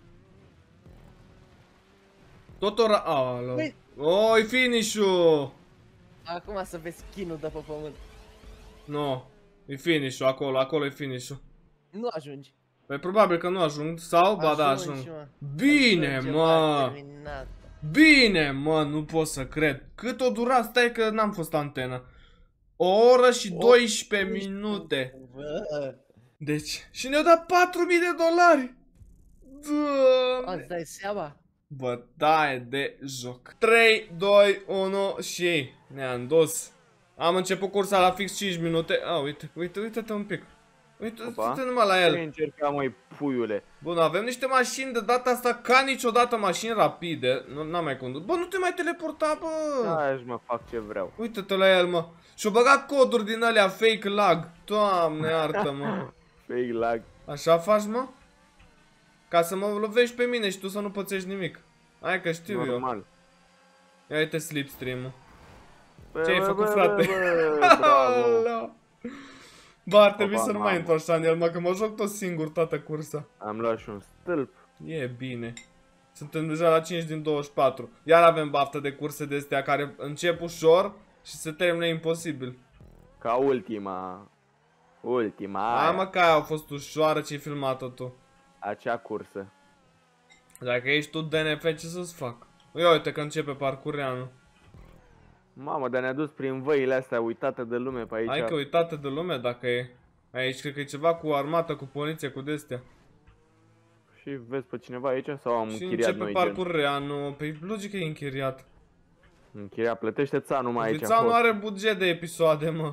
Tot ora... Aoleu. Oh, e finish-ul. Acum să vezi chinul de pe pământ. Nu, e finish-ul, acolo e finish-ul. Nu ajungi. Păi probabil că nu ajung, sau? Ba da, ajung. Bine, mă! Bine, mă, nu pot să cred. Cât o dura, stai că n-am fost antenă. O oră și 12 minute. Deci, și ne-au dat 4.000 de dolari. Doamne. Îți dai seama? Bătaie de joc. 3, 2, 1 și ne-am dus. Am început cursa la fix 5 minute. Uite-te un pic. Uite-te numai la el. Ce încerca, măi, puiule? Bun, avem niște mașini de data asta ca niciodată, mașini rapide. N-am mai condus. Bă, nu te mai teleporta, bă. Hai, mă, fac ce vreau. Uite-te la el, mă. Și-o băgat coduri din alea fake lag. Doamne, iartă-mă. Fake lag. Așa faci, mă? Ca să mă lovești pe mine și tu să nu pățești nimic. Hai că știu Normal. eu. Ia uite slipstream-ul. Bă, Ce ai făcut, frate? Bravo. Bă, ar trebui Opa, să nu mai mamă. intru așa în el, mă, că mă joc tot singur toată cursa. Am luat și un stâlp. E bine. Suntem deja la 5 din 24. Iar avem baftă de curse de astea care încep ușor și se termină imposibil. Ca ultima. Ultima Hai aia. mă, că aia a fost ușoară ce-ai filmat-o tu. Acea cursă. Dacă ești tu DNF, ce să-ți fac? Ia uite că începe parcureanul. Mamă, dar ne-a dus prin văile astea uitate de lume pe aici. Hai că uitată de lume dacă e. Aici cred că e ceva cu armată, cu poliție, cu de-astea. Și vezi pe cineva aici sau am Și închiriat începe noi gen? parcureanul. Păi logic că e închiriat. Închiriat, plătește țanul mai aici. Vița nu host. are buget de episoade, mă.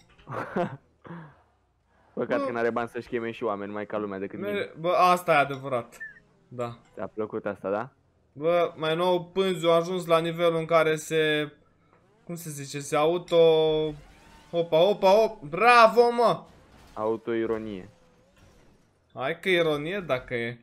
Păcat Bă. că n-are bani să-și cheme și oameni mai ca lumea decât mine. Bă, asta e adevărat. Da. Ți-a plăcut asta, da? Bă, mai nou Pânziu a ajuns la nivelul în care se... Cum se zice? Se auto... Opa. Bravo, mă! Autoironie. Hai că ironie dacă e.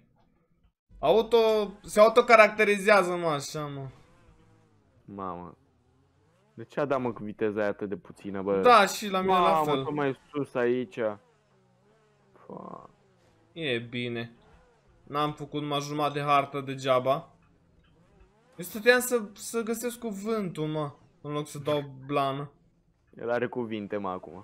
Se autocaracterizează, mă, așa, mă. Mamă. De ce a dat mă cu viteza aia atât de puțină, bă? Da, și la mine la Mamă, fel. tot mai sus aici. Fa. E bine. N-am făcut numai jumătate de hartă degeaba. Eu stăteam să găsesc cuvântul, mă. În loc să dau blană. El are cuvinte, mă, acum.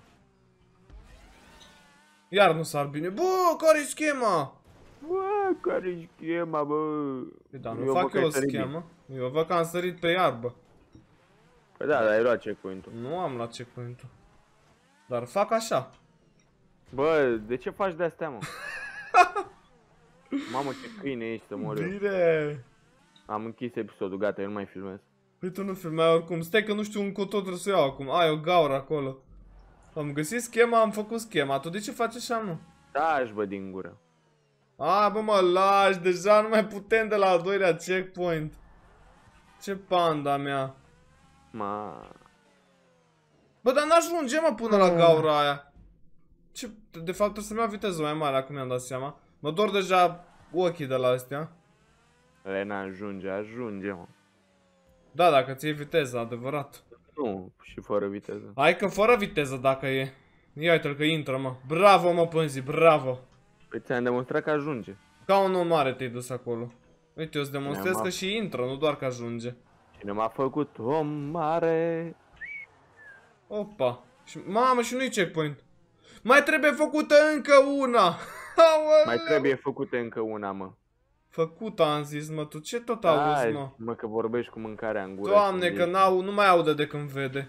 Iar nu s-ar bine. Bă, care-i schema? Bă, care-i schema, bă? Păi da, nu Eu fac văd că eu o ai sărit schemă. Eu văd că am sărit pe iarbă. Păi da, dar ai luat checkpoint-ul. Nu am luat checkpoint-ul. Dar fac așa. Bă, de ce faci de-astea, mă? Mamă, ce câine ești, să mor eu. Bine. Am închis episodul, gata, eu nu mai filmez. Păi tu nu filmai oricum. Stai că nu știu încotro trebuie să iau acum. Ai o gaură acolo. Am găsit schema, am făcut schema. Tu de ce faci așa, mă? Taci, bă, din gură. A, bă, mă lași. Deja nu mai putem de la al doilea checkpoint. Ce panda mea. Ma. Bă, dar n-ajunge, mă, până la gaura aia. Ce... De fapt trebuie să-mi iau viteză mai mare, acum mi-am dat seama. Mă dor deja ochii de la astea. Lena ajunge, mă. Da, dacă ți-e viteză, adevărat. Nu, și fără viteză. Hai că fără viteză dacă e. Ia uite-l că intră, mă. Bravo, mă, Pânzi, bravo. Păi ți-am demonstrat că ajunge. Ca un om mare te-ai dus acolo. Uite, eu îți demonstrez Ne-am că și intră, nu doar că ajunge. Cine m-a făcut om mare? Opa. Și, mamă, și nu-i checkpoint. Mai trebuie făcută încă una. Aoleu. Mai trebuie făcută încă una, mă. Făcută, am zis, mă, tu ce tot auzi, mă? Mă, că vorbești cu mâncarea în gură. Doamne, și că nu mai aude de când vede.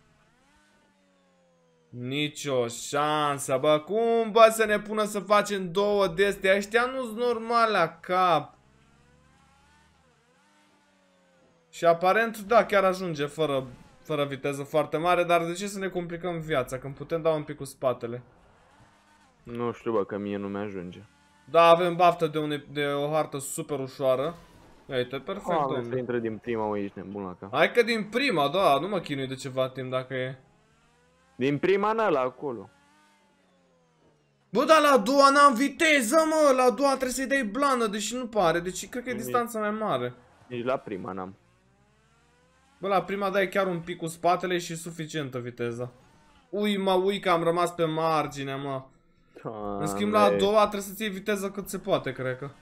Nicio șansă, bă, cum, bă, să ne pună să facem două de astea? Ăștia nu-s normal la cap. Și aparent, da, chiar ajunge fără viteză foarte mare, dar de ce să ne complicăm viața, când putem da un pic cu spatele? Nu știu, bă, că mie nu mi-ajunge. Da, avem baftă de o hartă super ușoară. Uite, perfect, Doamne, să domnule. intră din prima, mă, ești nebun la cap. Hai că din prima, da, nu mă chinui de ceva timp dacă e. Din prima n-ala acolo. Bă, dar la a doua n-am viteză, mă! La a doua trebuie să-i dai blană, deși nu pare, deci cred că e distanța mai mare. Nici la prima n-am. Bă, la prima dai chiar un pic cu spatele și suficientă viteza. Ui că am rămas pe margine, mă. În schimb, la a doua trebuie să-ți iei viteză cât se poate, cred că.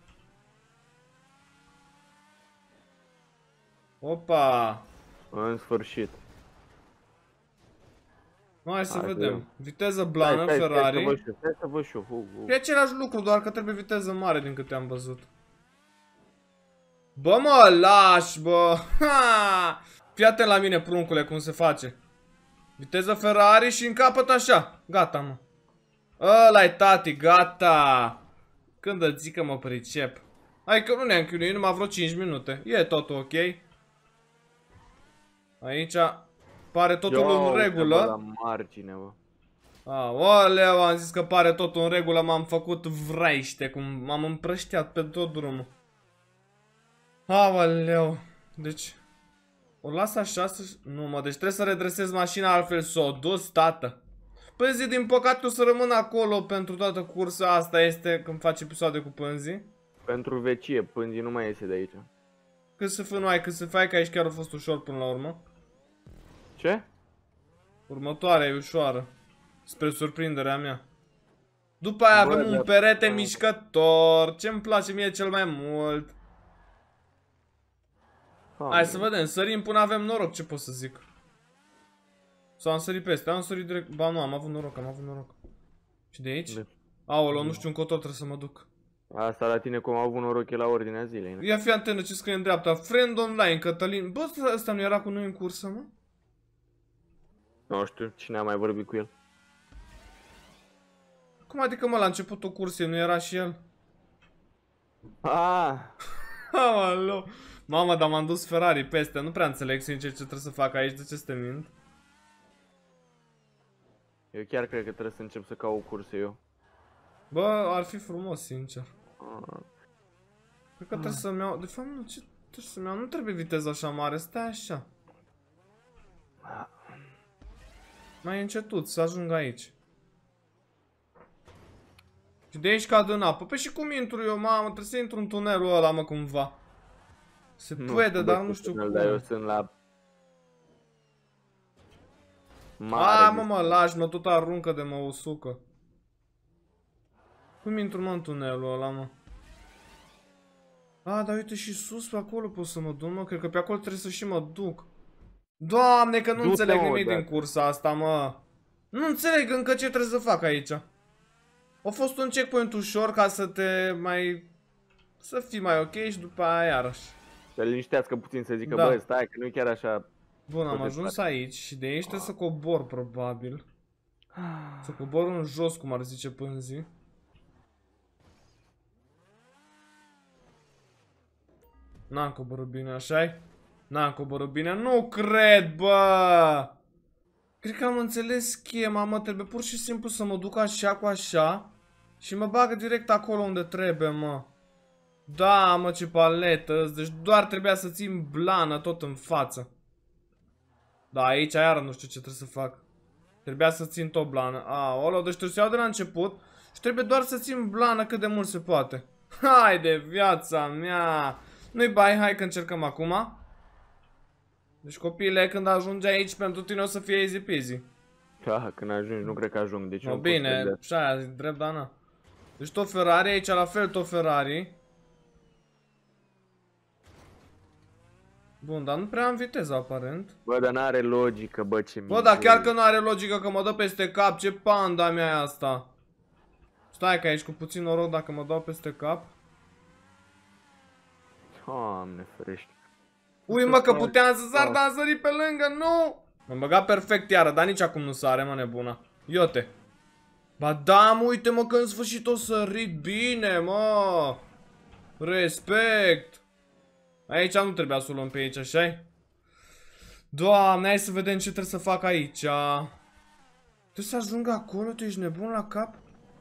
Opa! În sfârșit. Hai să Hai, vedem. vedem. Viteză blană, Stai Ferrari. să văd și eu. E același lucru, doar că trebuie viteză mare din câte am văzut. Bă, mă, lași, bă! Ha! Fii atent la mine, pruncule, cum se face. Viteză Ferrari și încapăt așa. Gata, mă. Ăla-i, tati, gata. Când îți zic că mă pricep. Hai că nu ne-am chinuit, numai vreo 5 minute. E totul ok. Aici pare totul în regulă. La margine, bă. Aoleu, am zis că pare totul în regulă, m-am făcut vraiște, cum m-am împrășteat pe tot drumul. Aoleu, deci, o las așa să... Nu, mă, deci trebuie să redresez mașina, altfel s-o dus, tată. Păi zi, din păcate o să rămân acolo pentru toată cursa asta, este când faci episoade cu pânzii. Pentru vecie, pânzii nu mai iese de aici. Cât să fă, nu ai, cât să fai, că aici chiar a fost ușor până la urmă. Ce? Următoarea e ușoară. Spre surprinderea mea. După aia avem un perete mișcător. Ce-mi place mie cel mai mult. Hai să vedem, sărim până avem noroc, ce pot să zic. Sau am sărit peste, am sărit direct. Ba nu, am avut noroc. Și de aici? Aoleu, nu știu încotro trebuie să mă duc. Asta la tine cum au avut noroc e la ordinea zilei. Ia fi antenă, ce scrie în dreapta. Friend online, Cătălin. Bă, ăsta nu era cu noi în cursă, mă? Nu știu, cine a mai vorbit cu el? Cum adică, mă, la începutul cursei nu era și el? Aoleu. Mamă, dar m-am dus Ferrari peste. Nu prea înțeleg sincer ce trebuie să fac aici, de ce să te mint? Eu chiar cred că trebuie să încep să caut curse eu. Bă, ar fi frumos, sincer. Cred că trebuie să-mi iau... De fapt, nu, ce trebuie să-mi iau? Nu trebuie viteză așa mare, stai așa. Mai încetut, să ajung aici. Și de aici cad în apă. Păi și cum intru eu, mamă? Trebuie să intru în tunelul ăla, mă, cumva. Se poate, dar nu știu cum. Dar eu sunt la... Mare. Mă, lași, mă, tot aruncă de mă usucă. Cum intru, mă, în tunelul ăla, mă? Dar uite și sus pe acolo pot să mă duc, mă. Cred că pe acolo trebuie să și mă duc. Doamne, că nu înțeleg nimic din cursa asta, mă. Nu înțeleg încă ce trebuie să fac aici. A fost un checkpoint ușor ca să te mai... să fii mai ok și după aia iarăși. Să liniștească puțin, să zică, bă, stai, că nu e chiar așa... Bun, am ajuns aici și de aici trebuie să cobor, probabil. Să cobor în jos, cum ar zice pânzii. N-am coborât bine, așa-i? N-am coborât bine, nu cred, bă! Cred că am înțeles schema, mă, trebuie pur și simplu să mă duc așa cu așa și mă bagă direct acolo unde trebuie, mă. Da, mă, ce paletă, deci doar trebuia să țin blană tot în față. Da, aici iară nu știu ce trebuie să fac. Trebuia să țin tot blană. Aoleu, deci trebuie să iau de la început și trebuie doar să țin blană cât de mult se poate. Haide, viața mea! Nu-i bai, hai că încercăm acum. Deci copile, când ajungi aici, pentru tine o să fie easy peasy. Da, când ajungi, nu cred că ajung, deci no, bine, și aia, drept, da, na. Deci tot Ferrari, aici la fel tot Ferrari. Bun, dar nu prea am viteză, aparent. Bă, dar n-are logică, bă, ce mizerie. Bă, dar chiar că nu are logică, că mă dă peste cap, ce panda mea e asta. Stai că aici cu puțin noroc dacă mă dau peste cap. Doamne ferește. Ui, mă, că puteam să sar, dar am sărit pe lângă, nu! M-am băgat perfect iară, dar nici acum nu sare, mă, nebuna. Iote. Ba da, mă, uite, mă, că în sfârșit o sărit bine, mă. Respect. Aici nu trebuia să o luăm pe aici, așa-i? Doamne, hai să vedem ce trebuie să fac aici. Trebuie să ajung acolo, tu ești nebun la cap?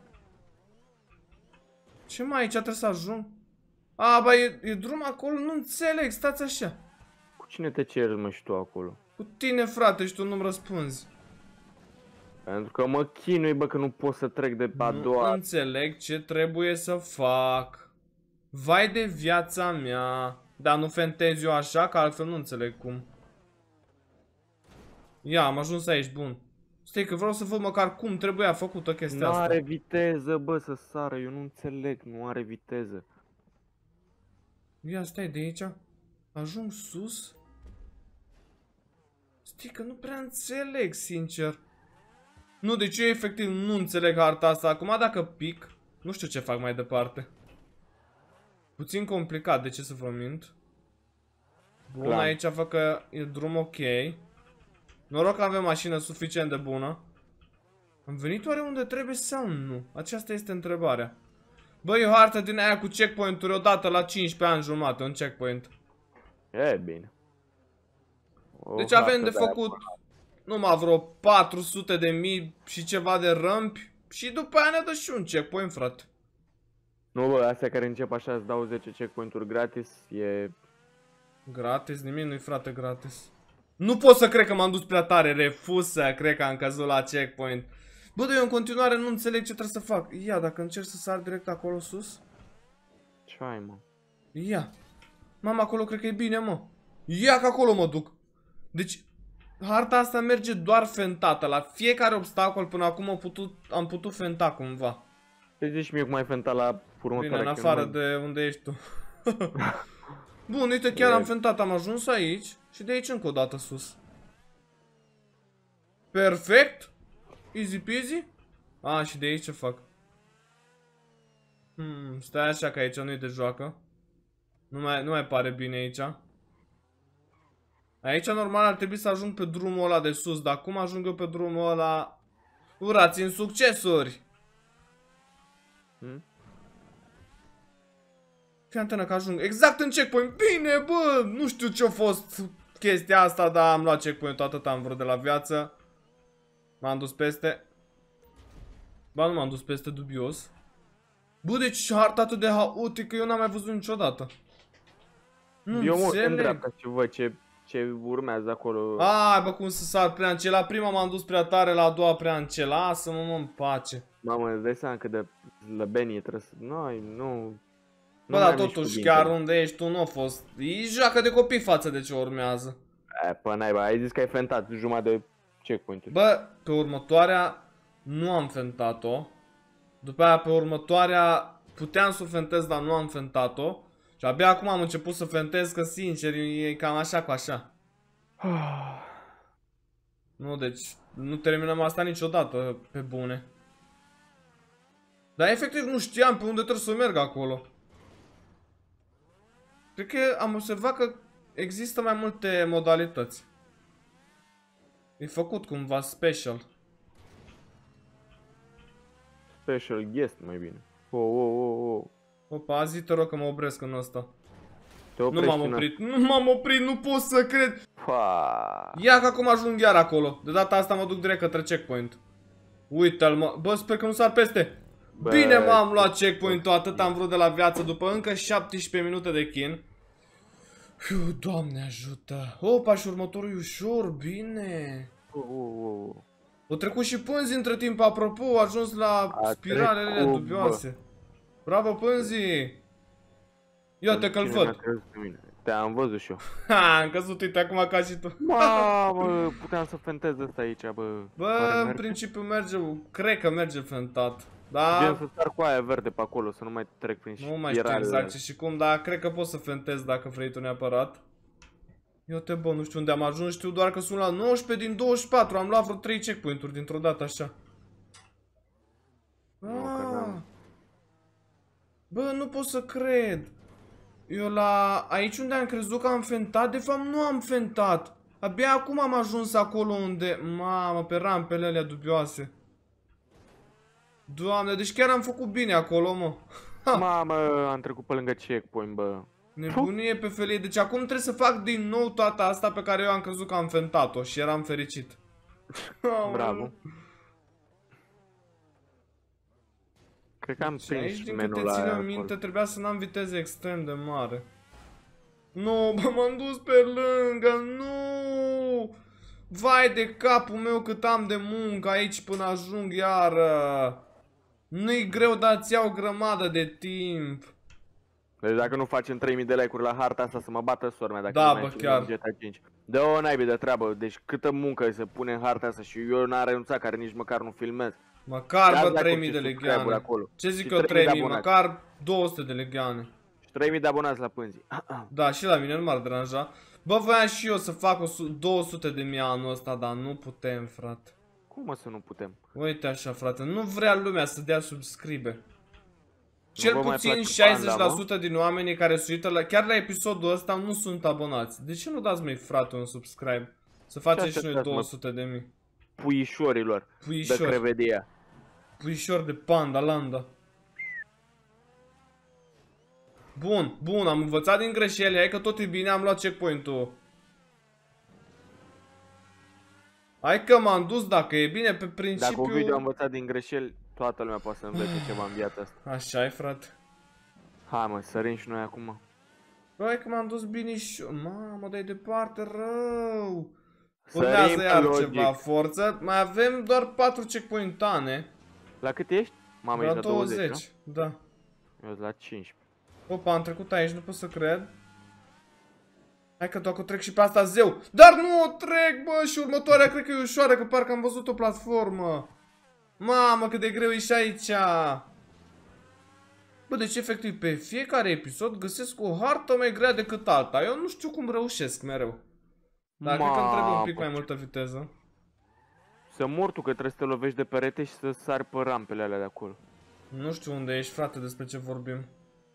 Ce mai aici trebuie să ajung? Ba, e drum acolo? Nu înțeleg, stați așa. Cu cine te ceri, mă, și tu acolo? Cu tine, frate, și tu nu-mi răspunzi. Pentru că mă chinui, bă, că nu pot să trec de a doua. Nu înțeleg ce trebuie să fac. Vai de viața mea. Dar nu fentez eu așa, că altfel nu înțeleg cum. Ia, am ajuns aici, bun. Stai că vreau să văd măcar cum trebuia făcută chestia asta. Nu are viteză, bă, să sară, eu nu înțeleg, nu are viteză. Ia, stai de aici. Ajung sus. Stai că nu prea înțeleg, sincer. Nu, deci eu efectiv nu înțeleg harta asta. Acum dacă pic, nu știu ce fac mai departe. Puțin complicat, de ce să vă mint. Bun, clar. Aici văd că e drum ok. Noroc că avem mașină suficient de bună. Am venit oare unde trebuie sau nu? Aceasta este întrebarea. Băi, e o hartă din aia cu checkpoint-uri odată la 15 ani jumate, un checkpoint. E bine. Deci avem de făcut numai vreo 400.000 și ceva de râmpi. Și după aia ne dă și un checkpoint, frate. Nu, bă, astea care încep așa îți dau 10 checkpoint-uri gratis, e... Gratis? Nimic nu-i, frate, gratis. Nu pot să cred că m-am dus prea tare, refuz să cred că am căzut la checkpoint. Bă, dar eu în continuare nu înțeleg ce trebuie să fac. Ia, dacă încerc să sar direct acolo sus. Ce ai, mă? Ia. Mama, acolo cred că e bine, mă. Ia că acolo mă duc. Deci, harta asta merge doar fentată. La fiecare obstacol până acum am putut fenta cumva. Te zici mie cum ai fentat la următoarea. Bine, în afară de unde ești tu. Bun, uite, chiar am fentat, am ajuns aici și de aici încă o dată sus. Perfect. Easy peasy. A, și de aici ce fac? Stai așa că aici nu-i de joacă. Nu mai pare bine aici. Aici normal ar trebui să ajung pe drumul ăla de sus, dar cum ajung eu pe drumul ăla? Urați-mi succesuri! Fii antenă că ajung exact în checkpoint. Bine, bă, nu știu ce-a fost chestia asta, dar am luat checkpoint-ul, atât am vrut de la viață. M-am dus peste. Ba, nu m-am dus peste, dubios. Bă, deci harta atât de haotică eu n-am mai văzut niciodată. Nu Eu mă înțeleg. în dreapta și văd ce urmează acolo. Ai, bă, cum să sar prea încet. La prima m-am dus prea tare, la a doua prea încet. Lasă-mă, mă, în pace. Mamă, îți dai seama cât de slăbenie trebuie să... Nu... Bă, dar totuși, chiar unde ești tu nu a fost. E joacă de copii față de ce urmează. Pă, naiba, ai zis că ai fentat jumătate de checkpoint-uri. Bă, pe următoarea nu am fentat-o. După aia pe următoarea puteam să o fentez, dar nu am fentat-o. Și abia acum am început să fentez, că sincer e cam așa cu așa. Nu, deci nu terminăm asta niciodată pe bune. Dar efectiv nu știam pe unde trebuie să merg acolo. Cred că am observat că există mai multe modalități. E făcut cumva special. Special guest, mai bine. Oh. Opa, zi te rog că mă opresc în ăsta. Nu m-am oprit, nu pot să cred. Pa. Ia că acum ajung iar acolo. De data asta mă duc direct către checkpoint. Uite-l, mă. Bă, sper că nu sar peste. Bă, bine, m-am luat checkpoint-ul, atât am vrut de la viață după încă 17 minute de chin. Fiu, Doamne ajută. Opa, și următorul e ușor, bine. O trecut și Pânzi între timp, apropo, a ajuns la spiralele dubioase. Bravo, Pânzi! Iată că-l văd. Te-am văzut și eu. Ha, am căzut, uite, acum ca și tu. Mamă, puteam să fentez ăsta aici, bă. Bă, în principiu merge, cred că merge fentat. Da. Gen să sar cu aia verde pe acolo, să nu mai trec prin Nu mai știu exact ce și cum, dar cred că pot să fentez dacă vrei tu neapărat. Iute, bă, nu știu unde am ajuns, știu doar că sunt la 19 din 24, am luat vreo 3 checkpoint-uri dintr-o dată așa. Bă, nu pot să cred. Eu la... aici unde am crezut că am fentat, de fapt nu am fentat. Abia acum am ajuns acolo unde... Mamă, pe rampele alea dubioase. Doamne, deci chiar am făcut bine acolo, mă. Mamă, am trecut pe lângă checkpoint, bă. Nebunie pe felie. Deci acum trebuie să fac din nou toată asta pe care eu am crezut că am fentat-o și eram fericit. Bravo. Cred că am prins din menul câte țin ăla în minte, acolo. trebuia să n-am viteză extrem de mare. Nu, bă, m-am dus pe lângă, nu! Vai de capul meu cât am de muncă aici până ajung iară. Nu-i greu, dar îți iau o grămadă de timp. Deci dacă nu facem 3000 de like-uri la harta asta să mă bată sora mea dacă Da, nu bă, mai chiar. GTA 5. Dă-o naibii de treabă, deci câtă muncă se pune în harta asta și eu n-am renunțat, care nici măcar nu filmez. Măcar, bă, Ia 3000 de dacă leghiane. acolo. Ce zic Și eu 3000 de 3000? abonați. Măcar 200 de leghiane. Și 3000 de abonați la Pânzi. Da, și la mine nu m-ar deranja. Bă, voiam și eu să fac 200 de mii anul ăsta, dar nu putem, frate. Cum mă să nu putem? Uite așa, frate, nu vrea lumea să dea subscribe. Cel vă mai puțin place Panda, 60% din oamenii care se uită chiar la episodul ăsta nu sunt abonați. De ce nu dați, măi, frate, un subscribe? Să facem și noi 200 de mii. Puișorilor de Puișor. crevedia. Puișor de panda, landa. Bun, bun, am învățat din greșeli, hai că tot e bine, am luat checkpoint-ul. Hai că m-am dus, dacă e bine, pe principiu... Dacă un video a învățat din greșeli, toată lumea poate să învețe ceva în viața asta. Așa e, frate. Hai mă, sărim și noi acum. Bă, hai că m-am dus bine și... Mamă, dar e departe rău. Sărim Urmează iar logic. ceva forță. Mai avem doar 4 checkpoint-ane. La cât ești? Mamă, ești la 20, da? Eu sunt la 15. Opa, am trecut aici, nu pot să cred. Hai că dacă trec și pe asta zeu. Dar nu o trec, bă, și următoarea cred că e ușoară, că parcă am văzut o platformă. Mamă, cât de greu e și aici. Bă, deci efectiv pe fiecare episod găsesc o hartă mai grea decât alta. Eu nu știu cum reușesc mereu. Dar cred că îmi trebuie un pic mai multă viteză. Să mor tu că trebuie să te lovești de perete și să sari pe rampele alea de acolo. Nu știu unde ești, frate, despre ce vorbim.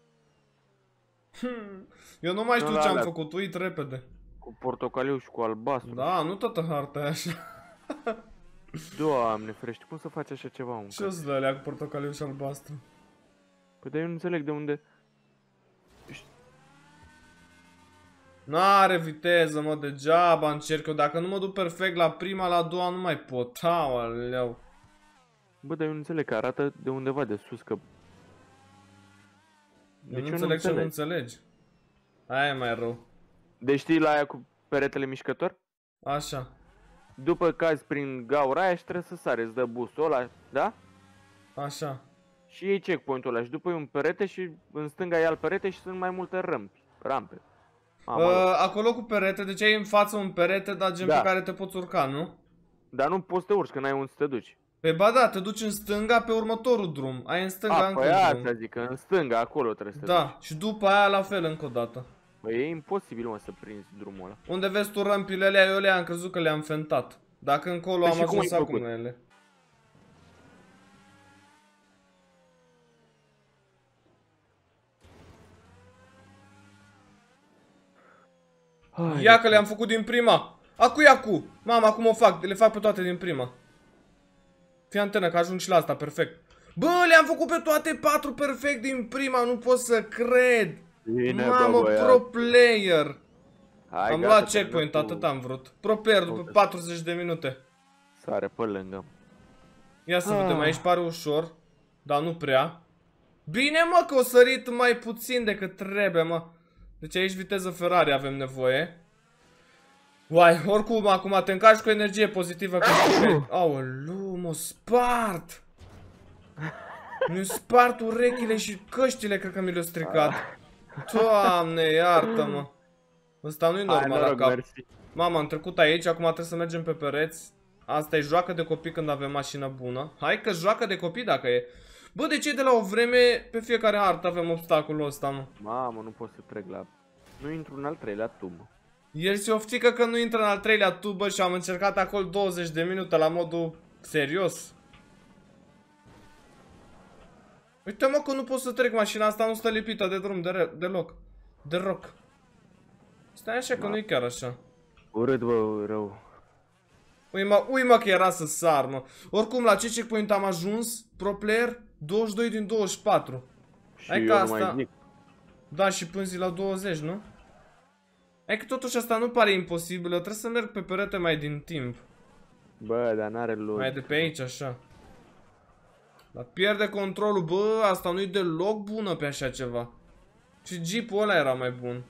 Eu nu mai știu ce am făcut, uit repede. Cu portocaliu și cu albastru. Da, nu toată harta e așa. Doamne ferește, cum să faci așa ceva, mă? Ce-o să alea cu portocaliu și albastru? Păi dar eu nu înțeleg de unde... N-are viteză, mă, degeaba încerc eu. Dacă nu mă duc perfect la prima, la a doua nu mai pot. Aoleu. Bă, dar eu nu înțeleg că arată de undeva de sus, că... Eu nu înțeleg ce nu înțelegi. Aia e mai rău. Deci știi la aia cu peretele mișcător? Așa. După cazi prin gaura aia și trebuie să sari, îți dă boost-ul ăla, da? Așa. Și iei checkpoint-ul ăla și după e un perete și în stânga e alt perete și sunt mai multe rampe. Acolo cu perete, deci ai în față un perete, dar gen pe care te poți urca, nu? Dar nu poți să te urci, că n-ai unde să te duci. Pe ba da, te duci în stânga pe următorul drum. Ai în stânga încă păi un drum. asta zic, că în stânga acolo trebuie să te Da, duci. și după aia la fel încă o dată. Băi, e imposibil, mă, să prinzi drumul ăla. Unde vezi tu rampile alea, eu le-am crezut că le-am fentat. Dacă încolo Păi am și cum ajuns ai acum făcut? la ele. Ia că le-am făcut din prima. Acu. Mama, acum o fac. Le fac pe toate din prima. Fii antenă că ajung și la asta, perfect. Bă, le-am făcut pe toate 4 perfect din prima. Nu pot să cred. Bine, Mamă, bă, pro player. Hai, Am gata, luat checkpoint, termină atât am vrut. Pro player după 40 de minute. Sare pe lângă. Ia să vedem, aici pare ușor. Dar nu prea. Bine, mă, că o sărit mai puțin decât trebuie, mă. Deci aici viteză Ferrari avem nevoie. Uai, oricum, acum te încarci cu energie pozitivă. Aoleu, mă spart. Mi-au spart urechile și căștile, cred că mi le-au stricat. Doamne, iartă-mă. Ăsta nu-i normal la cap. Mama, am trecut aici, acum trebuie să mergem pe pereți. Asta e joacă de copii când avem mașină bună. Hai că joacă de copii dacă e. Bă, de ce de la o vreme pe fiecare hartă avem obstacolul ăsta, mă? Mamă, nu pot să trec la... Nu intru în al treilea tub. El se oftică că nu intră în al treilea tubă și am încercat acolo 20 de minute la modul serios. Uite, mă, că nu pot să trec, mașina asta nu stă lipită de drum deloc. De roc. Stai așa că nu e chiar așa. Urât, bă, rău. Ui mă că era să sar, mă. Oricum, la ce checkpoint am ajuns? Pro player 22 din 24. Și Hai eu că nu asta... mai zic. Da, și pânzi la 20, nu? Hai că totuși asta nu pare imposibil, trebuie să merg pe perete mai din timp. Bă, dar n-are loc. Mai de pe aici, așa. Dar pierde controlul, bă, asta nu-i deloc bună pe așa ceva. Și jeep-ul ăla era mai bun.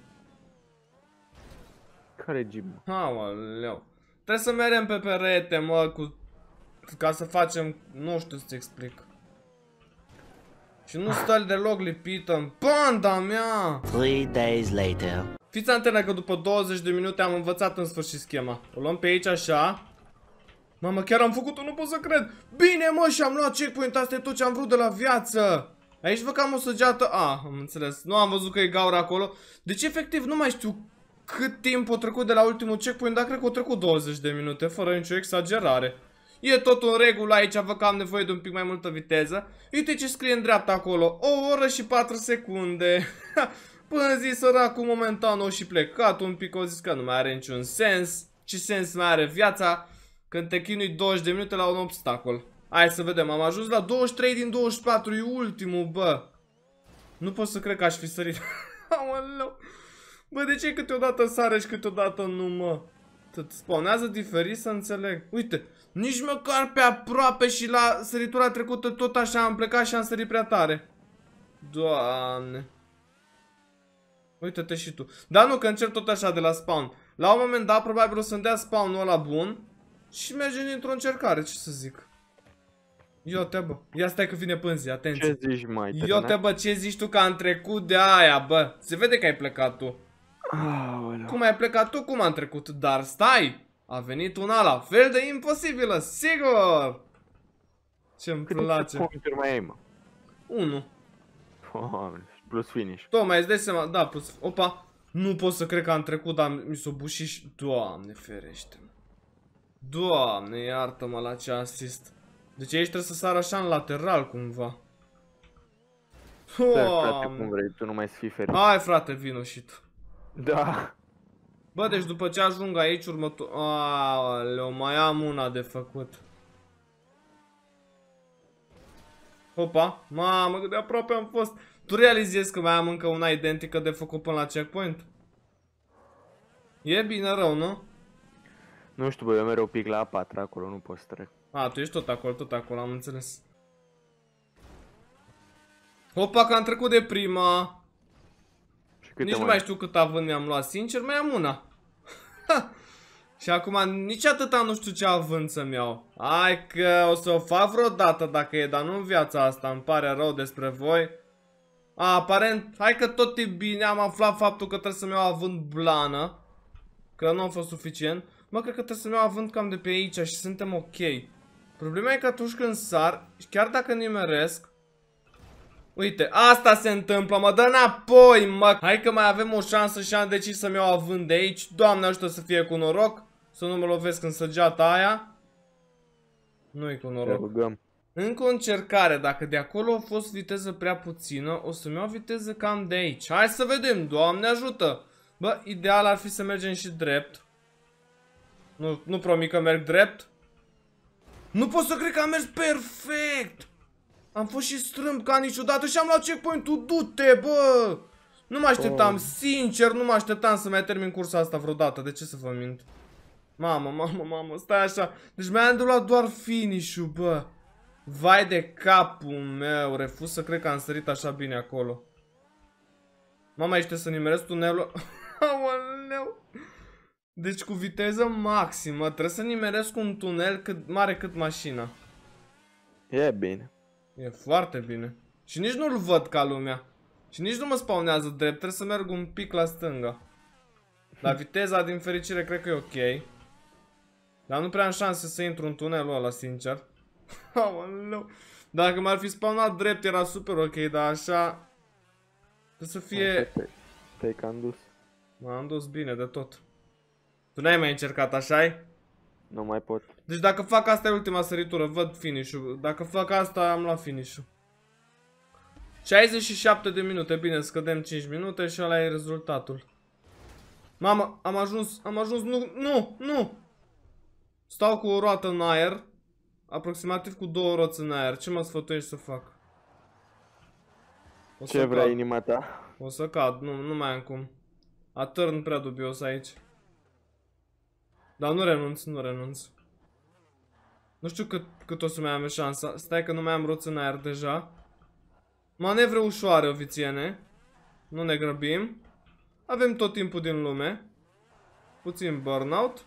Care jeep? Aoleu. Trebuie să mergem pe perete, mă, ca să facem, nu știu să-ți explic. Și nu stă deloc lipită în panda mea. 3 days later. Fiți antenă că după 20 de minute am învățat în sfârșit schema. O luăm pe aici așa. Mamă, chiar am făcut-o, nu pot să cred. Bine, mă, și am luat checkpoint, asta e tot ce am vrut de la viață. Aici văd că am o săgeată. Am înțeles, nu am văzut că e gaură acolo. Deci efectiv nu mai știu cât timp a trecut de la ultimul checkpoint, dar cred că a trecut 20 de minute, fără nicio exagerare. E tot în regulă aici, văd că am nevoie de un pic mai multă viteză. Uite ce scrie în dreapta acolo, 1 oră și 4 secunde. Până zi săracul momentan o și plecat un pic, o zis că nu mai are niciun sens. Ce sens mai are viața când te chinui 20 de minute la un obstacol. Hai să vedem, am ajuns la 23 din 24, e ultimul, bă. Nu pot să cred că aș fi sărit. Aoleu. Bă, de ce câteodată sare și câteodată nu, mă? Îți spawnează diferit să înțeleg. Uite, nici măcar pe aproape și la săritura trecută tot așa am plecat și am sărit prea tare. Doamne. Uite-te și tu. Dar nu, că încerc tot așa de la spawn. La un moment dat probabil o să-mi dea spawn-ul ăla bun și mergem dintr-o încercare, ce să zic. Io-te, bă. Ia stai că vine pânzii, atenție. Ce zici, mai? Io-te, bă, ce zici tu că am trecut de aia, bă. Se vede că ai plecat tu. Cum ai plecat tu, cum am trecut? Dar stai! A venit una la fel de imposibilă, sigur! Ce-mi place. Câte puncturi mai ai, mă? 1. Doamne, plus finish. Tocmai îți dai seama, da, plus... Opa! Nu pot să cred că am trecut, dar mi s-o bușit și... Doamne ferește-mă. Doamne, iartă-mă la ce asist. Deci aici trebuie să sar așa în lateral, cumva. Stai, frate, cum vrei, tu nu mai să fii fericit. Hai, frate, vino și tu. Da. Bă, deci după ce ajung aici, Aoleu, mai am una de făcut. Opa, mamă, cât de aproape am fost. Tu realizezi că mai am încă una identică de făcut până la checkpoint? E bine rău, nu? Nu știu, bă, eu mereu pic la A4 acolo, nu pot să trec. A, tu ești tot acolo, am înțeles. Opa, că am trecut de prima. Nici nu mai știu cât avânt mi-am luat, sincer, mai am una. Și acum nici atâta nu știu ce avânt să-mi iau. Hai că o să o fac vreodată dacă e, dar nu în viața asta, îmi pare rău despre voi. Aparent, hai că tot e bine, am aflat faptul că trebuie să-mi iau avânt blană. Că nu a fost suficient. Mă, cred că trebuie să-mi iau avânt cam de pe aici și suntem ok. Problema e că atunci când sar, chiar dacă nimeresc, uite, asta se întâmplă, mă dă înapoi, mă. Hai că mai avem o șansă și am decis să-mi iau avânt de aici. Doamne ajută să fie cu noroc. Să nu mă lovesc în săgeata aia. Nu-i cu noroc. Rugăm. Încă o încercare, dacă de acolo a fost viteză prea puțină, o să-mi iau viteză cam de aici. Hai să vedem, Doamne ajută. Bă, ideal ar fi să mergem și drept. Nu promit că merg drept. Nu pot să cred că am mers perfect. Am fost și strâmb ca niciodată și am luat checkpoint-ul, du-te, bă! Nu mă așteptam, sincer, nu mă așteptam să mai termin cursa asta vreodată, de ce să vă mint? Mamă, stai așa, deci mi-am luat doar finish-ul, bă. Vai de capul meu, refuz să cred că am sărit așa bine acolo. Mama, ești să nimeresc tunelul. Aoleu. Deci cu viteză maximă, trebuie să nimeresc un tunel cât mare cât mașina. E bine. E foarte bine. Și nici nu-l văd ca lumea. Și nici nu mă spawnează drept, trebuie să merg un pic la stânga. La viteza, din fericire, cred că e ok. Dar nu prea am șanse să intru în tunelul ăla, sincer. Aoleu. Dacă m-ar fi spawnat drept, era super ok, dar așa... Trebuie să fie... Te-ai cam dus. M-am dus bine de tot. Tu n-ai mai încercat, așa-i? Nu mai pot. Deci dacă fac asta e ultima săritură, văd finish-ul. Dacă fac asta, am luat finish-ul. 67 de minute, bine, scădem 5 minute și ăla e rezultatul. Mamă, am ajuns, nu! Stau cu o roată în aer, aproximativ cu 2 roți în aer. Ce mă sfătuiești să fac? Ce vrea inima ta? O să cad, nu mai am cum. Atârn prea dubios aici. Dar nu renunț. Nu știu cât o să mai am șansa. Stai că nu mai am roți în aer deja. Manevre ușoare, ofițiene. Nu ne grăbim. Avem tot timpul din lume. Puțin burnout.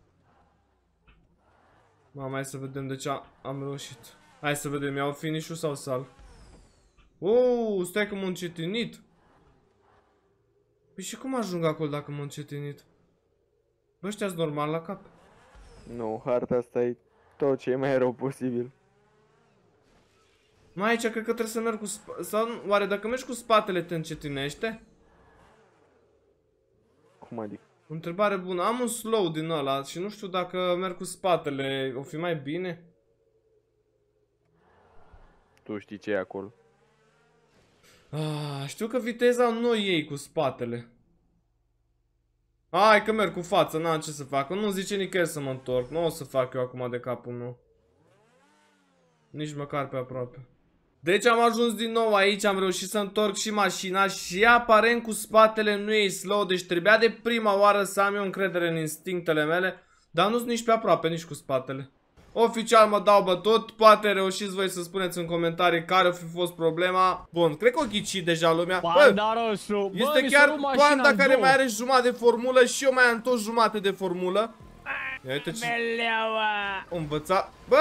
Mama, hai să vedem de ce am reușit. Hai să vedem, iau finish-ul sau sal. Stai că m-am încetinit. Păi și cum ajung acolo dacă m-am încetinit? Bă, ăștia-s normal la cap. Nu, harta asta e tot ce e mai rău posibil. Mai aici cred că trebuie să merg cu sau oare dacă mergi cu spatele te încetinește? Cum adică? Întrebare bună. Am un slow din ăla și nu știu dacă merg cu spatele o fi mai bine. Tu știi ce e acolo. Știu că viteza nu iei cu spatele. Hai că merg cu față, n-am ce să fac. Nu zice nicăieri să mă întorc. Nu o să fac eu acum de capul meu. Nici măcar pe aproape. Deci am ajuns din nou aici, am reușit să întorc și mașina și aparent cu spatele nu e slow. Deci trebuia de prima oară să am eu încredere în instinctele mele. Dar nu sunt nici pe aproape, nici cu spatele. Oficial mă dau bătut, poate reușiți voi să spuneți în comentarii care a fi fost problema. Bun, cred că o ghicit deja lumea. Panda roșu! Este chiar Panda care mai are jumătate de formulă și eu mai am tot jumătate de formulă. Ia uite ce... Învăța... Bă!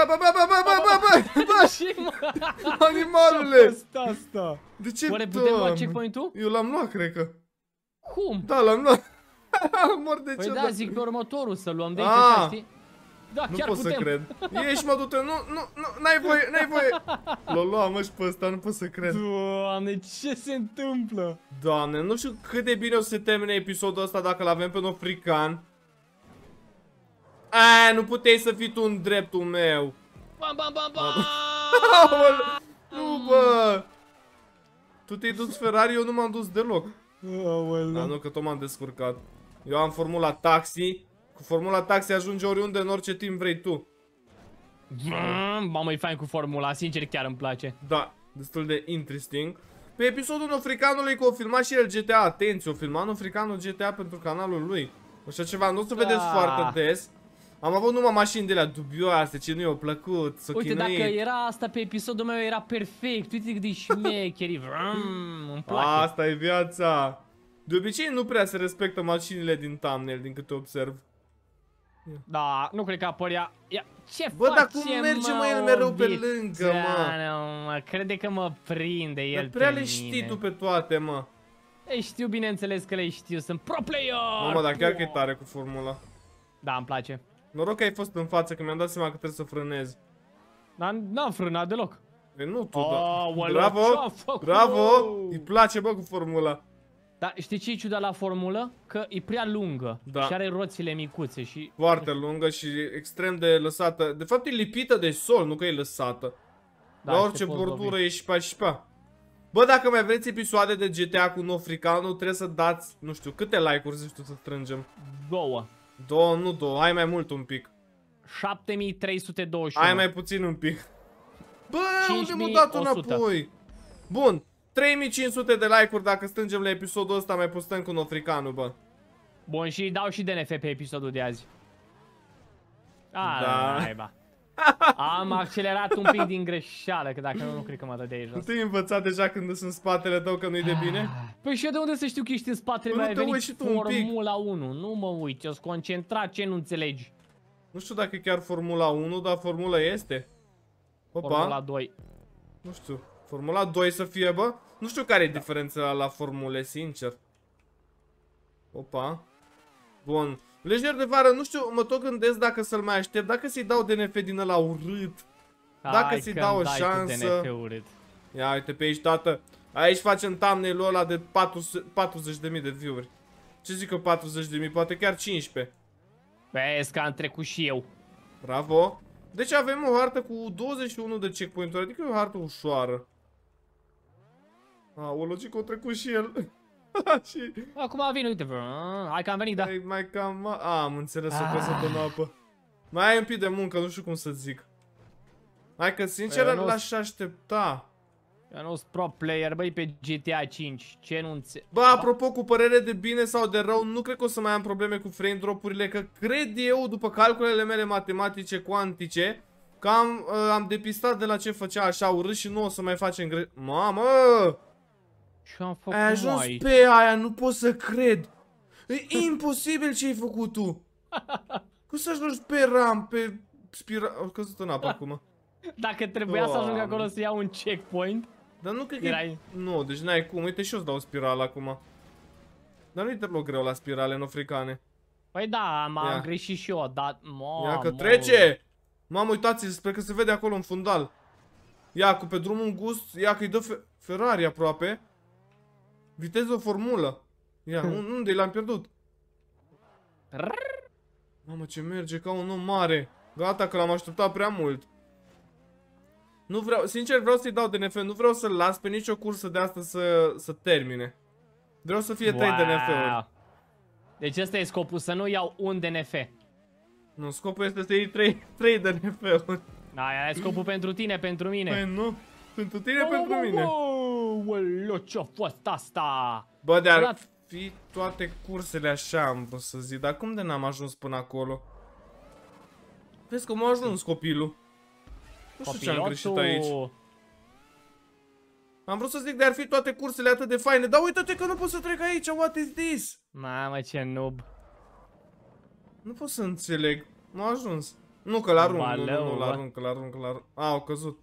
Animalule! Asta! De ce? Oare putem lua checkpoint-ul? Eu l-am luat, cred că. Cum? Da, l-am luat. Mor de Păi ce? da, zic pe următorul să luăm de aici, Ah. așa, știi? Da, Nu chiar pot putem. să cred. Ești, mă, du-te, n-ai voie. L-o luam, mă, și pe ăsta, nu pot să cred. Doamne, ce se întâmplă? Doamne, nu știu cât de bine o să se termine episodul ăsta dacă l-avem pe un african. Aia, nu puteai să fii tu în dreptul meu. Bam, bam, bam, bam! Aoleu, nu, bă! Tu te-ai dus Ferrari, eu nu m-am dus deloc. Da, nu, că tot m-am descurcat. Eu am formula taxi. Cu formula taxi ajunge oriunde, în orice timp vrei tu. Mamă, e fain cu formula, sincer chiar îmi place. Da, destul de interesting. Pe episodul africanului, că o filma și el GTA, atenție, o filma africanul GTA pentru canalul lui. Așa ceva, nu o să vedeți foarte des. Am avut numai mașini de la dubioase, ce nu i-au plăcut, s-o Uite, chinuit. dacă era asta pe episodul meu, era perfect. Uite cât de șmecheri. Îmi place. Asta e viața. De obicei nu prea se respectă mașinile din thumbnail, din câte observ. Da, nu cred că apărea. Ce Bă, dar cum face, merge, mă, el mereu pe Obi? lângă, mă? Mă, crede că mă prinde el Dar prea pe le știi mine. tu pe toate, mă. Ei, știu, bineînțeles că le știu, sunt pro player! Mamă, dar chiar că e tare cu formula. Da, îmi place. Noroc că ai fost în față, că mi-am dat seama că trebuie să frânezi. Dar n-am frânat deloc. Păi nu tu, Aoleu, Bravo, ce-am făcut? bravo, îi place, bă, cu formula. Dar știi ce e ciudat la formulă? Că e prea lungă Da. și are roțile micuțe și... Foarte lungă și extrem de lăsată. De fapt e lipită de sol, nu că e lăsată. Da, La și orice te poți bordură lovi. e șpa. Bă, dacă mai vreți episoade de GTA cu Nofricanul, trebuie să dați, nu știu, câte like-uri zici tu să strângem? 2. 2, nu 2, hai mai mult un pic. 7321. Hai mai puțin un pic. Bă, unde m-a dat 5100. înapoi? Bun, 3500 de like-uri dacă strângem la episodul ăsta, mai postăm cu Nofricanul, bă. Bun, și dau și DNF pe episodul de azi. Da. Naiba. Am accelerat un pic din greșeală, că dacă nu cred că mă dădeai Nu jos. te-ai învățat deja când sunt în spatele tău că nu-i de bine? Păi și eu de unde să știu că ești în spatele Păi meu? nu Ai te venit uiți și tu un pic. Formula 1. Nu mă uit, eu-s concentrat, ce nu înțelegi? Nu știu dacă e chiar Formula 1, dar Formula este. Opa, Formula 2. nu știu. Formula 2 să fie, bă? Nu știu care e diferența la formule, sincer. Opa. Bun. Lejer de vară, nu știu, mă tot gândesc dacă să-l mai aștept, dacă să-i dau DNF din ăla urât. Dacă Hai ți-i că dau o îmi dai cu șansă. DNF urât. Ia uite pe aici, tată. Aici facem thumbnail-ul ăla de 40.000 de view-uri. Ce zic eu 40.000? Poate chiar 15. Vezi că am trecut și eu. Bravo. Deci avem o hartă cu 21 de checkpoint-uri, adică e o hartă ușoară. Aoleu, ce că o trecut și el. Și... Acum vin, uite, hai că am venit, da. Mai cam... am înțeles, o căsătă în apă. Mai ai un pic de muncă, nu știu cum să zic. Hai că sincer Eu nu- l-aș aștepta. Eu nu sunt pro player, băi, pe GTA 5. Ce nu înțeleg? Bă, apropo, cu părere de bine sau de rău, nu cred că o să mai am probleme cu frame drop-urile, că cred eu, după calculele mele matematice cuantice, că am depistat de la ce făcea așa urât și nu o să mai facem Mamă! Ce am făcut, Ai ajuns mai? pe aia, nu pot să cred. E imposibil ce ai făcut tu. Cum să ajungi pe ram, pe spiral... Au căzut în apă acum. Dacă trebuia să ajung Doamne. acolo să iau un checkpoint, Dar nu cred că Erai- Nu, deci n-ai cum. Uite și eu îți dau spirală acum. Dar nu-i deloc greu la spirale nofricane. păi da, m-am Ia. greșit și eu, dar... Ia că trece! Mamă, uitați, sper că se vede acolo în fundal. Ia, cu pe drumul îngust, ia că-i dă Ferrari aproape. Viteză formulă. Ia, unde l-am pierdut? Mamă, ce merge ca un om mare. Gata, că l-am așteptat prea mult. Nu vreau, sincer vreau să-i dau DNF, nu vreau să-l las pe nicio cursă de asta să termine. Vreau să fie 3 DNF-uri. Deci ăsta e scopul, să nu iau un DNF. Nu, scopul este să iei 3 DNF-uri. Aia e scopul pentru tine, pentru mine. Păi nu, pentru tine, pentru mine. Aoleu, ce-a fost asta? Bă, de-ar Da. fi toate cursele așa, am vrut să zic, dar cum de n-am ajuns până acolo? Vezi că m-a ajuns copilul. Nu știu ce am greșit aici. Am vrut să zic, de-ar fi toate cursele atât de faine, dar uite-te că nu pot să trec aici, what is this? Mamă, ce noob. Nu pot să înțeleg, m-a ajuns. Nu că l-arunc, nu, Baleu, l-arunc, l-arunc. Au căzut.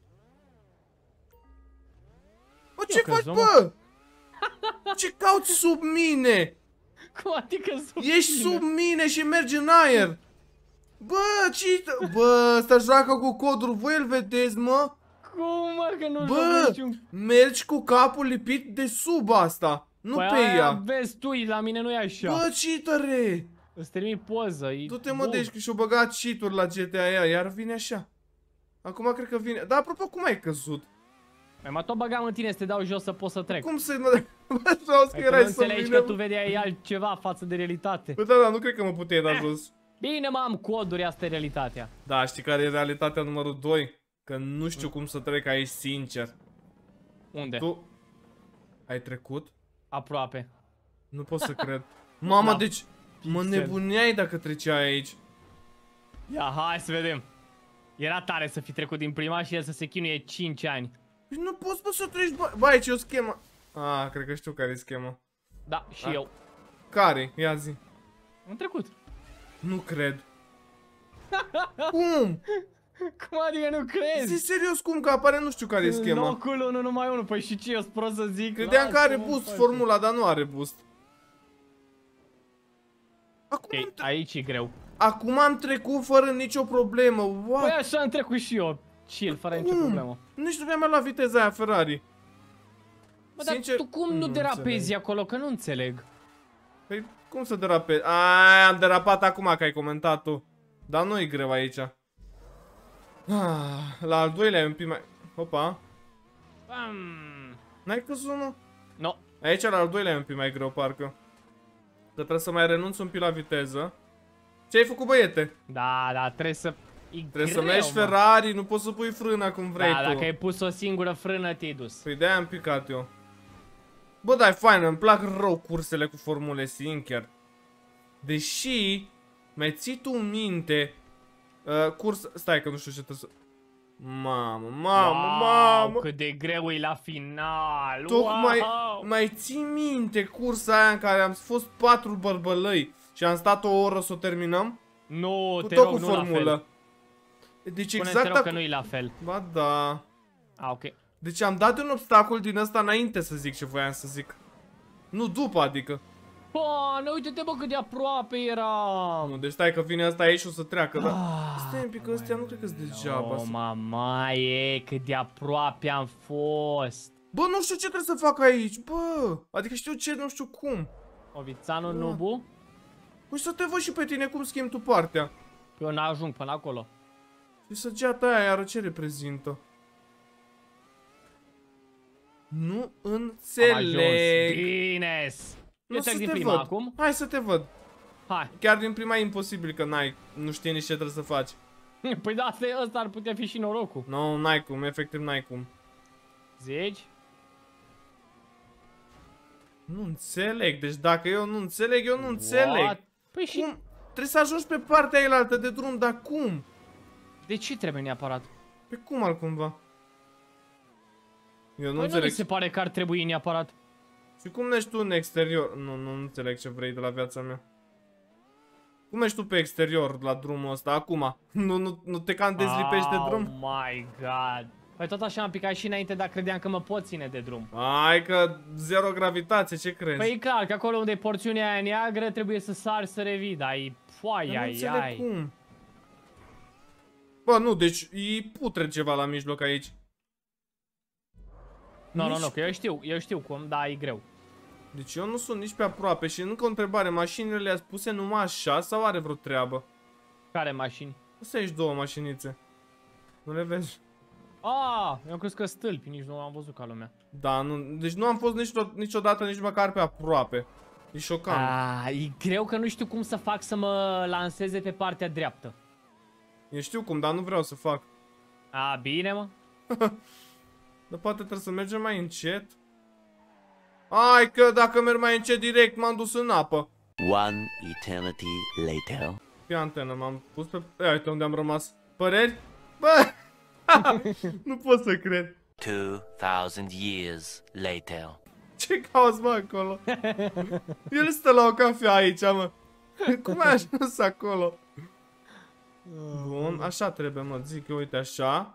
Bă, Eu ce faci, căzut, bă? Ce cauți sub mine? Cum adică sub Ești tine? sub mine și mergi în aer. Bă, bă, ăsta joacă cu codul, voi îl vedeți, mă? Cum, mă, că nu Bă, niciun... mergi cu capul lipit de sub asta, nu Păi pe aia ea. vezi tu, la mine nu e așa. Bă, cheatere! Îți termin poză, e Du-te, mă, bun. deci că și-o băgat cheat-uri la GTA aia, iar vine așa. Acum cred că vine. Dar apropo, cum ai căzut? Mai tot băgam în tine să te dau jos să poți să trec. Cum să-i mă... Bă, vreau să Ai erai nu să înțelegi vină. că tu vedeai altceva față de realitate. Bă, da, da, nu cred că mă puteai da jos. Bine, mă, am coduri, asta e realitatea. Da, știi care e realitatea numărul 2? Că nu știu cum să trec aici, sincer. Unde? Tu ai trecut? Aproape. Nu pot să cred. Mama, Da. deci mă Pixel. nebuneai dacă treceai aici. Ia, hai să vedem. Era tare să fi trecut din prima și el să se chinuie 5 ani. Deci nu poți, bă, să treci, bă, aici e o schemă. Ah, cred că știu care e schema. Da, și Ah. eu. Care? Ia zi. Am trecut. Nu cred. Cum? Cum adică nu crezi? Zi serios cum, că apare nu știu care e schema. Locul 1 numai 1, păi și ce, eu sunt prost să zic? Credeam că are Lasă-mă, boost face. formula, dar nu are boost. Acum, Ok, aici e greu. acum am trecut fără nicio problemă. Păi What? așa am trecut și eu. Chill, fără nicio Cum? problemă. Nici nu mi-am luat viteza aia Ferrari. Bă, dar Sincer, tu cum nu nu derapezi înțeleg. acolo, că nu înțeleg. Păi cum să derapezi? Aaa, am derapat acum că ai comentat tu. Dar nu e greu aici. La al doilea e un pic mai... Opa. N-ai căzut unul? No. Aici la al doilea e un pic mai greu, parcă. Că trebuie să mai renunț un pic la viteză. Ce ai făcut, băiete? Da, trebuie să... Trebuie să mergi Ferrari, nu poți să pui frâna cum vrei Da, tu. dacă ai pus o singură frână, te-ai dus. Păi de-aia am picat eu. Bă, dar e fain, îmi plac rău cursele cu formule, sincer. Deși, mai ții tu minte stai că nu știu ce trebuie să... Mamă. Cât de greu e la final. Tocmai Wow! mai ții minte cursa aia în care am fost 4 bărbălăi și am stat o oră să o terminăm? Nu, Cu te tot rog, cu nu la fel. formulă. Deci Spune-te exact rog că acum... nu e la fel. Ba da. Ok. Deci am dat un obstacol din ăsta înainte să zic ce voiam să zic. Nu după, adică. Bă, uite-te bă cât de aproape eram. Nu, deci stai că vine asta aici și o să treacă, da? Stai un pic, că ăstea nu cred că-s degeaba. Oh, mamaie, cât de aproape am fost. Bă, nu știu ce trebuie să fac aici, bă. Adică știu ce, nu știu cum. Ovițanul Nubu? Păi să te văd și pe tine cum schimbi tu partea. Eu n-ajung până acolo. Și săgeata aia, iară, ce reprezintă? Nu Am ajuns. înțeleg. Bines. Nu Eu să trec din te prima văd. acum. Hai să te văd. Hai. Chiar din prima e imposibil că nu știi nici ce trebuie să faci. Păi da, ăsta ar putea fi și norocul. Nu, n-ai cum, efectiv n-ai cum. Zici? Nu înțeleg, deci dacă eu nu înțeleg, eu nu înțeleg. What? Păi și Cum? Trebuie să ajungi pe partea ailaltă de drum, dar cum? de ce trebuie neapărat? Pe cum altcumva? Eu nu Păi nu mi înțeleg. se pare că ar trebui neapărat. Și cum mergi tu în exterior? Nu înțeleg ce vrei de la viața mea. Cum mergi tu pe exterior la drumul ăsta acum? Nu te cam dezlipești de drum? Oh my god. Păi tot așa am picat și înainte, dar credeam că mă pot ține de drum. Hai că zero gravitație, ce crezi? Păi e clar că acolo unde e porțiunea aia neagră trebuie să sari să revii, dar e Dar foai, nu ai, înțeleg ai. cum. Bă, nu, deci e putre ceva la mijloc aici. Nu, că eu știu cum, dar e greu. Deci eu nu sunt nici pe aproape și încă o întrebare, mașinile le-ați puse numai așa sau are vreo treabă? Care mașini? Astea aici două mașinițe. Nu le vezi? Ah, eu am crezut că stâlpi, nici nu am văzut ca lumea. Da, nu, deci nu am fost niciodată nici măcar pe aproape. E șocant. E greu că nu știu cum să fac să mă lanseze pe partea dreaptă. Eu știu cum, dar nu vreau să fac. Bine, mă. Dar poate trebuie să mergem mai încet. Hai că dacă merg mai încet direct m-am dus în apă. One eternity later. Pe antenă m-am pus pe... Ia uite unde am rămas. Păreri? Bă! Nu pot să cred. 2000 years later. Ce cauți, mă, acolo? El stă la o cafea aici, mă. Cum ai ajuns acolo? Bun, așa trebuie, mă, zic eu, uite așa.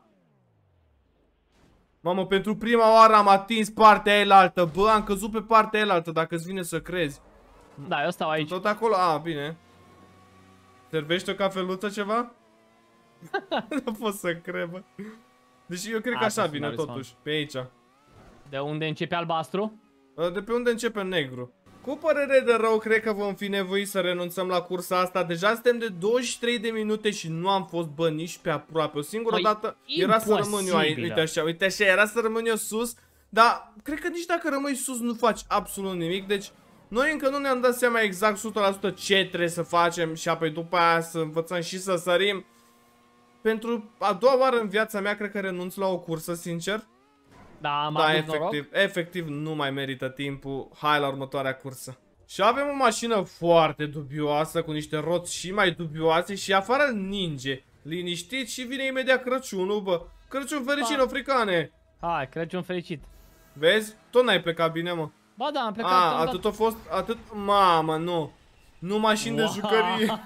Mamă, pentru prima oară am atins partea elaltă. Bă, am căzut pe partea elaltă, dacă îți vine să crezi. Da, eu stau aici. Tot acolo? A, bine. Servește o cafeluță ceva? Nu pot să cred, bă. Deci eu cred că Asta așa sunt vine la totuși, pe aici. De unde începe albastru? De pe unde începe negru. Cu părere de rău, cred că vom fi nevoiți să renunțăm la cursa asta. Deja suntem de 23 de minute și nu am fost, bă, nici pe aproape. O singură dată era să rămân eu aici. Uite așa, era să rămân eu sus. Dar cred că nici dacă rămâi sus nu faci absolut nimic. Deci noi încă nu ne-am dat seama exact 100% ce trebuie să facem. Și apoi după aia să învățăm și să sărim. Pentru a doua oară în viața mea cred că renunț la o cursă, sincer. Da, am Da, avut noroc. efectiv nu mai merită timpul. Hai la următoarea cursă. Și avem o mașină foarte dubioasă, cu niște roți și mai dubioase și afară ninge. Liniștit și vine imediat Crăciunul, bă. Crăciun fericit, africane. Hai, Crăciun fericit. Vezi? Tot n-ai plecat bine, mă. Ba da, am plecat. A, atât a fost, atât... Mamă, nu. Nu mașini de jucărie.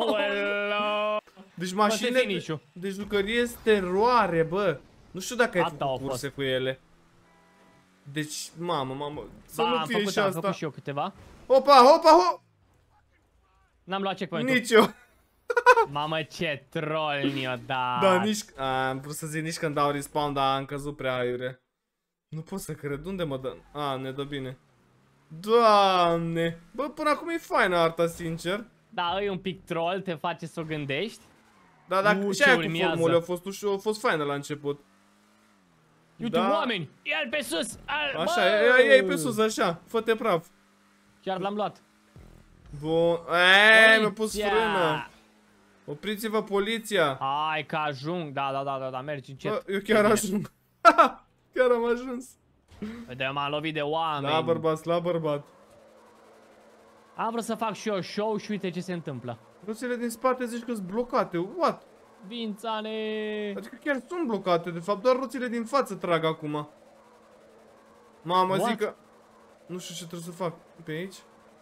Deci mașini de jucărie este teroare, bă. Nu știu dacă ai făcut curse cu ele. Deci, mamă, să nu fie și asta. Am făcut și eu câteva. Hopa! N-am luat checkpoint-ul. Nici eu. Mamă, ce troll mi-o dat. Da, nici... am vrut să zic nici când dau respawn, dar am căzut prea aiure. Nu pot să cred. Unde mă dă? A, ne dă bine. Doamne! Bă, până acum e faină arta, sincer. Da, e un pic troll, te face să o gândești. Da, dacă și aia cu formule a fost faină la început. Uite, oameni! Ia-l pe sus! Așa, ia-i pe sus, așa. Fă-te praf. Chiar l-am luat. Bun. Mi-a pus frână. Opriți-vă, poliția. Hai că ajung. Da, mergi încet. Bă, eu chiar ajung. Chiar am ajuns. Uite, m-am lovit de oameni. La bărbat. Am vrut să fac și eu show și uite ce se întâmplă. Roțile din spate zici că sunt blocate. What? Vințane! Adică chiar sunt blocate, de fapt, doar roțile din față trag acum. Mamă, zic că... Nu știu ce trebuie să fac. Pe aici?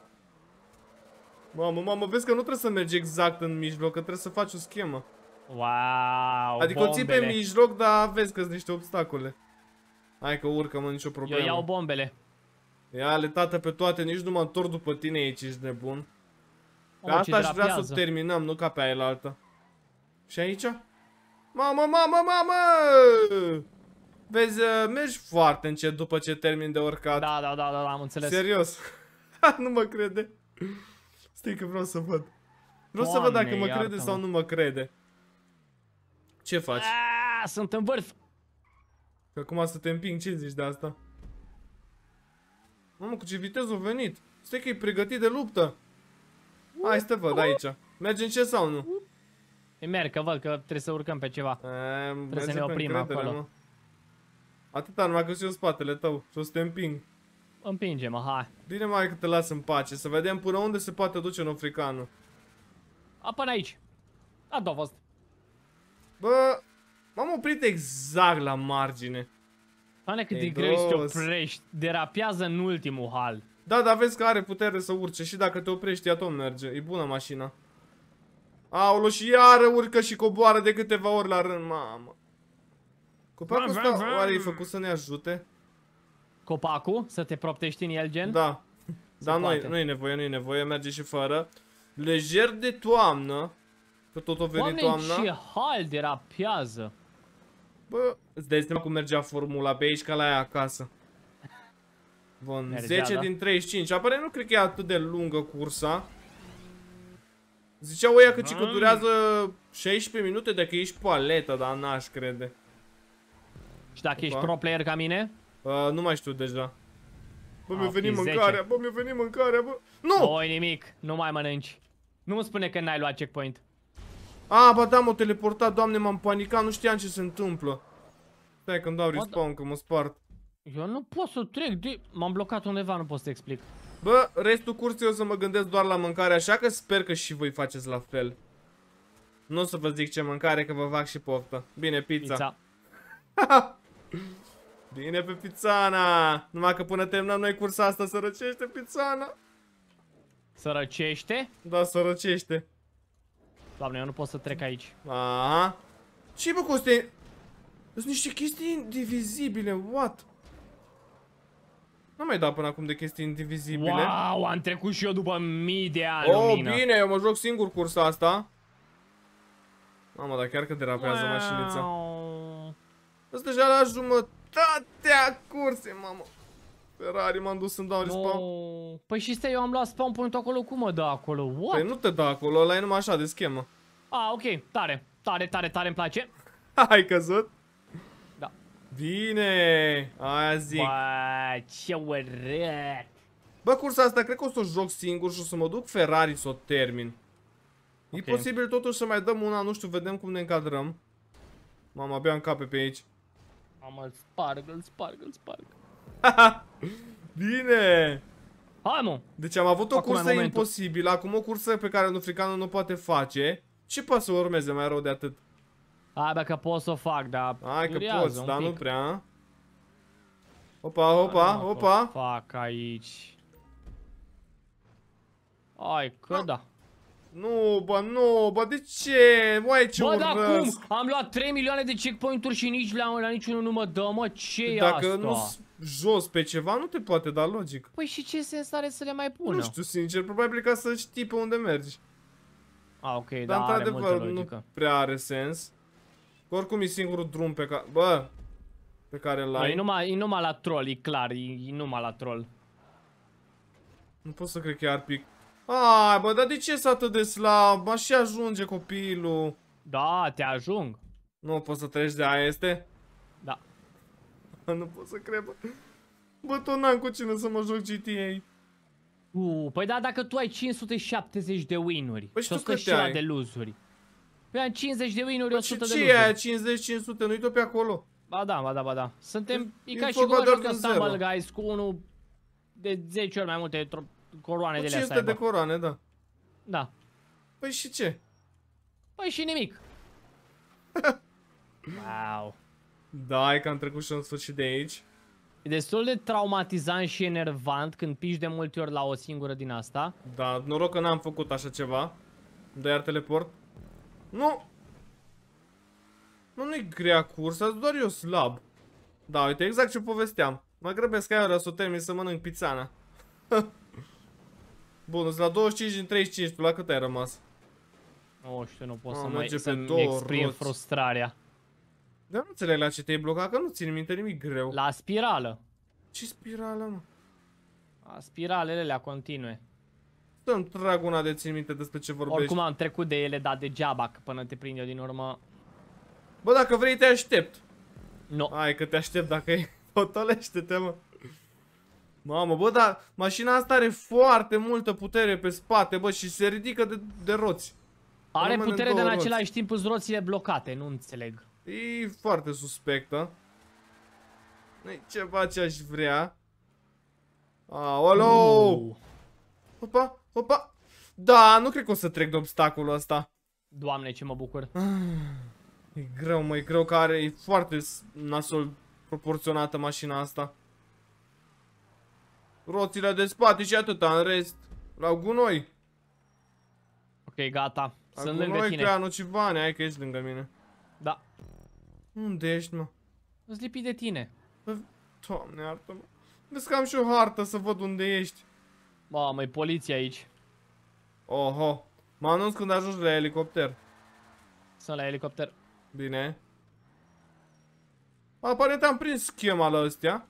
Mamă, vezi că nu trebuie să mergi exact în mijloc, că trebuie să faci o schemă. Wow, adică o ții pe mijloc, dar vezi că sunt niște obstacole. Hai că urcă, mă, nicio problemă. Eu iau bombele. Ia-le, tată, pe toate, nici nu mă întorc după tine aici, ești nebun. Pe asta aș vrea să o terminăm, nu ca pe aia la alta. Și aici? Mamă! Vezi, mergi foarte încet după ce termin de urcat. Da, am înțeles. Serios. Nu mă crede. Stai că vreau să văd. Vreau să văd dacă mă crede sau nu mă crede. Ce faci? Sunt în vârf. Că acum să te împing, ce zici de asta? Mamă, cu ce viteză a venit. Stai că e pregătit de luptă. Hai să te văd aici. Mergi încet sau nu? Merg, că văd că trebuie să urcăm pe ceva. Trebuie să ne oprim acolo. Mă. Atâta, numai că și eu spatele tău și o să te împing. Împinge-mă, hai. Bine, mai că te las în pace, să vedem până unde se poate duce în africanul. Până aici. A fost. Bă, m-am oprit exact la margine. Doamne, cât de greu să te oprești. Derapează în ultimul hal. Da, dar vezi că are putere să urce și dacă te oprești, ea tot merge. E bună mașina. Aolo, și iară urcă și coboară de câteva ori la rând, mamă. Copacul ăsta, oare e făcut să ne ajute? Copacul? Să te proptești în el, gen? Da. Dar nu e nevoie, merge și fără. Lejer de toamnă. Că tot o veni toamna. Ce hal derapează. Bă, îți dai seama cum mergea formula pe aici ca la aia acasă. Bun, 10 din 35. Apare, nu cred că e atât de lungă cursa. Ziceau ăia că cică durează 16 minute dacă ești paletă, dar n-aș crede. Și dacă ești pro player ca mine? Nu mai știu deja. Bă, mi-a venit mâncarea, bă. Nu! Oi, nimic, nu mai mănânci. Nu-mi spune că n-ai luat checkpoint. Ba da, m-a teleportat, doamne, m-am panicat, nu știam ce se întâmplă. Stai că-mi dau respawn, că mă spart. Eu nu pot să trec, m-am blocat undeva, nu pot să te explic. Bă, restul cursei o să mă gândesc doar la mâncare, așa că sper că și voi faceți la fel. Nu o să vă zic ce mâncare, că vă fac și poftă. Bine, pizza. Bine pe pizzana. Numai că până terminăm noi cursa asta, sărăcește pizzana. Sărăcește? Da, sărăcește. Doamne, eu nu pot să trec aici. Aha. Ce bă, Coste? Sunt niște chestii indivizibile, what? Nu mai dat până acum de chestii indivizibile. Wow, am trecut și eu după mii de ani, Oh, lumină. bine, eu mă joc singur cursa asta. Mamă, dar chiar că derapează mașinița. Asta deja la jumătatea cursei, mamă. Ferrari, m-am dus să-mi dau respawn. No. Păi și stai, eu am luat spawn point acolo, cum mă dă acolo? What? Păi nu te dă acolo, ăla e numai așa de schemă. Ah, ok, tare, tare, tare, tare, îmi place. Ai căzut? Da. Bine, aia zic. Bă, ce urât. Bă, cursa asta cred că o să o joc singur și o să mă duc Ferrari să o termin. E posibil totuși să mai dăm una, nu știu, vedem cum ne încadrăm. Mama, abia încape pe aici. Mamă, îl sparg, îl sparg, îl sparg. Bine! Hai, mă. Deci am avut o Acum e cursă momentul. imposibilă, acum o cursă pe care Nufricanu nu poate face. Ce poate să urmeze mai rău de atât? Hai, bă, că pot să o fac, dar Hai că durează poți, un dar pic. nu prea. Opa, opa, Hai, mă, opa. că fac aici. Hai, că da. Nu, bă, de ce? Uai, ce Bă, dar urăsc. cum? Am luat 3 milioane de checkpoint-uri și nici la niciunul nu mă dă, mă, ce-i Dacă asta? nu jos pe ceva, nu te poate da logic. Păi și ce sens are să le mai pună? Nu știu, sincer, probabil ca să știi pe unde mergi. Ah, ok, Dar da, are multă într-adevăr nu logică. prea are sens. Oricum e singurul drum pe care... Bă, pe care Bă, l-ai. e numai la troll, e clar, e numai la troll. Nu pot să cred că e arpic. Ai, bă, dar de ce s-a atât de slab? Așa ajunge copilul. Da, te ajung. Nu poți să treci de aia, este? Da. Nu pot să cred, bă. Bă, tot n-am cu cine să mă joc GTA. Păi da, dacă tu ai 570 de win-uri Păi și și tu 100 câte și la ai? de lose-uri. Păi am 50 de win-uri, Bă, și 100 de ce e lose-uri. aia? 50-500? Nu-i tot pe acolo. Ba da, ba da, ba da. Suntem, e ca E și vorba cum doar jucăm de Stumble zero. Guys cu unul de 10 ori mai multe coroane Cu de alea să 500 de aibă. coroane, da. Da. Păi și ce? Păi și nimic. Wow. Da, hai că am trecut și în sfârșit de aici. E destul de traumatizant și enervant când piși de multe ori la o singură din asta. Da, noroc că n-am făcut așa ceva. Dă iar teleport. Nu! Nu-i grea cursa, doar eu slab. Da, uite, exact ce povesteam. Mă grăbesc aia să o termin să mănânc pizzana. Bun, sunt la 25 din 35, tu la cât ai rămas? Nu știu, nu pot Ah, să merge pe să-mi două exprim roți. frustrarea. Dar nu înțeleg la ce te-ai blocat, că nu țin minte nimic greu. La spirală. Ce spirală, mă? La spiralele alea continue. Să-mi trag una de țin minte despre ce vorbești. Oricum am trecut de ele, dar degeaba, că până te prind eu din urmă. Bă, dacă vrei te aștept. Nu. Hai că te aștept dacă e. Potolește-te, mă. Mamă, bă, dar mașina asta are foarte multă putere pe spate, bă, și se ridică de roți. Are Rămâne putere, în dar în două același timp îți roțile blocate, nu înțeleg. E foarte suspectă. Ceva ce aș vrea. Aoleu! Opa, opa. Da, nu cred că o să trec de obstacolul ăsta. Doamne, ce mă bucur. E greu, mă, e greu că e foarte nasol proporționată mașina asta. Roțile de spate și atâta, în rest, la gunoi. Ok, gata. La Sunt lângă gunoi, tine. Creanu Civane, hai că ești lângă mine. Da. Unde ești, mă? Îți lipi de tine. Bă, Doamne, iartă-mă. Vezi că am și o hartă să văd unde ești. Mamă, e poliția aici. Oho. Mă anunț când ajungi la elicopter. Sunt la elicopter. Bine. Aparent am prins schema la ăstea.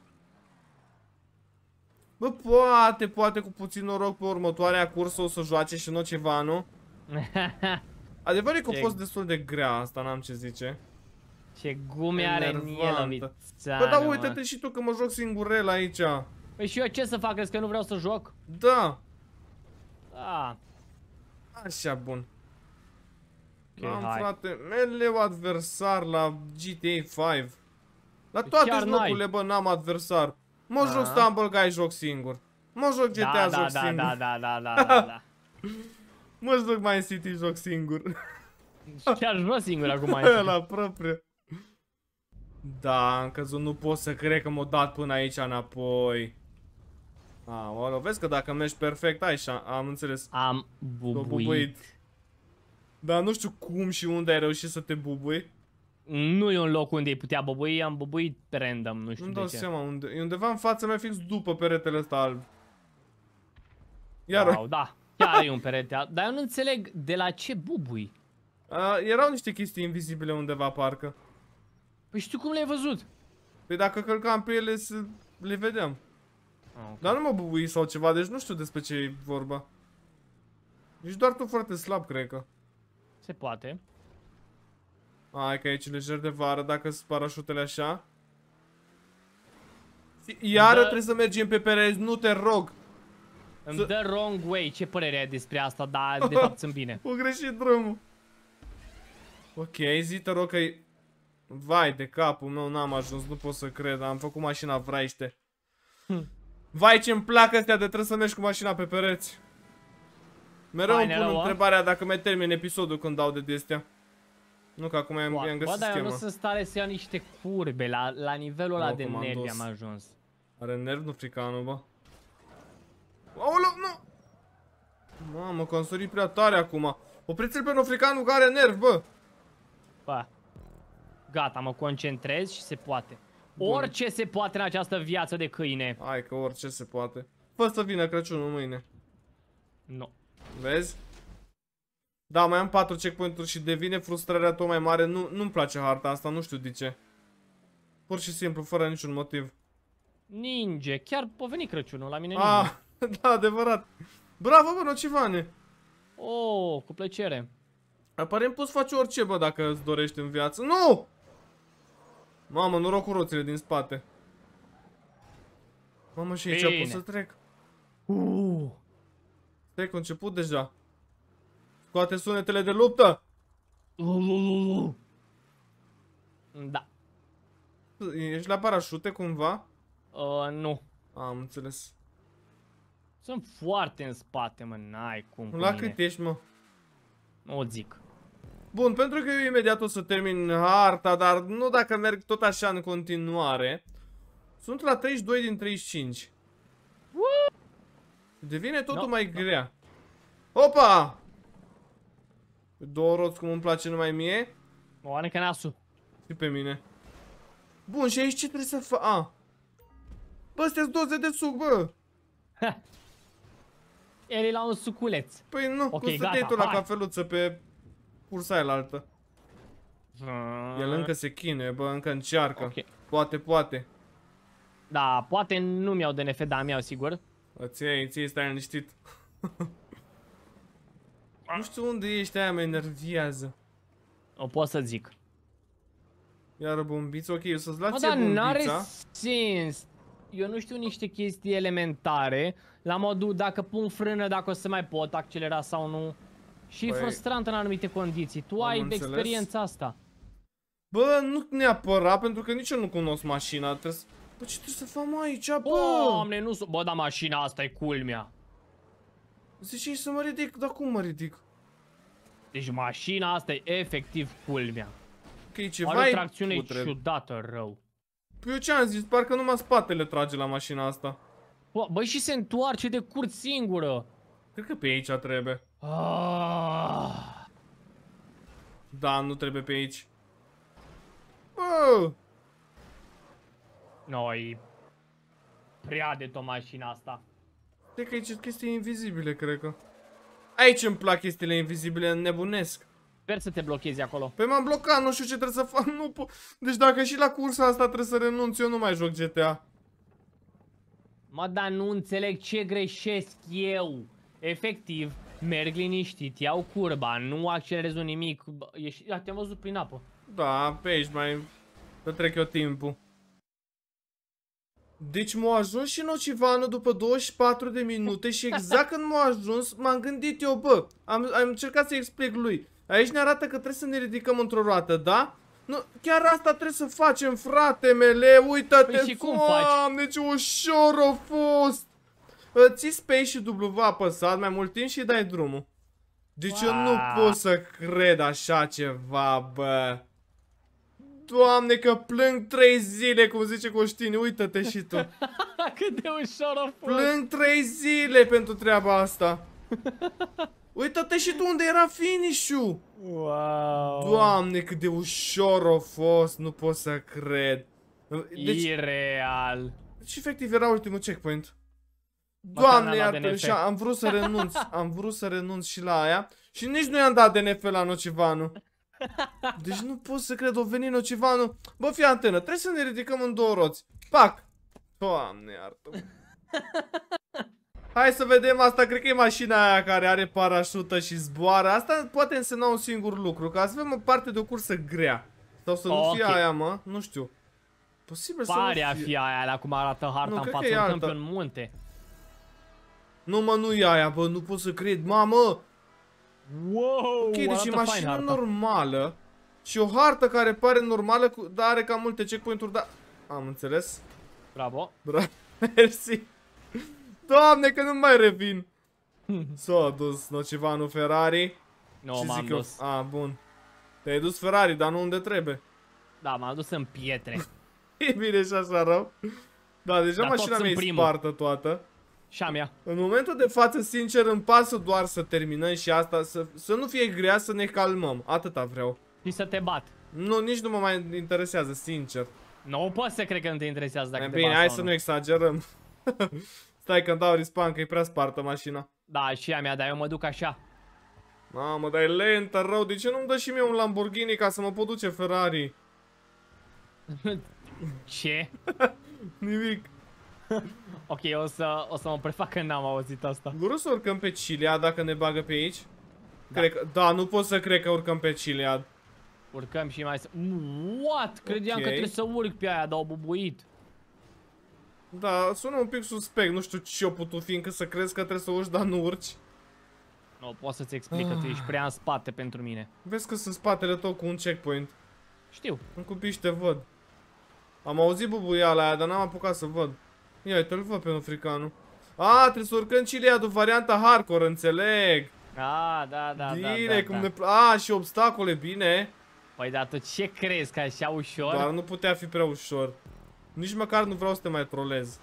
Bă, poate cu puțin noroc pe următoarea cursă o să joace și nu ceva, nu? Adevărul e că a fost destul de grea asta, n-am ce zice. Ce gume are în el, Enervantă. vițeană, Bă, dar mă. uite-te și tu că mă joc singurel aici. Păi și eu ce să fac? Crezi că nu vreau să joc? Da. Da. Așa, bun. Ok, Am, hai. frate, mereu adversar la GTA 5. La toate chiar jocurile, bă, n-am adversar. Mă joc Stumble Guys, joc singur. Mă joc GTA, Da, joc da, singur. da. Mă joc My City, joc singur. Chiar joc singur acum. La propriu. Da, am căzut, nu pot să cred că m-a dat până aici înapoi. Aoleu, vezi că dacă mergi perfect, așa, am înțeles. Am bubuit. Dar nu știu cum și unde ai reușit să te bubui. Nu e un loc unde îi putea băbui, am băbuit random, nu știu Nu-mi de dau ce. seama unde. E undeva în fața mea fix după peretele ăsta alb. Iar Wow, da, chiar e un perete, dar eu nu înțeleg de la ce bubui. erau niște chestii invizibile undeva parcă. Păi știu cum le-ai văzut. Păi dacă călcam pe ele să le vedeam. Okay. Dar nu mă bubui sau ceva, deci nu știu despre ce e vorba. Ești doar tu foarte slab, cred că. Se poate. Hai că aici lejer de vară, dacă sunt parașutele așa. Iară trebuie să mergem pe pereți, nu te rog. Îmi dă wrong way, ce părere ai despre asta, dar de fapt sunt bine. O greșit drumul. Ok, zi te rog că -i... Vai de capul meu, n-am ajuns, nu pot să cred, am făcut mașina vraiște. Vai ce-mi plac astea de trebuie să mergi cu mașina pe pereți. Mereu îmi pun întrebarea dacă mai termin episodul când dau de astea. Nu că acum i-am găsit Bă, dar eu schema. nu sunt stare să iau niște curbe, la nivelul ăla de nervi comandos. am ajuns. Are nerv nu fricanul, bă. Aoleu, nu! Mamă, că am sărit prea tare acum. Opriți-l pe nofricanul care are nerv, bă. Bă, gata, mă concentrez și se poate. Bun. Orice se poate în această viață de câine. Hai că orice se poate. Fă să vină Crăciunul mâine. Nu. Vezi? Da, mai am 4 checkpoint-uri și devine frustrarea tot mai mare. Nu-mi place harta asta, nu știu de ce. Pur și simplu, fără niciun motiv. Ninge, chiar a venit Crăciunul la mine. Ah, da, adevărat. Bravo, bă, Nocivane. Oh, cu plăcere. Aparent poți face orice, bă, dacă îți dorești în viață. Nu! Mamă, noroc cu roțile din spate. Mamă, și aici pot să trec. Stai, că a început deja. Scoate sunetele de luptă. Da. Ești la parașute cumva? Nu. Am înțeles. Sunt foarte în spate, mă, n-ai cum cu La mine. cât ești, mă? O zic. Bun, pentru că eu imediat o să termin harta, dar nu dacă merg tot așa în continuare. Sunt la 32 din 35. Devine totul mai grea. Opa! Două roți cum îmi place numai mie. O anecă nasul. Și pe mine. Bun, și aici ce trebuie să fac? A. Bă, astea-s doze de suc, bă. El e la un suculeț. Păi nu, Ok, cum stăteai gata, tu la hai. cafeluță pe cursa aia la altă. El încă se chinuie, bă, încă încearcă. Ok. Poate. Da, poate nu mi-au DNF, dar mi-au sigur. Ție stai liniștit. Nu știu unde ești, aia mă enervează. O pot să zic. Iară bombiță, ok, eu să-ți Mă, las dar n-are bombița. sens. Eu nu știu niște chestii elementare. La modul dacă pun frână, dacă o să mai pot accelera sau nu. Și e Păi, frustrant în anumite condiții. Tu am ai înțeles. experiența asta. Bă, nu neapărat, pentru că nici eu nu cunosc mașina. Trebuie să... Bă, ce trebuie să fac aici, bă? Doamne, nu... Bă, dar mașina asta e culmea. Zici să mă ridic, dar cum mă ridic? Deci mașina asta e efectiv culmea. Ok, ceva Are o e tracțiune putred. ciudată rău. Păi eu ce-am zis? Parcă numai spatele trage la mașina asta. Băi, și se întoarce de curt singură. Cred că pe aici trebuie. Ah. Da, nu trebuie pe aici. Bă! Noi. Prea de tot mașina asta. Cred că aici sunt chestii invizibile, cred că. Aici îmi plac chestiile invizibile, nebunesc. Sper să te blochezi acolo. Păi m-am blocat, nu știu ce trebuie să fac, nu pot. Deci dacă și la cursa asta trebuie să renunț, eu nu mai joc GTA. Mă, dar nu înțeleg ce greșesc eu. Efectiv, merg liniștit, iau curba, nu accelerez un nimic. Te-am văzut prin apă. Da, pe aici mai petrec eu timpul. Deci m-a ajuns și Nocivanul după 24 de minute și exact când m-a ajuns m-am gândit eu, bă, am încercat să explic lui. Aici ne arată că trebuie să ne ridicăm într-o roată, da? Nu, chiar asta trebuie să facem, frate mele, uită-te, Păi și cum faci? Doamne, ce ușor a fost! Ții space și W apăsat mai mult timp și dai drumul. Deci eu nu pot să cred așa ceva, bă. Doamne, că plâng 3 zile, cum zice Coștini, uită-te și tu. Cât de ușor a fost. Plâng 3 zile pentru treaba asta. Uită-te și tu unde era finish-ul! Wow. Doamne, cât de ușor a fost, nu pot să cred. Deci, Ireal. deci efectiv era ultimul checkpoint. Măcar Doamne, n-am luat iartă, DNF. și am vrut să renunț, am vrut să renunț și la aia și nici nu i-am dat DNF la Nocivanu. Deci nu pot să cred, o venit Nocivanu. Bă, fii antenă, trebuie să ne ridicăm în două roți. Pac! Doamne, iartă. Hai să vedem asta, cred că e mașina aia care are parașută și zboară. Asta poate însemna un singur lucru, că avem o parte de o cursă grea. Sau să nu fie aia, mă, nu știu. Posibil să Pare nu a fie. fi aia, alea cum arată harta Nu, în cred față, că e un alta. câmp în munte. Nu, mă, nu e aia, bă, nu pot să cred, mamă! Wow, Ok, deci e arată fain mașină harta. normală și o hartă care pare normală, dar are cam multe checkpoint-uri, dar... Am înțeles. Bravo. Mersi. Doamne, că nu mai revin. S-a dus Nocivanu Ferrari. Nu, Și m-am zic eu, dus. a, bun. Te-ai dus Ferrari, dar nu unde trebuie. Da, m-am dus în pietre. E bine și așa rău. Da, deja Dar mașina tot mea e sunt primul. spartă toată. Și a mea. În momentul de față, sincer, îmi pasă doar să terminăm și asta, să nu fie grea, să ne calmăm. Atâta vreau. Și să te bat. Nu, nici nu mă mai interesează, sincer. Nu pot să cred că nu te interesează dacă E te bine, bat hai sau să nu exagerăm. Stai că-mi dau respawn, că e prea spartă mașina. Da, și a mea, dar eu mă duc așa. Mamă, dar e lentă rău. De ce nu-mi dă și mie un Lamborghini ca să mă pot duce Ferrari? Ce? Nimic. Ok, o să mă prefac că n-am auzit asta. Vreau să urcăm pe Chiliad dacă ne bagă pe aici? Cred că, da, nu pot să cred că urcăm pe Chiliad. Urcăm și mai... What? Credeam Ok. că trebuie să urc pe aia, dar au bubuit. Da, sună un pic suspect, nu știu ce-o putut fi încât să crezi că trebuie să urci, dar nu urci. Nu pot să-ți explic că tu ești prea în spate pentru mine. Vezi că sunt spatele tău cu un checkpoint. Știu. În cupiși te văd. Am auzit bubuiala aia, dar n-am apucat să văd. Ia uite-l văd pe Nofricanu. A, trebuie să urcăm Chiliad-ul varianta hardcore, înțeleg. Da. Bine, cum ne... A, și obstacole, bine. Păi, dar tu ce crezi, că așa ușor? Dar nu putea fi prea ușor. Nici măcar nu vreau să te mai trolez.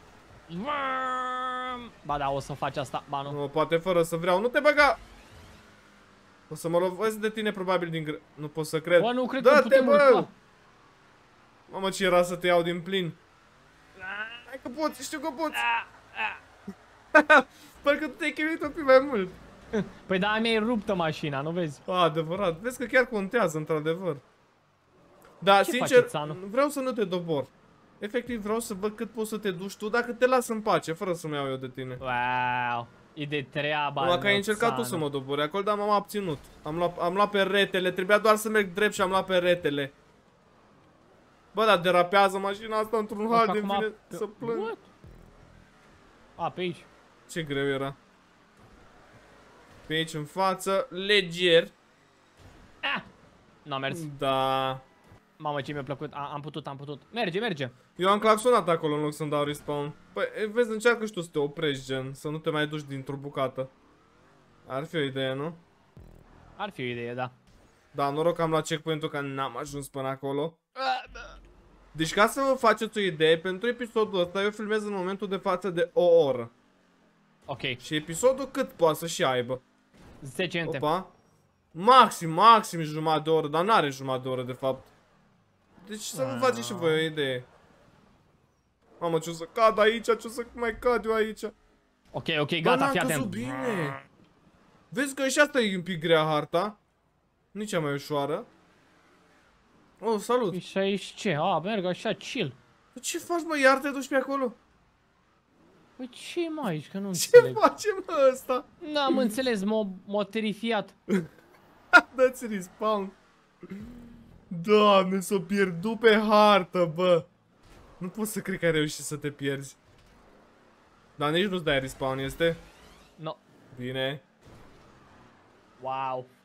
Ba da, o să faci asta, ba nu. Nu, poate fără să vreau. Nu te băga! O să mă lovesc de tine probabil din gre... Nu pot să cred. Bă, nu cred că Dă-te, putem bă! urca. Mamă, ce era să te iau din plin. Hai că poți, știu că poți. Parcă tu te-ai chinuit un pic mai mult. Păi da, mi-ai ruptă mașina, nu vezi? A, adevărat. Vezi că chiar contează, într-adevăr. Da, Ce sincer, faci, Țanu? vreau să nu te dobor. Efectiv, vreau să văd cât poți să te duci tu, dacă te las în pace, fără să-mi iau eu de tine. Wow, e de treaba. Numai că ai încercat tu Țanu. să mă dobori acolo, dar m-am abținut. Am luat pe retele, trebuia doar să merg drept și am luat pe retele. Bă, dar derapează mașina asta într-un hal de Acum- vine să plâng. What? A, pe aici. Ce greu era. Pe aici în față, leger. N-a mers. Da. Mamă, ce mi-a plăcut. Am putut. Merge. Eu am claxonat acolo în loc să-mi dau respawn. Păi, vezi, încearcă și tu să te oprești, gen, să nu te mai duci dintr-o bucată. Ar fi o idee, nu? Ar fi o idee, da. Da, noroc că am luat checkpoint-ul că n-am ajuns până acolo. Deci ca să vă faceți o idee, pentru episodul ăsta eu filmez în momentul de față de o oră. Ok, Și episodul cât poate să și aibă? 10 ente. Opa. Maxim jumătate de oră, dar n-are jumătate de oră de fapt. Deci să vă faceți și voi o idee. Mamă, ce o să cad aici, ce o să mai cad eu aici. Ok, Bă, gata, n-am fii căzut atent. bine. Vezi că și asta e un pic grea harta. Nici cea mai ușoară. Oh, salut. Și aici ce? Merg așa, chill. Ce faci, mă? Iar te duci pe acolo? Păi ce mai aici, că nu Ce înțeleg. face, mă, ăsta? N-am înțeles, m-a terifiat. Dă-ți respawn. Doamne, s-o pierdut pe hartă, bă. Nu pot să cred că ai reușit să te pierzi. Dar nici nu-ți dai respawn, este? No. Bine. Wow.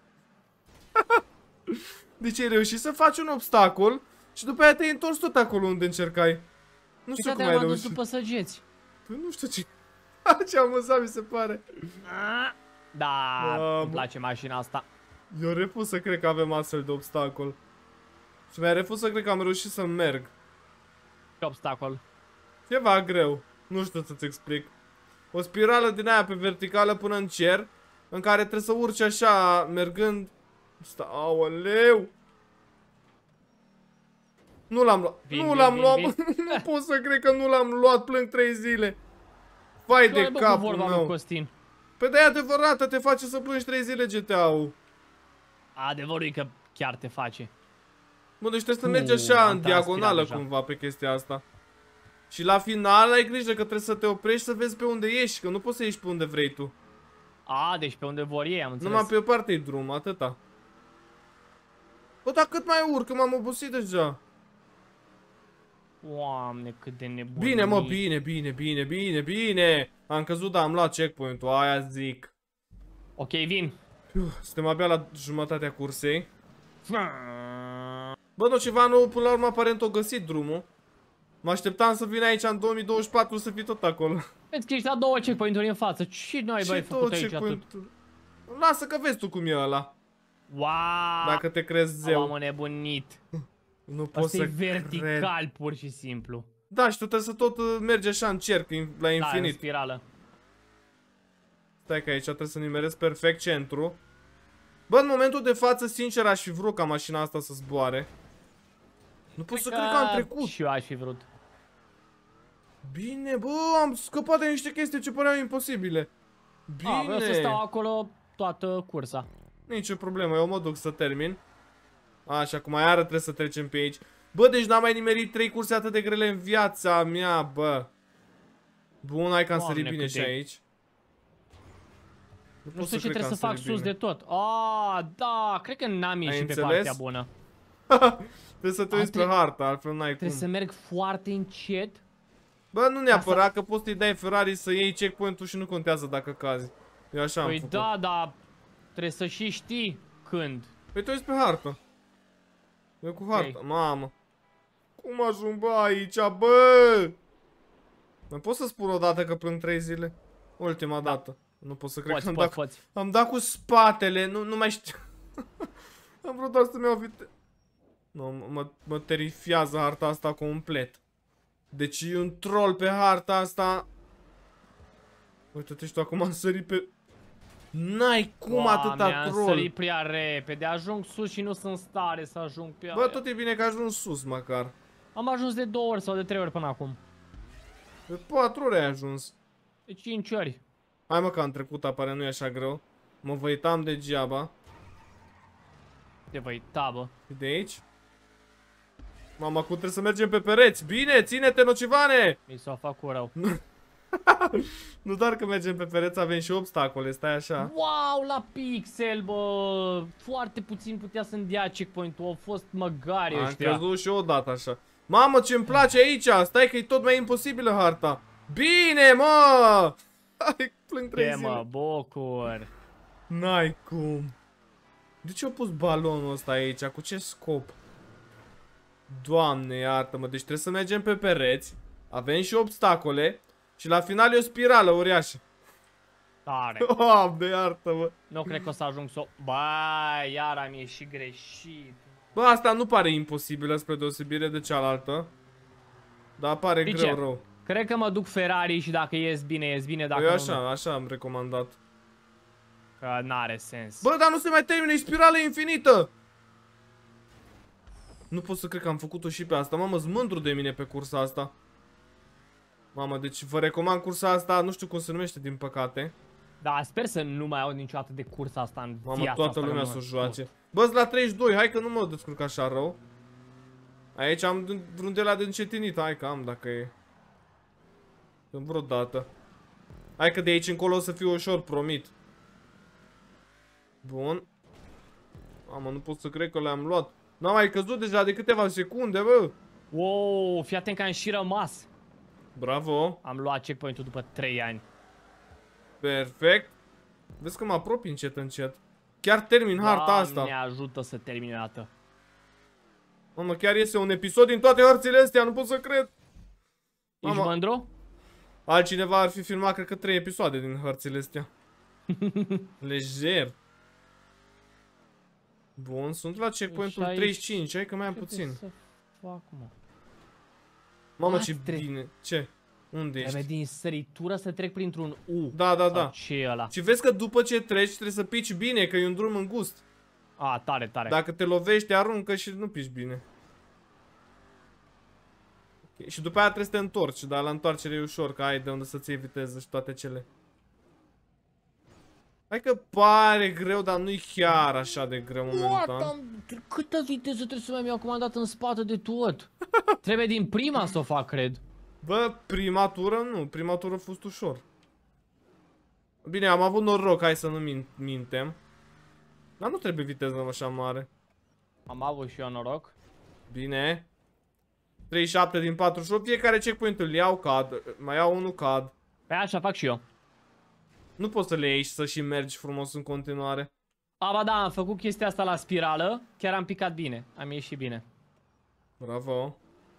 Deci ai reușit să faci un obstacol și după aia te-ai întors tot acolo unde încercai. Nu știu cum ai m-am dus reușit. după săgeți. Păi nu știu ce... Ce amuzat mi se pare. Da, Mamă. îmi place mașina asta. Eu refuz să cred că avem astfel de obstacol. Și mai refuz să cred că am reușit să merg. Ce obstacol. Ceva greu. Nu știu să-ți explic. O spirală din aia pe verticală până în cer. în care trebuie să urci așa, mergând. Aoleu! Nu l-am luat. Nu l-am luat. Nu pot să cred că nu l-am luat, plâng 3 zile. Vai de capul meu. Costin. Păi de-aia adevărată, te face să plângi 3 zile GTA-ul. Adevărul e că chiar te face. Bă, deci trebuie să mergi așa am în diagonală deja. cumva pe chestia asta. Și la final ai grijă că trebuie să te oprești să vezi pe unde ieși, că nu poți să ieși pe unde vrei tu. A, deci pe unde vor ei, am înțeles. Numai pe o parte e drum, atâta. Bă, dar cât mai urc, că m-am obosit deja. Doamne, cât de nebun. Bine, mă, bine. Am căzut, dar am luat checkpoint-ul, aia zic. Ok, vin. Suntem abia la jumătatea cursei. Bă, nu, ceva nou, până la urmă aparent o găsit drumul. Mă așteptam să vin aici în 2024 să fii tot acolo. Vezi că ești la 2 checkpoint-uri în față. Ce noi ai făcut aici atât? Lasă că vezi tu cum e ăla. Wow! Dacă te crezi zeu. M-am nebunit. Nu pot să vertical, cred. pur și simplu. Da, și tu trebuie să tot mergi așa în cerc, la Da, în infinit. spirală. Stai că aici trebuie să nimeresc perfect centru. Bă, în momentul de față, sincer, aș fi vrut ca mașina asta să zboare. Nu pot să cred că am trecut. Și eu aș fi vrut. Bine, bă, am scăpat de niște chestii ce păreau imposibile. Bine. Vreau să stau acolo toată cursa. Nicio problemă, eu mă duc să termin. Așa, acum iară trebuie să trecem pe aici. Bă, deci n-am mai nimerit 3 curse atât de grele în viața mea, bă. Bun, hai că am sărit bine și aici. Nu știu ce trebuie să fac sus de tot. Ah, da, cred că n-am ieșit pe partea bună. Trebuie să te uiți pe hartă, altfel n-ai cum. Trebuie să merg foarte încet. Bă, nu neapărat, că poți să-i dai Ferrari să iei checkpoint-ul și nu contează dacă cazi. Eu așa am Păi făcut. da, dar trebuie să și știi când. Păi te uiți pe hartă. Eu cu hartă, mamă. Cum ajung, bă, aici, bă? Mai pot să spun o dată că plâng 3 zile? Ultima dată. Nu pot să cred că am dat cu spatele, nu mai știu. Am vrut doar să-mi iau vite. Nu, mă terifiază harta asta complet. Deci e un troll pe harta asta. Uite-te și tu, acum am sărit pe... N-ai cum atâta troll. Am sărit prea repede, ajung sus și nu sunt în stare să ajung pe aia. Bă, tot e bine că ajung sus măcar. Am ajuns de 2 ori sau de 3 ori până acum. De 4 ori ai ajuns. De 5 ori. Hai mă că am trecut, apare, nu e așa greu. Mă văitam degeaba. Te văita, bă. De aici? Mama, cum trebuie să mergem pe pereți. Bine, ține-te, nocivane! Mi s-a făcut rău. Nu doar că mergem pe pereți, avem și obstacole, stai așa. Wow, la pixel, bă! Foarte puțin putea să-mi dea checkpoint-ul, au fost măgari ăștia. Am căzut și o dată așa. Mamă, ce-mi place aici! Stai că e tot mai imposibilă harta. Bine, mă! Hai, plâng 3 zile. mă, bucur. N-ai cum. De ce au pus balonul ăsta aici? Cu ce scop? Doamne, iartă-mă, deci trebuie să mergem pe pereți. Avem și obstacole. Și la final e o spirală uriașă. Tare. Doamne, iartă-mă. Nu cred că o să ajung să o... Bă, iar am ieșit greșit. Bă, asta nu pare imposibilă spre deosebire de cealaltă. Dar pare greu rău. Cred că mă duc Ferrari și dacă ies bine, dacă eu nu, așa am recomandat. Că n-are sens. Bă, dar nu se mai termină, e spirală infinită! Nu pot să cred că am făcut-o și pe asta. Mamă, sunt mândru de mine pe cursa asta. Mamă, deci vă recomand cursa asta, nu știu cum se numește din păcate. Da, sper să nu mai aud niciodată de cursa asta în viața Mamă, toată lumea să o joace. Bă, la 32, hai că nu mă descurc așa rău. Aici am vreun de la de încetinit, hai că am dacă e. În vreodată. Hai că de aici încolo o să fiu ușor, promit. Bun. Mamă, nu pot să cred că le-am luat. N-am mai căzut deja de câteva secunde, bă. Wow, fii atent că am și rămas. Bravo. Am luat checkpoint-ul după 3 ani. Perfect. Vezi că mă apropii încet. Chiar termin harta asta. Ne ajută să termine dată. Mamă, chiar iese un episod din toate hărțile astea, nu pot să cred. Ești mândru? Altcineva ar fi filmat, cred că 3 episoade din hărțile astea. Lejer. Bun, sunt la checkpoint-ul 35, hai că mai am puțin. Să fac, mă? Mamă, ce bine. Ce? Unde Trebuie ești? din săritură să trec printr-un U. Da, da, Sau da. ce e ăla? Și vezi că după ce treci trebuie să pici bine, că e un drum îngust. A, tare, tare. Dacă te lovești, te aruncă și nu pici bine. Okay. Și după aia trebuie să te întorci, dar la întoarcere e ușor, că ai de unde să-ți iei viteză și toate cele. Hai că pare greu, dar nu-i chiar așa de greu momentan. Câtă viteză trebuie să mai mi-au comandat în spate de tot? Trebuie din prima să o fac, cred. Bă, prima tură nu, prima tură a fost ușor. Bine, am avut noroc, hai să nu mintem. Dar nu trebuie viteză așa mare. Am avut și eu noroc. Bine. 37 din 48, fiecare checkpoint îl iau, cad. Mai iau unul, cad. Pe așa fac și eu. Nu poți să le iei și să și mergi frumos în continuare. A, ba da, am făcut chestia asta la spirală. Chiar am picat bine. Am ieșit bine. Bravo.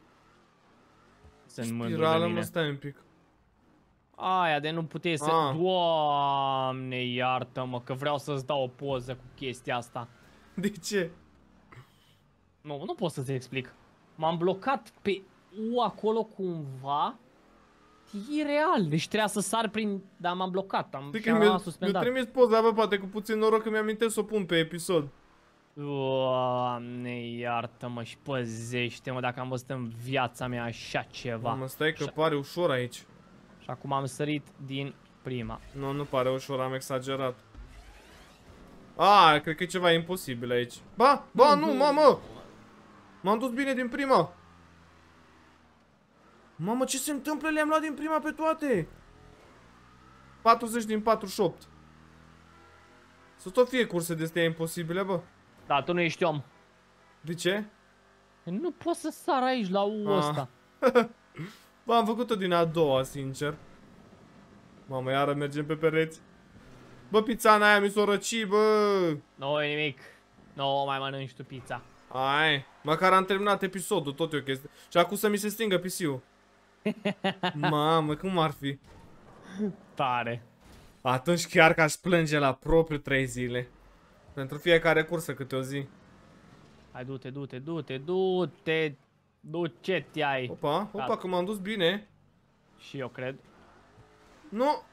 Sunt mândru de Spirală, mine. mă, stai un pic. Aia de nu puteai să... Ah. Doamne, iartă-mă, că vreau să-ți dau o poză cu chestia asta. De ce? Nu pot să-ți explic. M-am blocat pe U acolo cumva. E real, deci trebuia să sar prin... Dar m-am blocat, Știi și că am mi-a suspendat. trimis poza, bă, poate cu puțin noroc că mi-amintesc să o pun pe episod. Doamne, iartă-mă și păzește-mă dacă am văzut în viața mea așa ceva. Mamă, stai că pare ușor aici. Și acum am sărit din prima. Nu, nu pare ușor, am exagerat. A, cred că e ceva imposibil aici. Ba, nu, mamă! M-am dus bine din prima. Mamă, ce se întâmplă? Le-am luat din prima pe toate. 40 din 48. Să tot fie curse de astea imposibile, bă. Da, tu nu ești om. De ce? Nu pot să sar aici la U ăsta. Bă, am făcut-o din a doua, sincer. Mamă, iară mergem pe pereți. Bă, pizza aia mi s-o răci, bă. Nu e nimic. Nu mai mănânci tu pizza. Hai, măcar am terminat episodul, tot e o chestie. Și acum să mi se stingă PC-ul. Mamă, cum ar fi? Tare. Atunci chiar că aș plânge la propriu 3 zile. Pentru fiecare cursă câte o zi. Hai, du-te, du-te, du-te, du-te. Du-ce-te ai. Opa, Gata. că m-am dus bine. Și eu cred. Nu.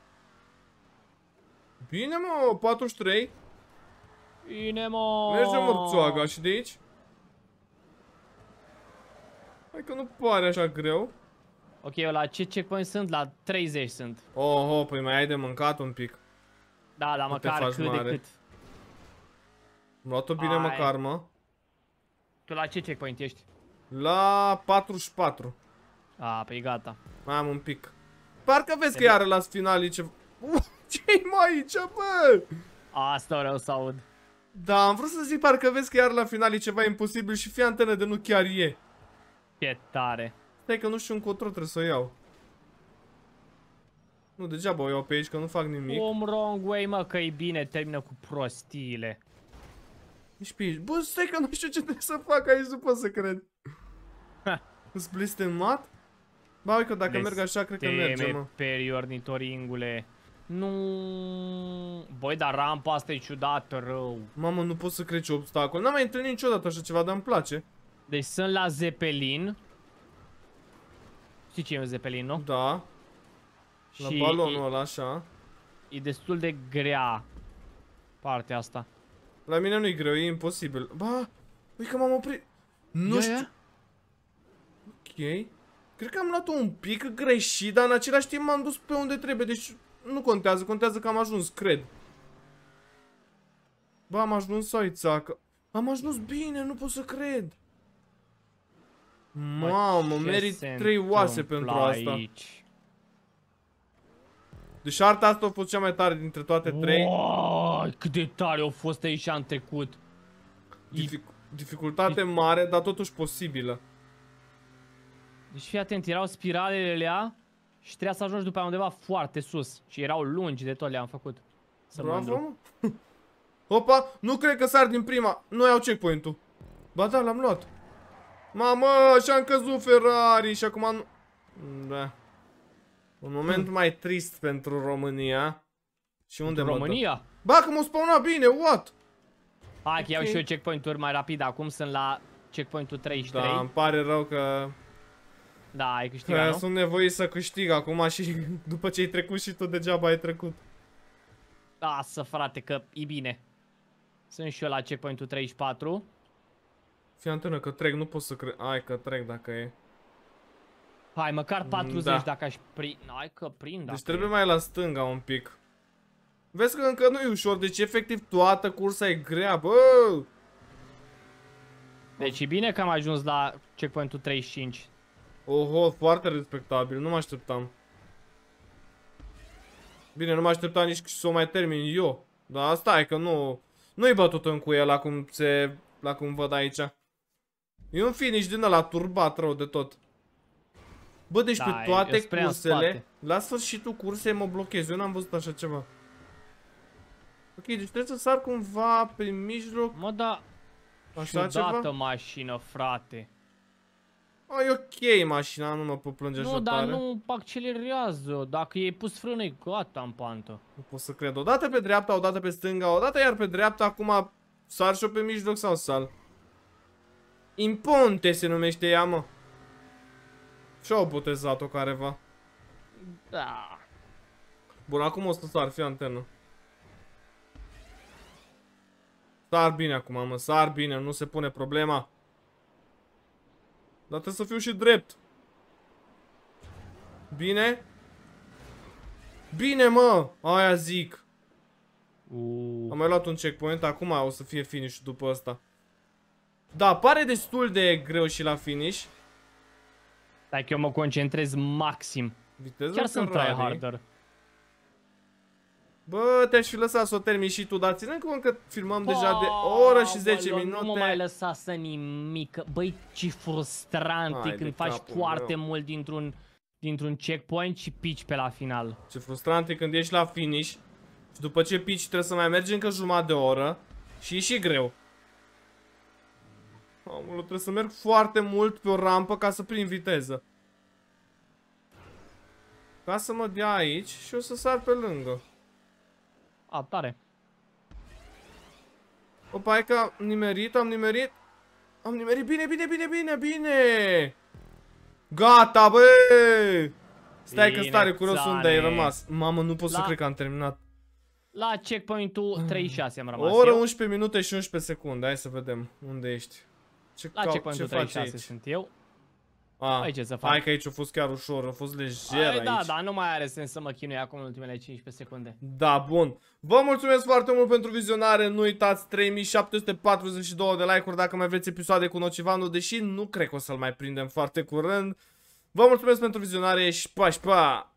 Bine, mă, 43. Bine, mă. Merge mărțoaga și de aici. Hai că nu pare așa greu. Ok, eu la ce checkpoint sunt? La 30 sunt. Oh, păi mai ai de mâncat un pic. Da, dar Nu te măcar faci cât mare. de cât. Am luat-o bine Hai. măcar, mă. Tu la ce checkpoint ești? La 44. A, păi gata. Mai am un pic. Parcă vezi că iară la finalii ceva. Ce-i mai aici, bă? Asta vreau să aud. Da, am vrut să zic, parcă vezi că iar la finalii ceva imposibil și fii antenă de nu chiar e. Ce tare. Stai că nu știu încotro trebuie să o iau. Nu, degeaba o iau pe aici, că nu fac nimic. Cum wrong way, mă, că e bine, termină cu prostiile. Nici pe aici. Bă, stai că nu știu ce trebuie să fac aici, nu pot să cred. Îți blestemat? Ba, uite că dacă merg așa, cred că merge, mă. Periornitoringule. Nu. Băi, dar rampa asta e ciudată rău. Mamă, nu pot să cred ce obstacol. N-am mai întâlnit niciodată așa ceva, dar îmi place. Deci sunt la Zeppelin. Știi ce e un Zeppelin, nu? Da. La balonul ăla, așa. E destul de grea partea asta. La mine nu-i greu, e imposibil. Ba, uite că m-am oprit. Nu știu. Ok. Cred că am luat-o un pic greșit, dar în același timp m-am dus pe unde trebuie, deci nu contează, contează că am ajuns, cred. Ba, am ajuns sau țacă. Am ajuns bine, nu pot să cred. Mamă, merit 3 oase pentru asta. Aici? Deci arta asta a fost cea mai tare dintre toate 3. Wow, cât de tare au fost aici în trecut. Dificultate mare, dar totuși posibilă. Deci fii atent, erau spiralele alea și trebuia să ajungi după undeva foarte sus. Și erau lungi de tot, le-am făcut. Bravo, mă. Opa, nu cred că sar din prima. Nu iau checkpoint-ul. Ba da, l-am luat. Mamă, și-am căzut Ferrari și acum nu... Da. Un moment mai trist pentru România. Și unde mă România? dă? Ba, că m-a spawnat bine, what? Hai că iau și eu checkpoint-uri mai rapid. Acum sunt la checkpoint-ul 33. Da, îmi pare rău că... Da, ai câștigat, nu? Sunt nevoit să câștig acum și după ce ai trecut și tu degeaba ai trecut. Lasă, frate, că e bine. Sunt și eu la checkpoint-ul 34. Fii antenă că trec, nu pot să cred. Hai că trec dacă e. Hai, măcar 40 Da. dacă aș prinde. Hai că prind dacă Deci trebuie e. mai la stânga un pic. Vezi că încă nu e ușor, deci efectiv toată cursa e grea, bă! Deci e bine că am ajuns la checkpoint-ul 35. Oho, foarte respectabil, nu mă așteptam. Bine, nu mă așteptam nici să o mai termin eu. Dar stai că nu-i bătut în cuie la cum văd aici. E un finish din ăla turbat rău de tot. Bă, deci Da, pe e toate spre în cursele, spate. la sfârșitul cursei mă blochez, eu n-am văzut așa ceva. Ok, deci trebuie să sar cumva prin mijloc, Mă, da, așa ciudată ceva. mașină, frate. A, e ok mașina, nu mă pot plânge așa Nu, dar tare. nu accelerează. Dacă i-ai pus frână, e gata în pantă. Nu pot să cred. Odată pe dreapta, odată pe stânga, odată iar pe dreapta, acum sar și-o pe mijloc sau sal? Imponte se numește ea, mă. Și-au botezat-o careva. Da. Bun, acum o să sar, fii antenă. Sar bine acum, mă, sar bine, nu se pune problema. Dar trebuie să fiu și drept. Bine? Bine, mă! Aia zic. Am mai luat un checkpoint, acum o să fie finish după ăsta. Da, pare destul de greu și la finish. Stai că eu mă concentrez maxim. Viteză Chiar sunt Ferrari. tryharder. Bă, te-aș fi lăsat să o termini și tu, dar ținând cont că filmăm deja de o oră și 10 Aoleu, minute. Nu mă mai lăsa să nimic. Băi, ce frustrant e Hai de când faci capul foarte meu. mult dintr-un checkpoint și pici pe la final. Ce frustrant e când ești la finish și după ce pici trebuie să mai mergi încă jumătate de oră și e și greu. Aoleu, trebuie să merg foarte mult pe o rampă ca să prind viteză. Ca să mă dea aici și o să sar pe lângă. A, tare. Opa, hai că am nimerit. Am nimerit, bine. Gata, bă! Stai că Bine, stare curios unde ai țane. rămas. Mamă, nu pot să La- cred că am terminat. La checkpoint-ul 36 am rămas O oră, eu. 11 minute și 11 secunde. Hai să vedem unde ești. Ce La checkpoint-ul ce faci 36 aici? sunt eu. Ah, Aici să fac. hai că aici a fost chiar ușor, a fost lejer Ai, aici. da, da, nu mai are sens să mă chinui acum în ultimele 15 secunde. Da, bun. Vă mulțumesc foarte mult pentru vizionare. Nu uitați 3742 de like-uri dacă mai vreți episoade cu Nocivanu, deși nu cred că o să-l mai prindem foarte curând. Vă mulțumesc pentru vizionare și pa, și pa!